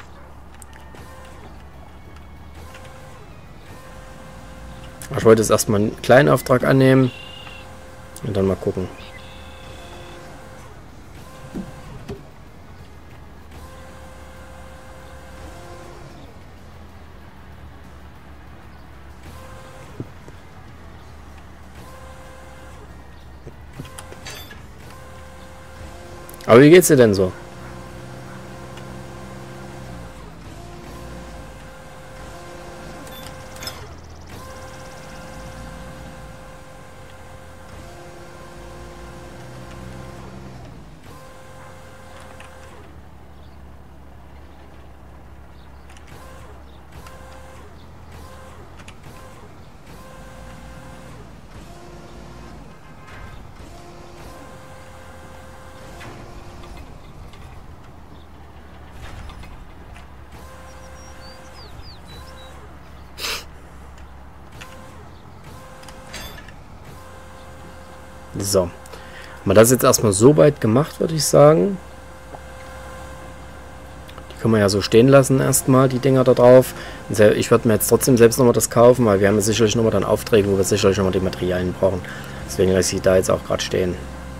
Ich wollte jetzt erstmal einen kleinen Auftrag annehmen und dann mal gucken. Aber wie geht's dir denn so? So, haben wir das jetzt erstmal so weit gemacht, würde ich sagen. Die können wir ja so stehen lassen erstmal, die Dinger da drauf. Ich würde mir jetzt trotzdem selbst nochmal das kaufen, weil wir haben ja sicherlich nochmal dann Aufträge, wo wir sicherlich nochmal die Materialien brauchen. Deswegen lasse ich da jetzt auch gerade stehen.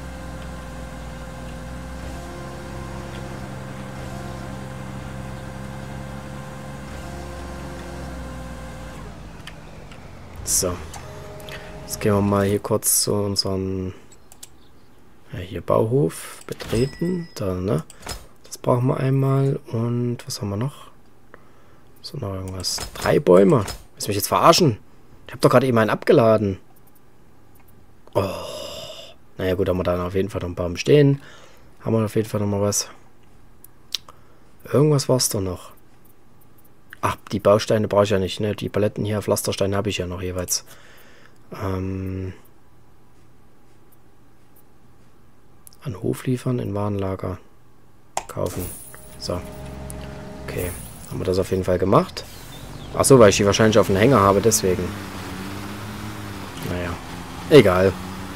So. Jetzt gehen wir mal hier kurz zu unserem hier Bauhof betreten. Da, ne? Das brauchen wir einmal. Und was haben wir noch? So, noch irgendwas. 3 Bäume. Willst du mich jetzt verarschen? Ich habe doch gerade eben einen abgeladen. Oh. Naja gut, haben wir dann auf jeden Fall noch einen Baum stehen. Haben wir auf jeden Fall noch mal was. Irgendwas war es doch noch. Ach, die Bausteine brauche ich ja nicht, ne? Die Paletten hier, Pflastersteine habe ich ja noch jeweils. An Hof liefern, in Warenlager kaufen. So. Okay. Haben wir das auf jeden Fall gemacht. Achso, weil ich die wahrscheinlich auf den Hänger habe, deswegen. Naja. Egal.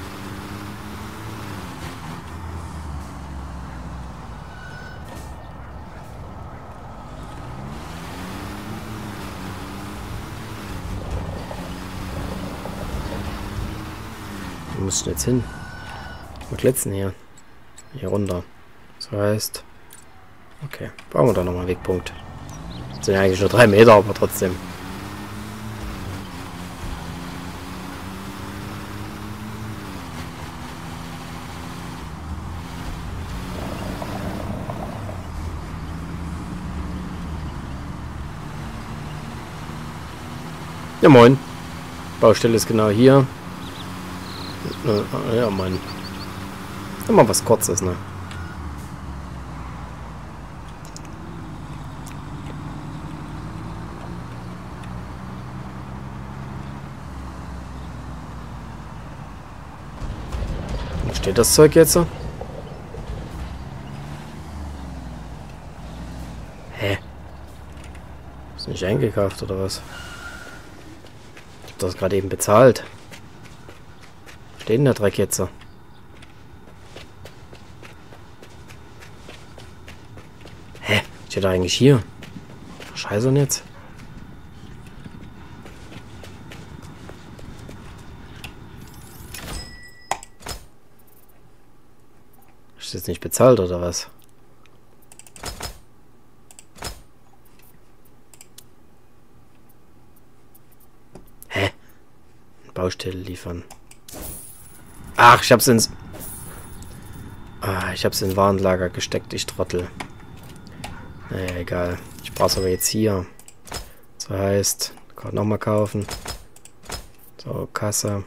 Wo muss ich denn jetzt hin? Wir kletzen hier. Hier runter. Das heißt... Okay, brauchen wir da nochmal einen Wegpunkt. Das sind ja eigentlich nur 3 Meter, aber trotzdem. Ja moin. Baustelle ist genau hier. Ja Mann. Immer was Kurzes, ne? Wo steht das Zeug jetzt? nicht eingekauft oder was? Ich hab das gerade eben bezahlt. Steht denn der Dreck jetzt so? Hä? Steht er eigentlich hier? Scheiße und jetzt? Ist das nicht bezahlt oder was? Hä? Baustelle liefern. Ach, ich hab's ins... Ah, ich hab's in Warenlager gesteckt, ich Trottel. Naja, egal. Ich brauch's aber jetzt hier. Das heißt, kann nochmal kaufen. So, Kasse.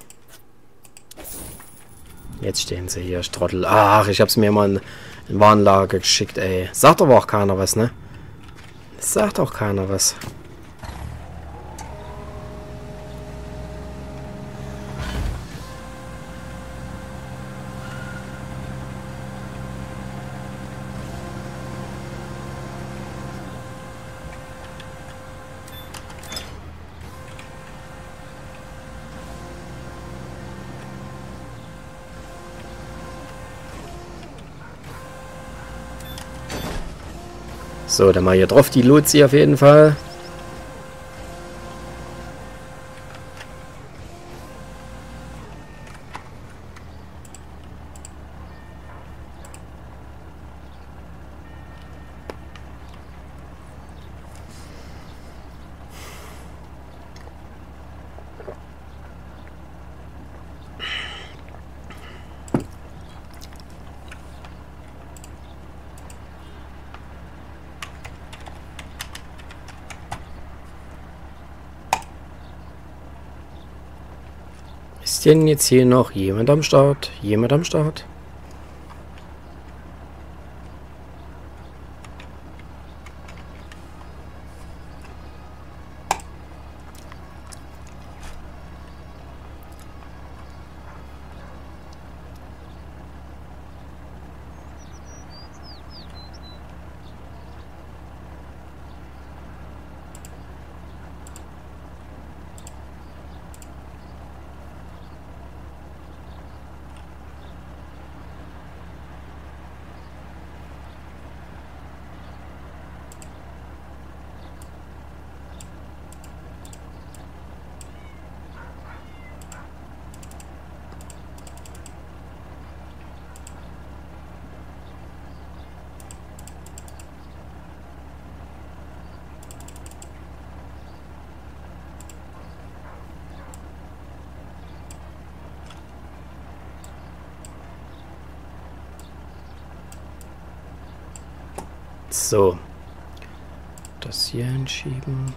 Jetzt stehen sie hier, Strottel. Ach, ich hab's mir mal in Warenlager geschickt, ey. Sagt aber auch keiner was, ne? Sagt auch keiner was. So, dann mal hier drauf die Luzi auf jeden Fall. Ist denn jetzt hier noch jemand am Start? Jemand am Start? So. Das hier hinschieben.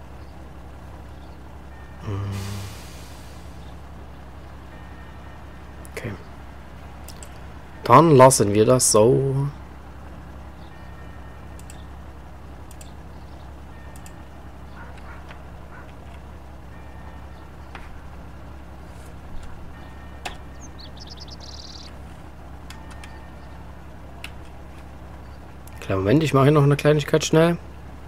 Okay. Dann lassen wir das so. Klar, Moment, ich mache hier noch eine Kleinigkeit schnell.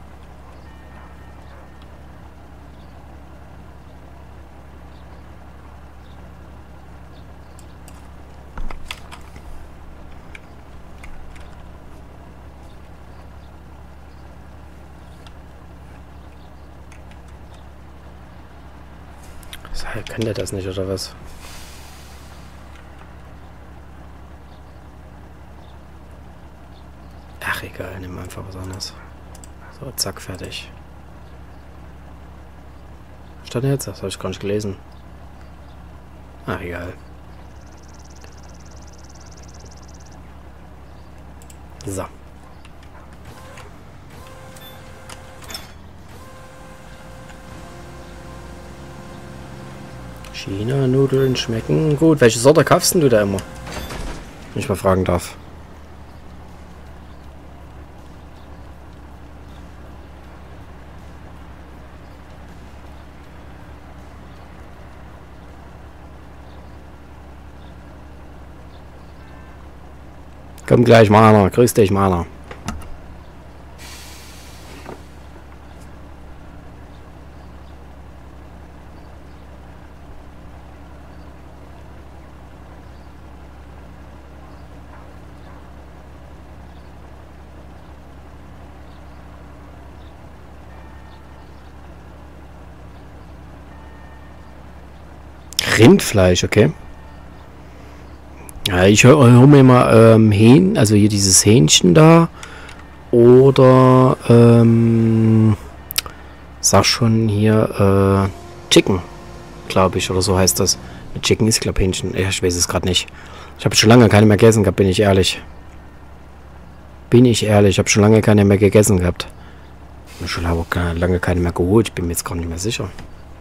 Kann der das nicht, oder was? Ach, egal, nimm einfach was anderes. So, zack, fertig. Stand jetzt? Das habe ich gar nicht gelesen. Ach, egal. So. China-Nudeln schmecken gut. Welche Sorte kaufst du da immer? Wenn ich mal fragen darf. Komm gleich, Mana. Grüß dich, Mana. Rindfleisch, okay. Ja, ich hol mir mal also hier dieses Hähnchen da. Oder, sag schon hier, Chicken, glaube ich, oder so heißt das. Mit Chicken ist, glaube ich, Hähnchen. Ich weiß es gerade nicht. Ich habe schon lange keine mehr gegessen gehabt, bin ich ehrlich. Ich habe schon lange keine mehr gegessen gehabt. Ich habe schon lange keine mehr geholt. Ich bin mir jetzt gar nicht mehr sicher.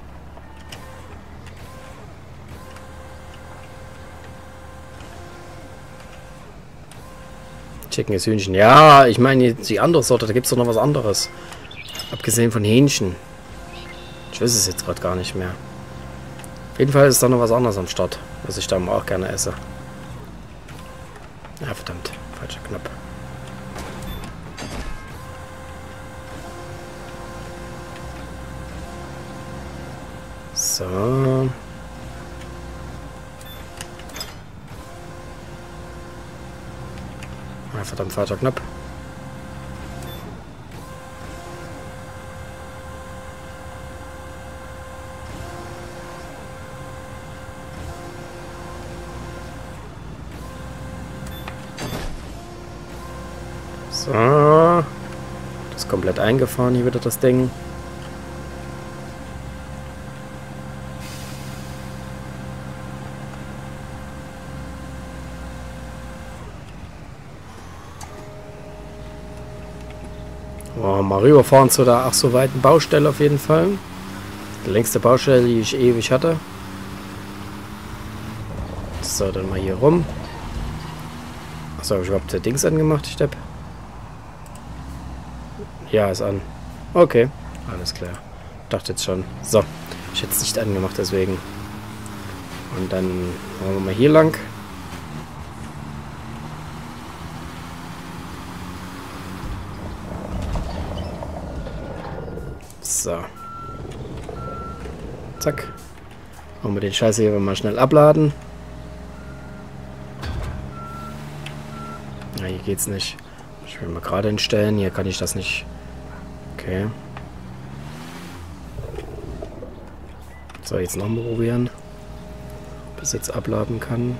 Chicken ist Hühnchen. Ja, ich meine die andere Sorte, da gibt es doch noch was anderes. Abgesehen von Hähnchen. Ich weiß es jetzt gerade gar nicht mehr. Auf jeden Fall ist da noch was anderes am Start, was ich da auch gerne esse. Ja, verdammt. Falscher Knopf. So. Ah, verdammt, falscher Knopf. So. Das ist komplett eingefahren hier wieder das Ding. Oh, mal rüberfahren zu der ach so weiten Baustelle auf jeden Fall. Die längste Baustelle, die ich ewig hatte. So, dann mal hier rum. Achso, habe ich überhaupt der Dings angemacht, ich Depp? Ja, ist an. Okay, alles klar. Dachte jetzt schon. So, ich hätte es nicht angemacht, deswegen. Und dann wollen wir mal hier lang. So. Zack. Wollen wir den Scheiß hier mal schnell abladen. Ja, hier geht's nicht. Ich will mal gerade hinstellen. Hier kann ich das nicht. Okay. So, jetzt nochmal probieren. Ob ich es jetzt abladen kann.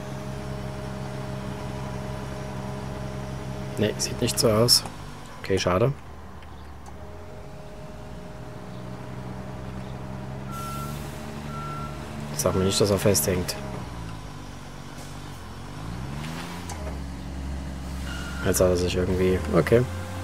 Ne, sieht nicht so aus. Okay, schade. Sag mir nicht, dass er festhängt. Jetzt hat er sich irgendwie... Okay.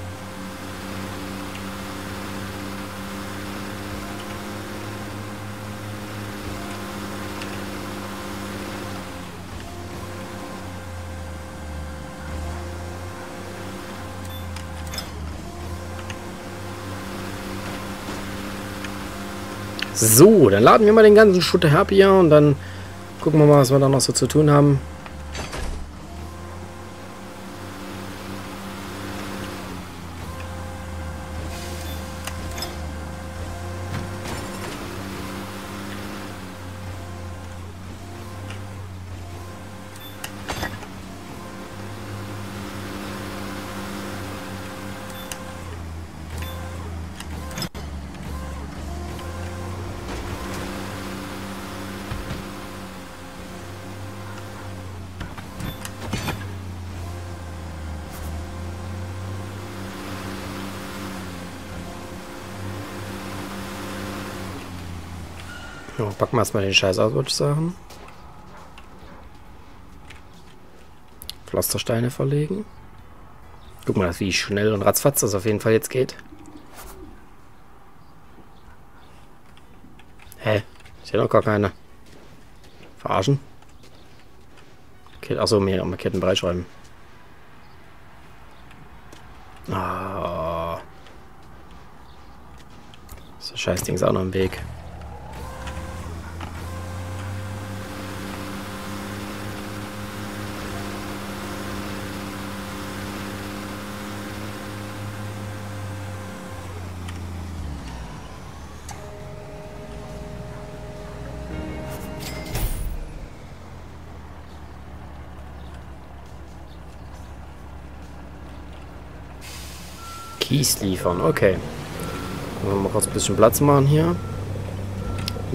So, dann laden wir mal den ganzen Schutt ab hier und dann gucken wir mal, was wir da noch so zu tun haben. Ja, packen wir erstmal den Scheiß aus, würde ich sagen. Pflastersteine verlegen. Guck mal, wie schnell und ratzfatz das auf jeden Fall jetzt geht. Hä? Ich sehe noch gar keine. Verarschen? Okay, achso, mir am markierten Bereich räumen. Ah. Das Scheißding ist auch noch im Weg. Kies liefern, okay. Wollen wir mal kurz ein bisschen Platz machen hier.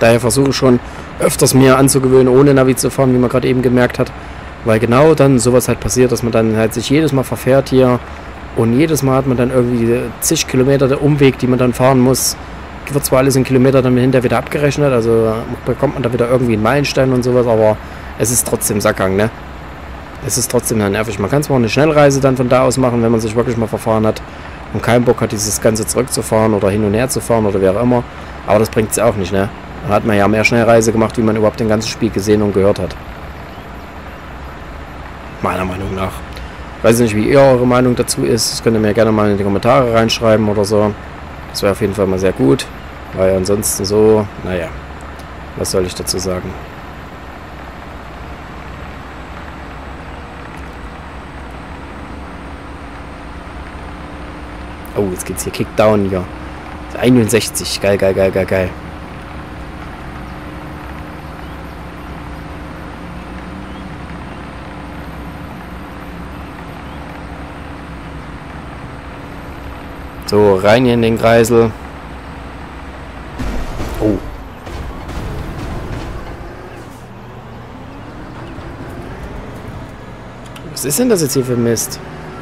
Daher versuche ich schon öfters mir anzugewöhnen, ohne Navi zu fahren, wie man gerade eben gemerkt hat. Weil genau dann sowas halt passiert, dass man dann halt sich jedes Mal verfährt hier. Und jedes Mal hat man dann irgendwie zig Kilometer der Umweg, die man dann fahren muss. Wird zwar alles in Kilometer dann hinterher wieder abgerechnet, also bekommt man da wieder irgendwie einen Meilenstein und sowas, aber es ist trotzdem Sackgang, ne? Es ist trotzdem dann nervig. Man kann zwar eine Schnellreise dann von da aus machen, wenn man sich wirklich mal verfahren hat und keinen Bock hat, dieses Ganze zurückzufahren oder hin und her zu fahren oder wie auch immer. Aber das bringt es auch nicht, ne? Dann hat man ja mehr Schnellreise gemacht, wie man überhaupt den ganzen Spiel gesehen und gehört hat. Meiner Meinung nach. Ich weiß nicht, wie ihr eure Meinung dazu ist. Das könnt ihr mir gerne mal in die Kommentare reinschreiben oder so. Das wäre auf jeden Fall mal sehr gut. Weil ansonsten so, naja, was soll ich dazu sagen? Oh, jetzt geht's hier Kickdown hier. 61, geil, geil, geil, geil, geil. So, rein hier in den Kreisel. Oh. Was ist denn das jetzt hier für Mist?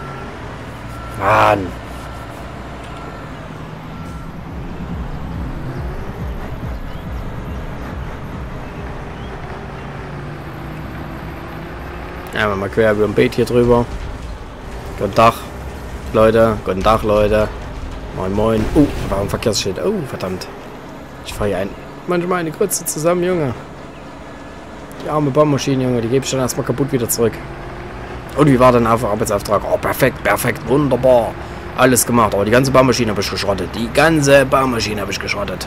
Mann. Ja, mal quer über dem Beet hier drüber. Guten Tag, Leute. Guten Tag, Leute. Moin, moin. Oh, da war ein Verkehrsschild. Oh, verdammt. Ich fahre hier manchmal eine Grütze zusammen, Junge. Die arme Baumaschine, Junge. Die gebe ich dann erstmal kaputt wieder zurück. Und wie war denn der Arbeitsauftrag? Oh, perfekt, perfekt. Wunderbar. Alles gemacht. Aber die ganze Baumaschine habe ich geschrottet. Die ganze Baumaschine habe ich geschrottet.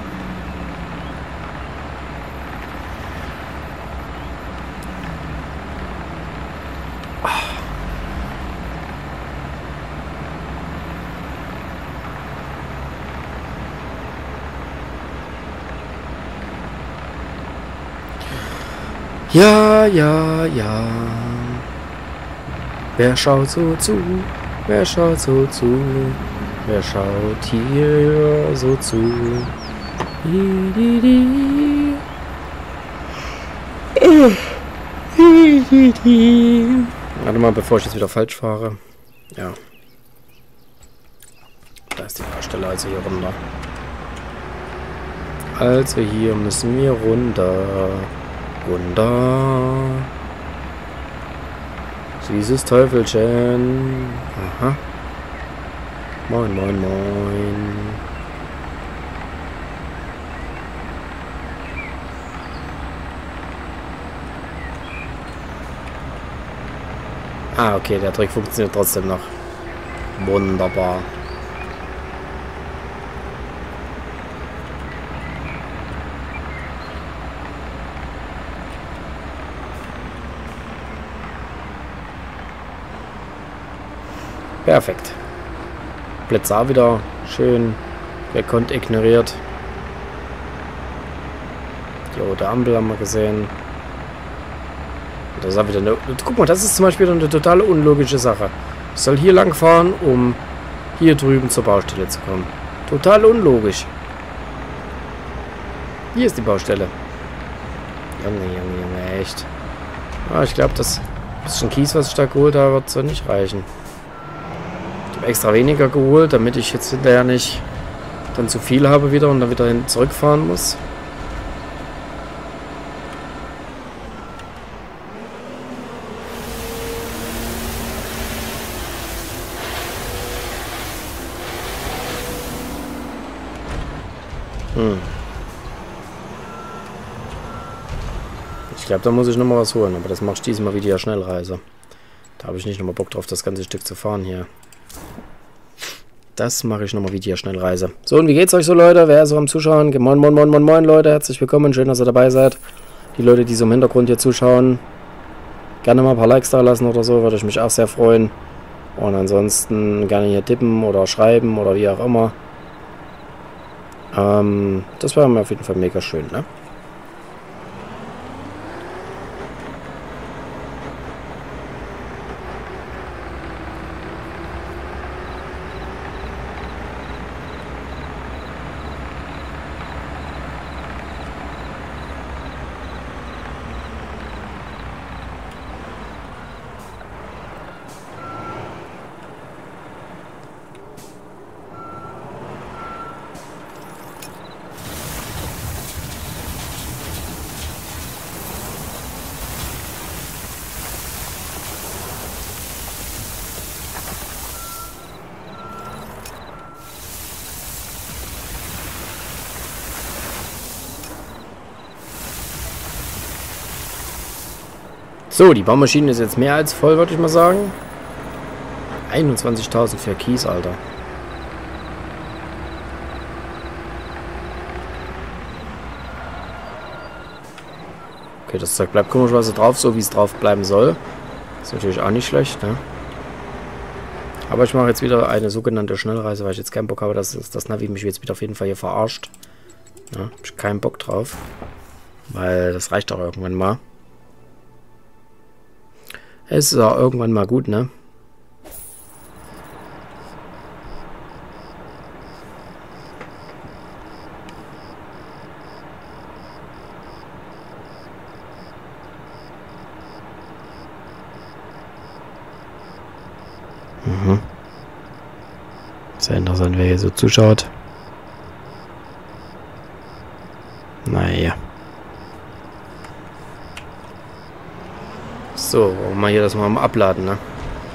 Ja, ja, ja. Wer schaut so zu? Wer schaut so zu? Wer schaut hier so zu? Warte mal, bevor ich jetzt wieder falsch fahre. Ja. Da ist die Fahrstelle, also hier runter. Also hier müssen wir runter. Runter. Süßes Teufelchen. Aha. Moin, moin, moin. Ah, okay, der Trick funktioniert trotzdem noch. Wunderbar. Perfekt. Blitz A wieder schön gekonnt ignoriert. Die rote Ampel haben wir gesehen. Das ist wieder eine, guck mal, das ist zum Beispiel eine totale unlogische Sache. Ich soll hier lang fahren, um hier drüben zur Baustelle zu kommen. Total unlogisch. Hier ist die Baustelle. Junge, Junge, Junge, echt. Ah, ich glaube, das bisschen Kies, was ich da geholt habe, wird so nicht reichen. Ich habe extra weniger geholt, damit ich jetzt hinterher nicht dann zu viel habe wieder und dann wieder zurückfahren muss. Ich glaube, da muss ich nochmal was holen, aber das mache ich diesmal wieder Schnellreise. Da habe ich nicht nochmal Bock drauf, das ganze Stück zu fahren hier. Das mache ich nochmal wieder Schnellreise. So, und wie geht's euch so, Leute? Wer ist so am Zuschauen? Moin, moin, moin, moin, moin, Leute. Herzlich willkommen. Schön, dass ihr dabei seid. Die Leute, die so im Hintergrund hier zuschauen, gerne mal ein paar Likes da lassen oder so. Würde ich mich auch sehr freuen. Und ansonsten gerne hier tippen oder schreiben oder wie auch immer. Das wäre mir auf jeden Fall mega schön, ne? So, die Baumaschine ist jetzt mehr als voll, würde ich mal sagen. 21.000 für Kies, Alter. Okay, das Zeug bleibt komischerweise drauf, so wie es drauf bleiben soll. Ist natürlich auch nicht schlecht, ne? Aber ich mache jetzt wieder eine sogenannte Schnellreise, weil ich jetzt keinen Bock habe, dass das Navi mich jetzt wieder auf jeden Fall hier verarscht. Ja, hab ich keinen Bock drauf. Weil das reicht doch irgendwann mal. Es ist auch irgendwann mal gut, ne? Sehr interessant, wer hier so zuschaut. Naja. So, wollen wir mal hier das mal abladen, ne?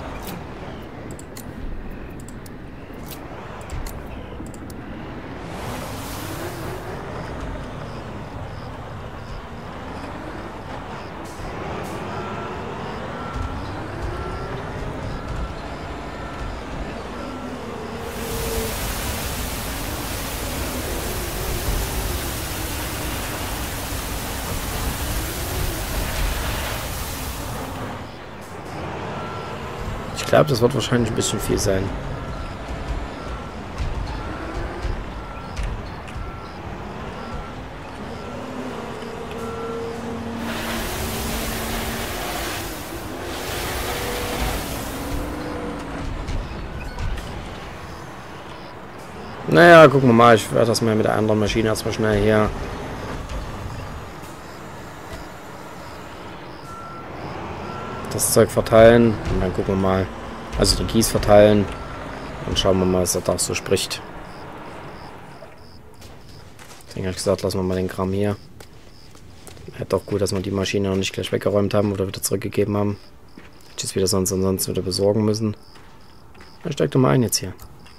Ich glaube, das wird wahrscheinlich ein bisschen viel sein. Naja, gucken wir mal. Ich werde das mal mit der anderen Maschine erstmal schnell hier. Das Zeug verteilen und dann gucken wir mal. Also den Kies verteilen und schauen wir mal, was er da so spricht. Deswegen habe ich gesagt, lassen wir mal den Kram hier. Hätte doch gut, dass wir die Maschine noch nicht gleich weggeräumt haben oder wieder zurückgegeben haben. Ich jetzt wieder sonst wieder besorgen müssen. Dann steigt doch mal ein jetzt hier.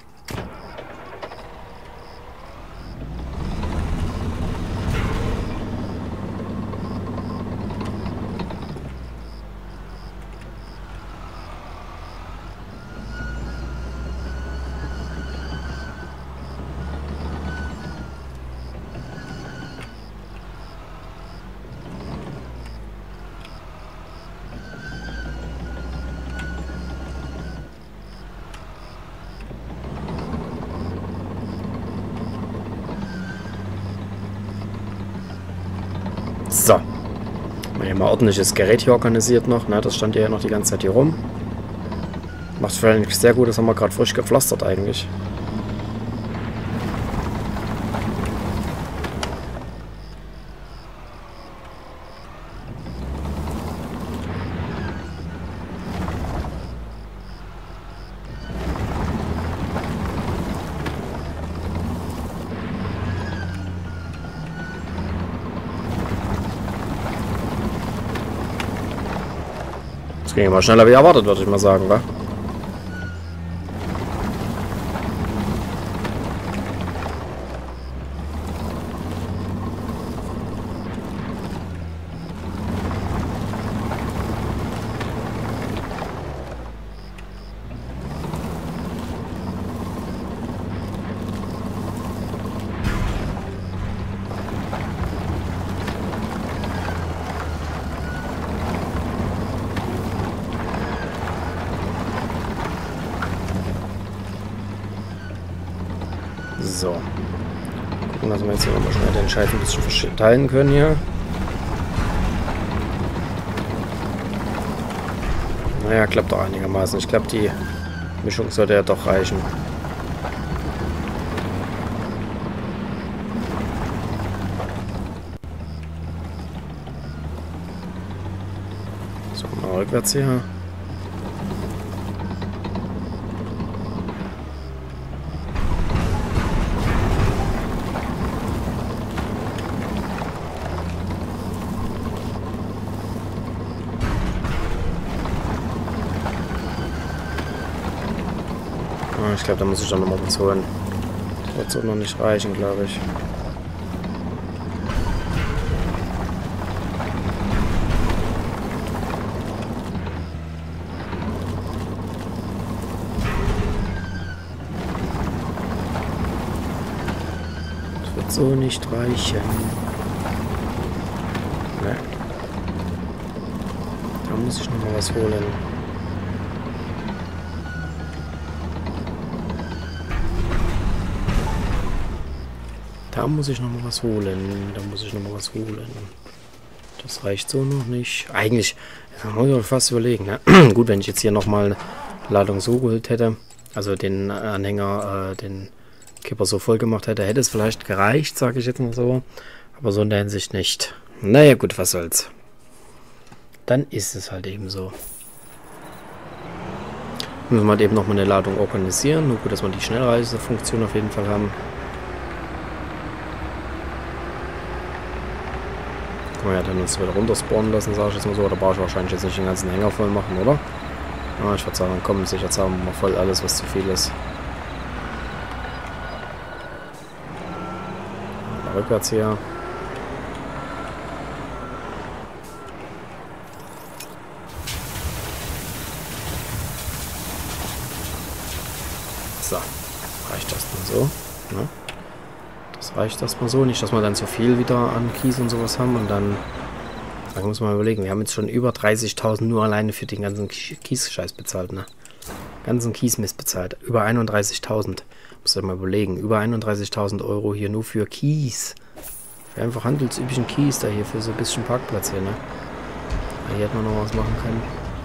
So. Haben wir hier mal ordentliches Gerät hier organisiert noch. Ne? Das stand ja noch die ganze Zeit hier rum. Macht vielleicht sehr gut, das haben wir gerade frisch gepflastert eigentlich. Das ging aber schneller wie erwartet, würde ich mal sagen, wa? So. Gucken, dass wir jetzt hier nochmal schnell den Scheiß ein bisschen verteilen können hier. Naja, klappt doch einigermaßen. Ich glaube, die Mischung sollte ja doch reichen. So, mal rückwärts hier. Ich glaube, da muss ich dann nochmal was holen. Das wird so noch nicht reichen, glaube ich. wird so nicht reichen. Ne. Da muss ich noch mal was holen. Da muss ich noch mal was holen. Da muss ich noch mal was holen. Das reicht so noch nicht. Eigentlich, da muss ich fast überlegen. Ne? Gut, wenn ich jetzt hier noch mal eine Ladung so geholt hätte, also den Anhänger, den Kipper so voll gemacht hätte, hätte es vielleicht gereicht, sage ich jetzt mal so. Aber so in der Hinsicht nicht. Naja gut, was soll's. Dann ist es halt eben so. Müssen wir halt eben nochmal eine Ladung organisieren. Nur gut, dass wir die Schnellreisefunktion auf jeden Fall haben. Können wir ja dann uns wieder runter spawnen lassen, sage ich jetzt mal so. Da brauche ich wahrscheinlich jetzt nicht den ganzen Hänger voll machen, oder? Ja, ich würde sagen, komm, sicher zahlen wir mal voll alles, was zu viel ist. Mal rückwärts hier. So, reicht das dann so. Ne? Das reicht erstmal so. Nicht, dass wir dann zu viel wieder an Kies und sowas haben. Und dann muss man mal überlegen. Wir haben jetzt schon über 30.000 nur alleine für den ganzen Kies-Scheiß bezahlt. Ne? Ganzen Kiesmist bezahlt. Über 31.000. Muss ich mal überlegen. Über 31.000 Euro hier nur für Kies. Für einfach handelsüblichen Kies da hier. Für so ein bisschen Parkplatz hier. Ne? Hier hätten wir noch was machen können.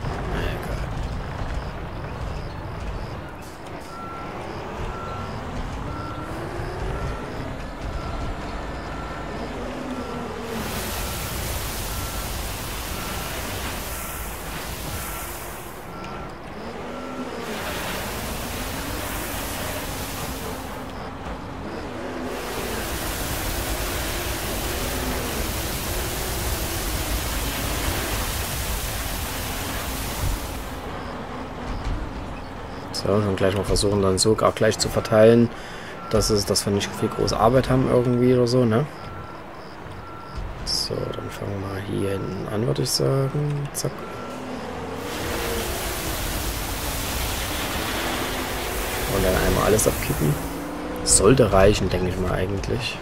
So, dann gleich mal versuchen, dann so auch gleich zu verteilen, dass wir nicht viel große Arbeit haben irgendwie oder so, ne? So, dann fangen wir mal hier hinten an, würde ich sagen. Zack. Und dann einmal alles abkippen. Sollte reichen, denke ich mal eigentlich.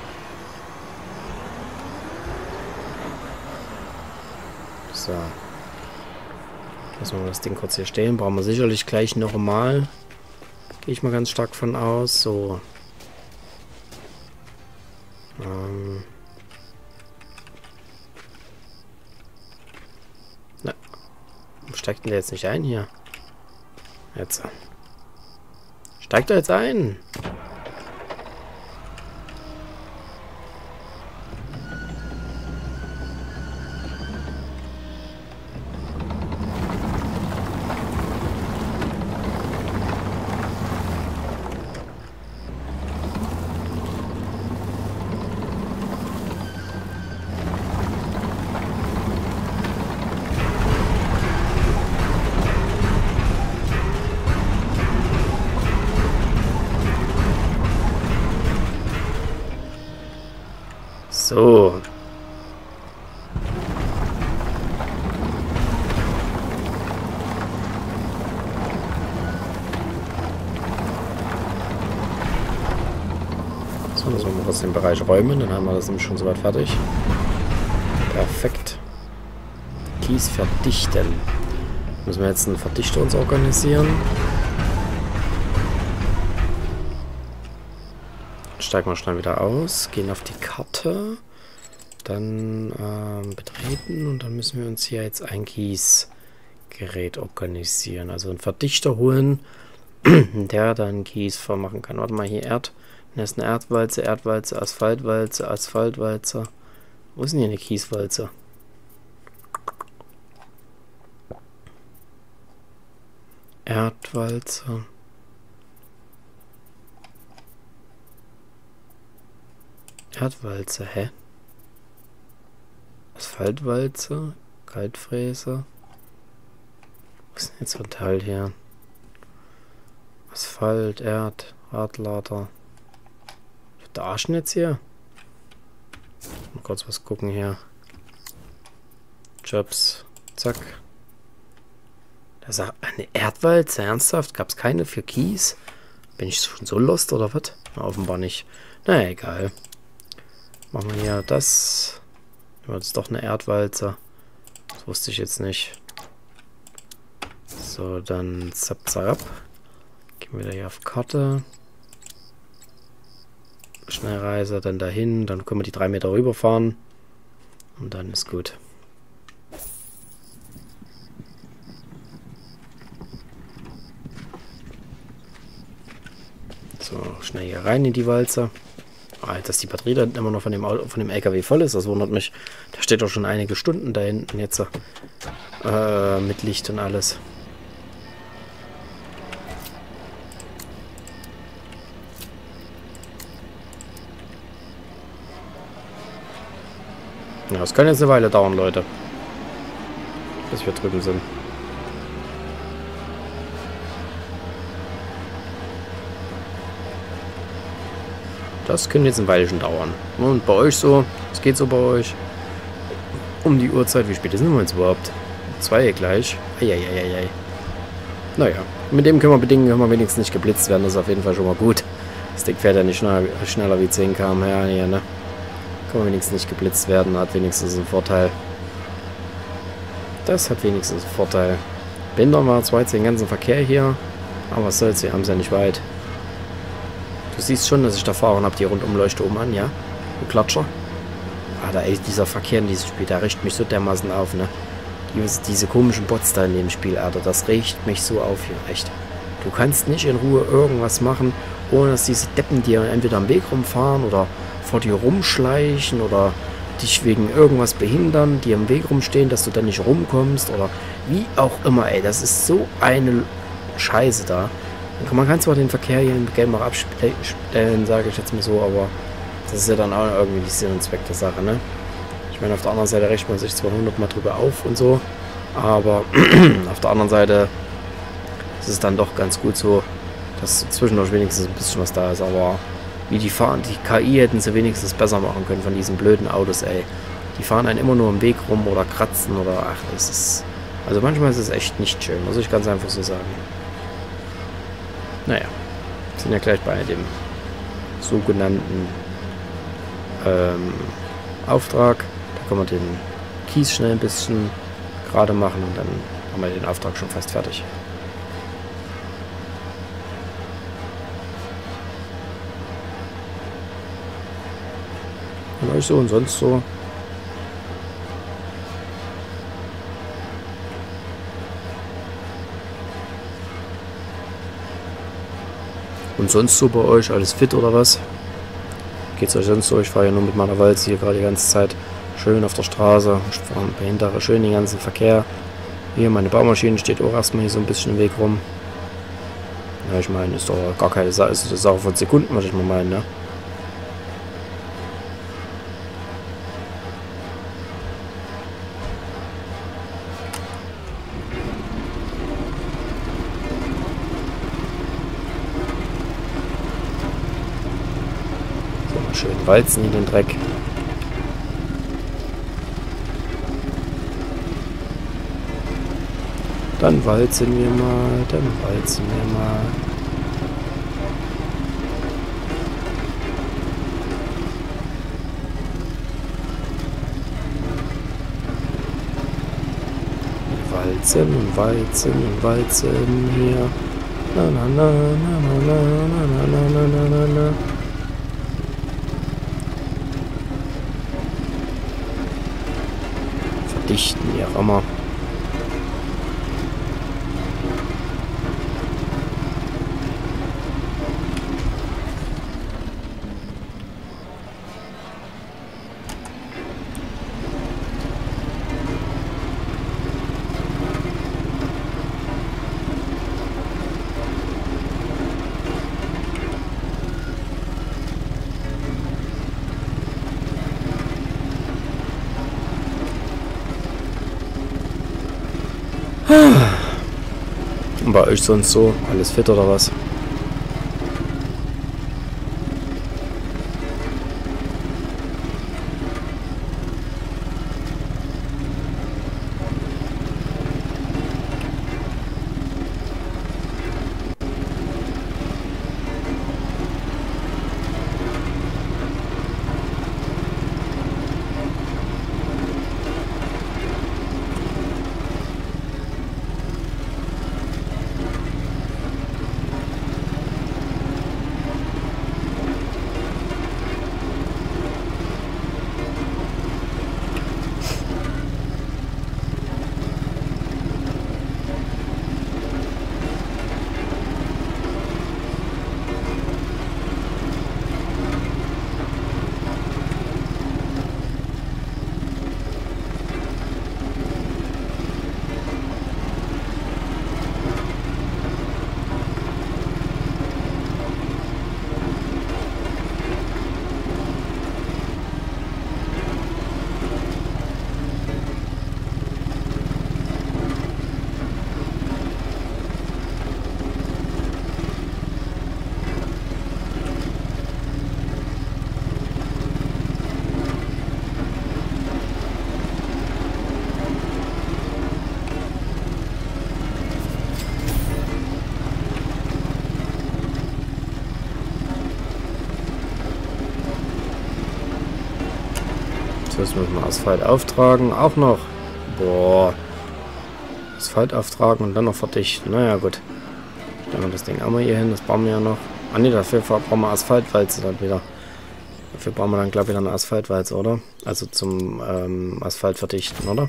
So. Lassen wir das Ding kurz hier stehen. Brauchen wir sicherlich gleich nochmal. Gehe ich mal ganz stark von aus. So. Na. Warum steigt denn der jetzt nicht ein hier? Jetzt. Steigt er jetzt ein? So. So, müssen wir mal kurz den Bereich räumen, dann haben wir das nämlich schon soweit fertig. Perfekt. Kies verdichten. Müssen wir jetzt einen Verdichter uns organisieren. Steigen wir schnell wieder aus, gehen auf die Karte, dann betreten und dann müssen wir uns hier jetzt ein Kiesgerät organisieren. Also einen Verdichter holen, der dann Kies vormachen kann. Warte mal, hier das ist eine Erdwalze, Erdwalze, Asphaltwalze, Asphaltwalze. Wo ist denn hier eine Kieswalze? Erdwalze. Erdwalze, hä? Asphaltwalze, Kaltfräse. Was ist denn jetzt für ein Teil hier? Asphalt, Radlader. Der Arschen jetzt hier? Mal kurz was gucken hier. Jobs, zack. Das ist eine Erdwalze, ernsthaft? Gab es keine für Kies? Bin ich schon so lost oder was? Na, offenbar nicht. Na egal. Machen wir hier das. Ja, das ist doch eine Erdwalze. Das wusste ich jetzt nicht. So, dann zap, zap. Gehen wir wieder hier auf Karte. Schnellreise, dann dahin. Dann können wir die 3 Meter rüberfahren. Und dann ist gut. So, schnell hier rein in die Walze. Dass die Batterie dann immer noch von dem LKW voll ist, das wundert mich. Da steht doch schon einige Stunden da hinten jetzt mit Licht und alles. Ja, das kann jetzt eine Weile dauern, Leute. Bis wir drüben sind. Das könnte jetzt ein Weilchen dauern. Und bei euch so? Es geht so bei euch? Um die Uhrzeit. Wie spät sind wir jetzt überhaupt? 2 gleich. Eieieiei. Naja, mit dem können wir bedingen, können wir wenigstens nicht geblitzt werden. Das ist auf jeden Fall schon mal gut. Das Ding fährt ja nicht schneller wie 10 km/h hier, ne? Kann man wenigstens nicht geblitzt werden. Hat wenigstens einen Vorteil. Das hat wenigstens einen Vorteil. Behindern wir zwar jetzt den ganzen Verkehr hier. Aber was soll's, wir haben es ja nicht weit. Du siehst schon, dass ich da fahre und hab die Rundumleuchte an, ja? Du Klatscher. Alter, ey, dieser Verkehr in diesem Spiel, der riecht mich so dermaßen auf, ne? Diese komischen Bots da in dem Spiel, Alter, das riecht mich so auf hier, echt. Du kannst nicht in Ruhe irgendwas machen, ohne dass diese Deppen dir entweder am Weg rumfahren oder vor dir rumschleichen oder dich wegen irgendwas behindern, die am Weg rumstehen, dass du dann nicht rumkommst oder wie auch immer, ey. Das ist so eine Scheiße da. Man kann zwar den Verkehr hier im Game auch abstellen, sage ich jetzt mal so, aber das ist ja dann auch irgendwie nicht Sinn und Zweck der Sache, ne? Ich meine, auf der anderen Seite rechnet man sich zwar 100 Mal drüber auf und so, aber auf der anderen Seite ist es dann doch ganz gut so, dass zwischendurch wenigstens ein bisschen was da ist, aber wie die fahren, die KI hätten sie wenigstens besser machen können von diesen blöden Autos, ey. Die fahren einen immer nur im Weg rum oder kratzen oder ach, das ist... Also manchmal ist es echt nicht schön, muss ich ganz einfach so sagen. Naja, wir sind ja gleich bei dem sogenannten Auftrag. Da können wir den Kies schnell ein bisschen gerade machen und dann haben wir den Auftrag schon fast fertig. Und euch so und sonst so. Und sonst so bei euch? Alles fit oder was? Geht's euch sonst so? Ich fahre ja nur mit meiner Walze hier gerade die ganze Zeit schön auf der Straße. Ich behindere schön den ganzen Verkehr. Hier, meine Baumaschine steht auch erstmal hier so ein bisschen im Weg rum. Ja, ich meine, ist doch gar keine Sache. Ist eine Sache von Sekunden, was ich mal meine, ne? Schön walzen in den Dreck. Dann walzen wir mal, dann walzen wir mal. Walzen und walzen und walzen hier. Na na na na na na na na na na na. Verdichten, wie auch immer. Und bei euch sonst so? Alles fit oder was? Jetzt müssen wir Asphalt auftragen. Auch noch. Boah. Asphalt auftragen und dann noch verdichten. Naja, gut. Dann haben wir das Ding auch mal hier hin. Das brauchen wir ja noch. Ah ne, dafür brauchen wir Asphaltwalze dann wieder. Dafür brauchen wir dann, glaube ich, wieder eine Asphaltwalze, oder? Also zum Asphalt verdichten, oder?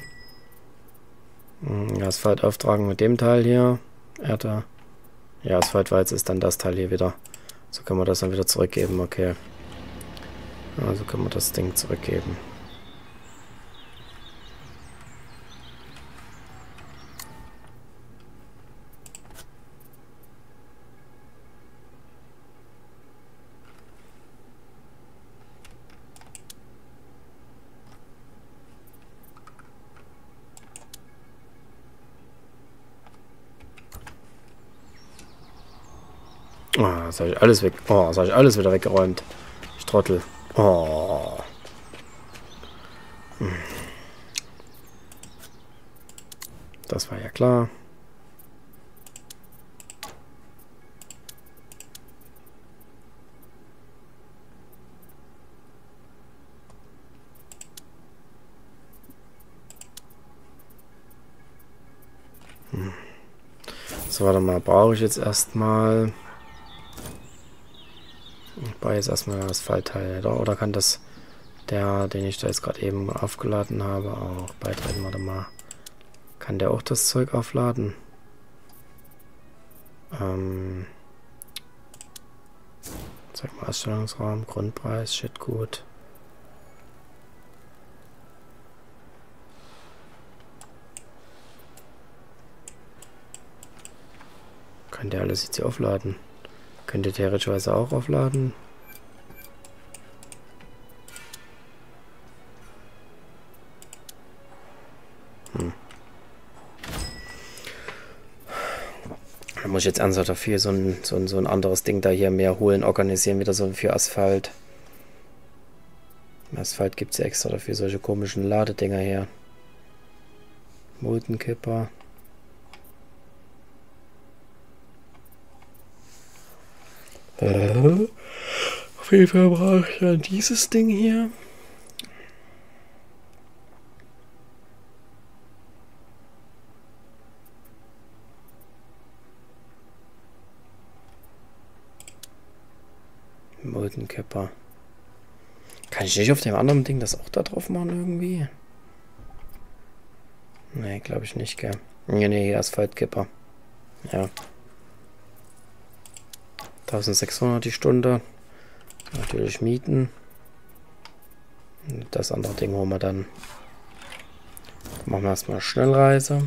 Asphalt auftragen mit dem Teil hier. Erde. Ja, Asphaltwalze ist dann das Teil hier wieder. So können wir das dann wieder zurückgeben, okay. Also können wir das Ding zurückgeben. Oh, das habe ich alles weg. Oh, das habe ich alles wieder weggeräumt. Ich Trottel. Oh. Das war ja klar. So, warte mal. Brauche ich jetzt erstmal... Ich brauche jetzt erstmal das Asphalt-Teil, oder kann das der, den ich da jetzt gerade eben aufgeladen habe, auch beitreten? Warte mal. Kann der auch das Zeug aufladen? Zeig mal Ausstellungsraum, Grundpreis, shit gut. Kann der alles jetzt hier aufladen? Könnte theoretischweise auch aufladen. Da muss ich jetzt ernsthaft dafür so ein anderes Ding da hier mehr holen, organisieren, wieder so für Asphalt. Asphalt gibt es ja extra dafür solche komischen Ladedinger her. Muldenkipper. Auf jeden Fall brauche ich dann dieses Ding hier. Muldenkipper. Kann ich nicht auf dem anderen Ding das auch da drauf machen irgendwie? Nee, glaube ich nicht, gell. Nee, Asphaltkipper. Ja. 1600 die Stunde. Natürlich mieten. Das andere Ding holen wir dann. Machen wir erstmal Schnellreise.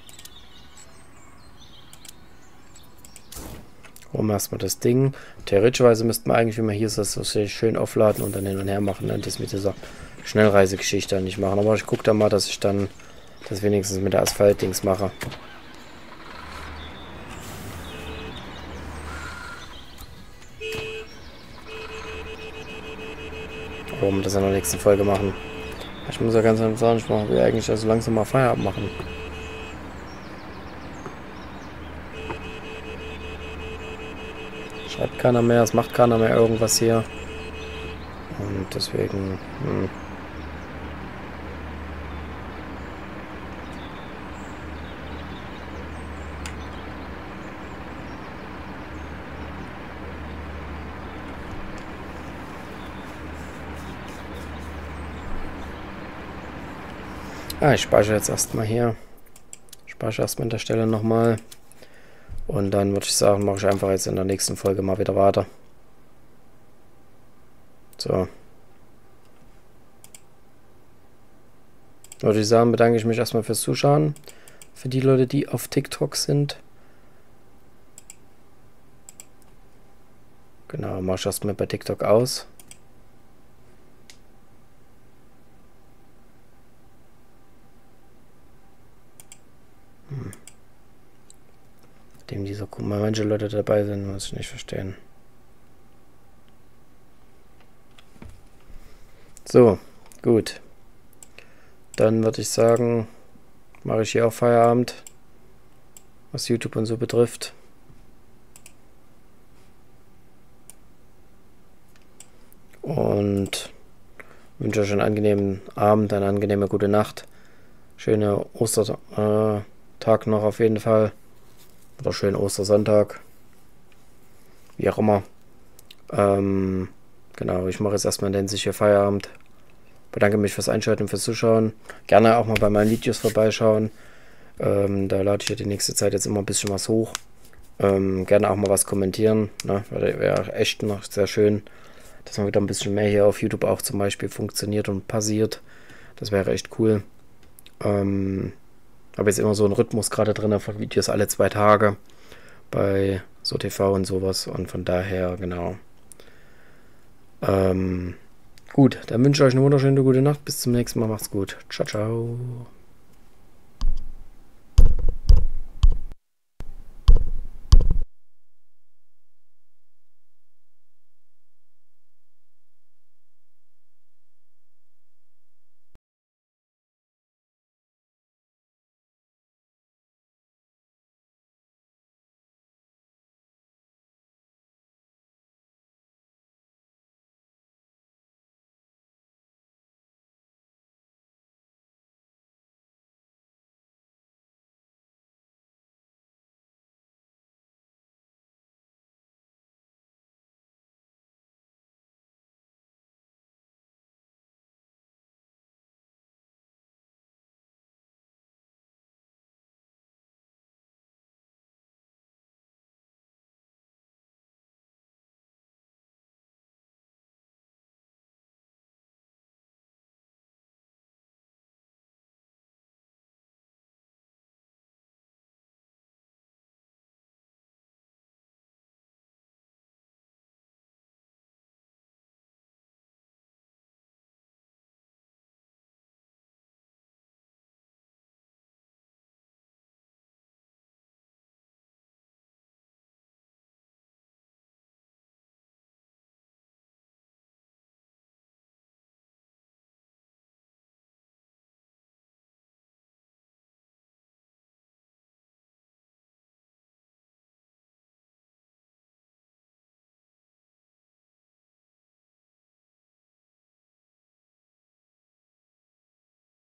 Holen wir erstmal das Ding. Theoretischweise müssten wir eigentlich, wie man hier ist, das so schön aufladen und dann hin und her machen. Ne? Das mit dieser Schnellreisegeschichte nicht machen. Aber ich gucke da mal, dass ich dann das wenigstens mit der Asphalt-Dings mache. Warum wir das in der nächsten Folge machen. Ich muss ja ganz einfach sagen, ich will eigentlich also langsam mal Feierabend machen. Schreibt keiner mehr, es macht keiner mehr irgendwas hier. Und deswegen... ich speichere jetzt erstmal hier. Ich speichere erstmal an der Stelle nochmal. Und dann würde ich sagen, mache ich einfach jetzt in der nächsten Folge mal wieder weiter. So. Würde ich sagen, bedanke ich mich erstmal fürs Zuschauen. Für die Leute, die auf TikTok sind. Genau, mache ich erstmal bei TikTok aus. Dem dieser manche Leute dabei sind, muss ich nicht verstehen. So, gut. Dann würde ich sagen, mache ich hier auch Feierabend, was YouTube und so betrifft. Und wünsche euch einen angenehmen Abend, eine angenehme gute Nacht. Schöne Ostertag noch auf jeden Fall. Oder schönen Ostersonntag. Wie auch immer. Genau, ich mache jetzt erstmal in der Hinsicht hier Feierabend. Bedanke mich fürs Einschalten und fürs Zuschauen. Gerne auch mal bei meinen Videos vorbeischauen. Da lade ich ja die nächste Zeit jetzt immer ein bisschen was hoch. Gerne auch mal was kommentieren. Ne? Wäre echt noch sehr schön, dass man wieder ein bisschen mehr hier auf YouTube auch zum Beispiel funktioniert und passiert. Das wäre echt cool. Habe jetzt immer so einen Rhythmus gerade drin von Videos alle 2 Tage bei so TV und sowas. Und von daher, genau. Gut, dann wünsche ich euch eine wunderschöne gute Nacht. Bis zum nächsten Mal. Macht's gut. Ciao, ciao.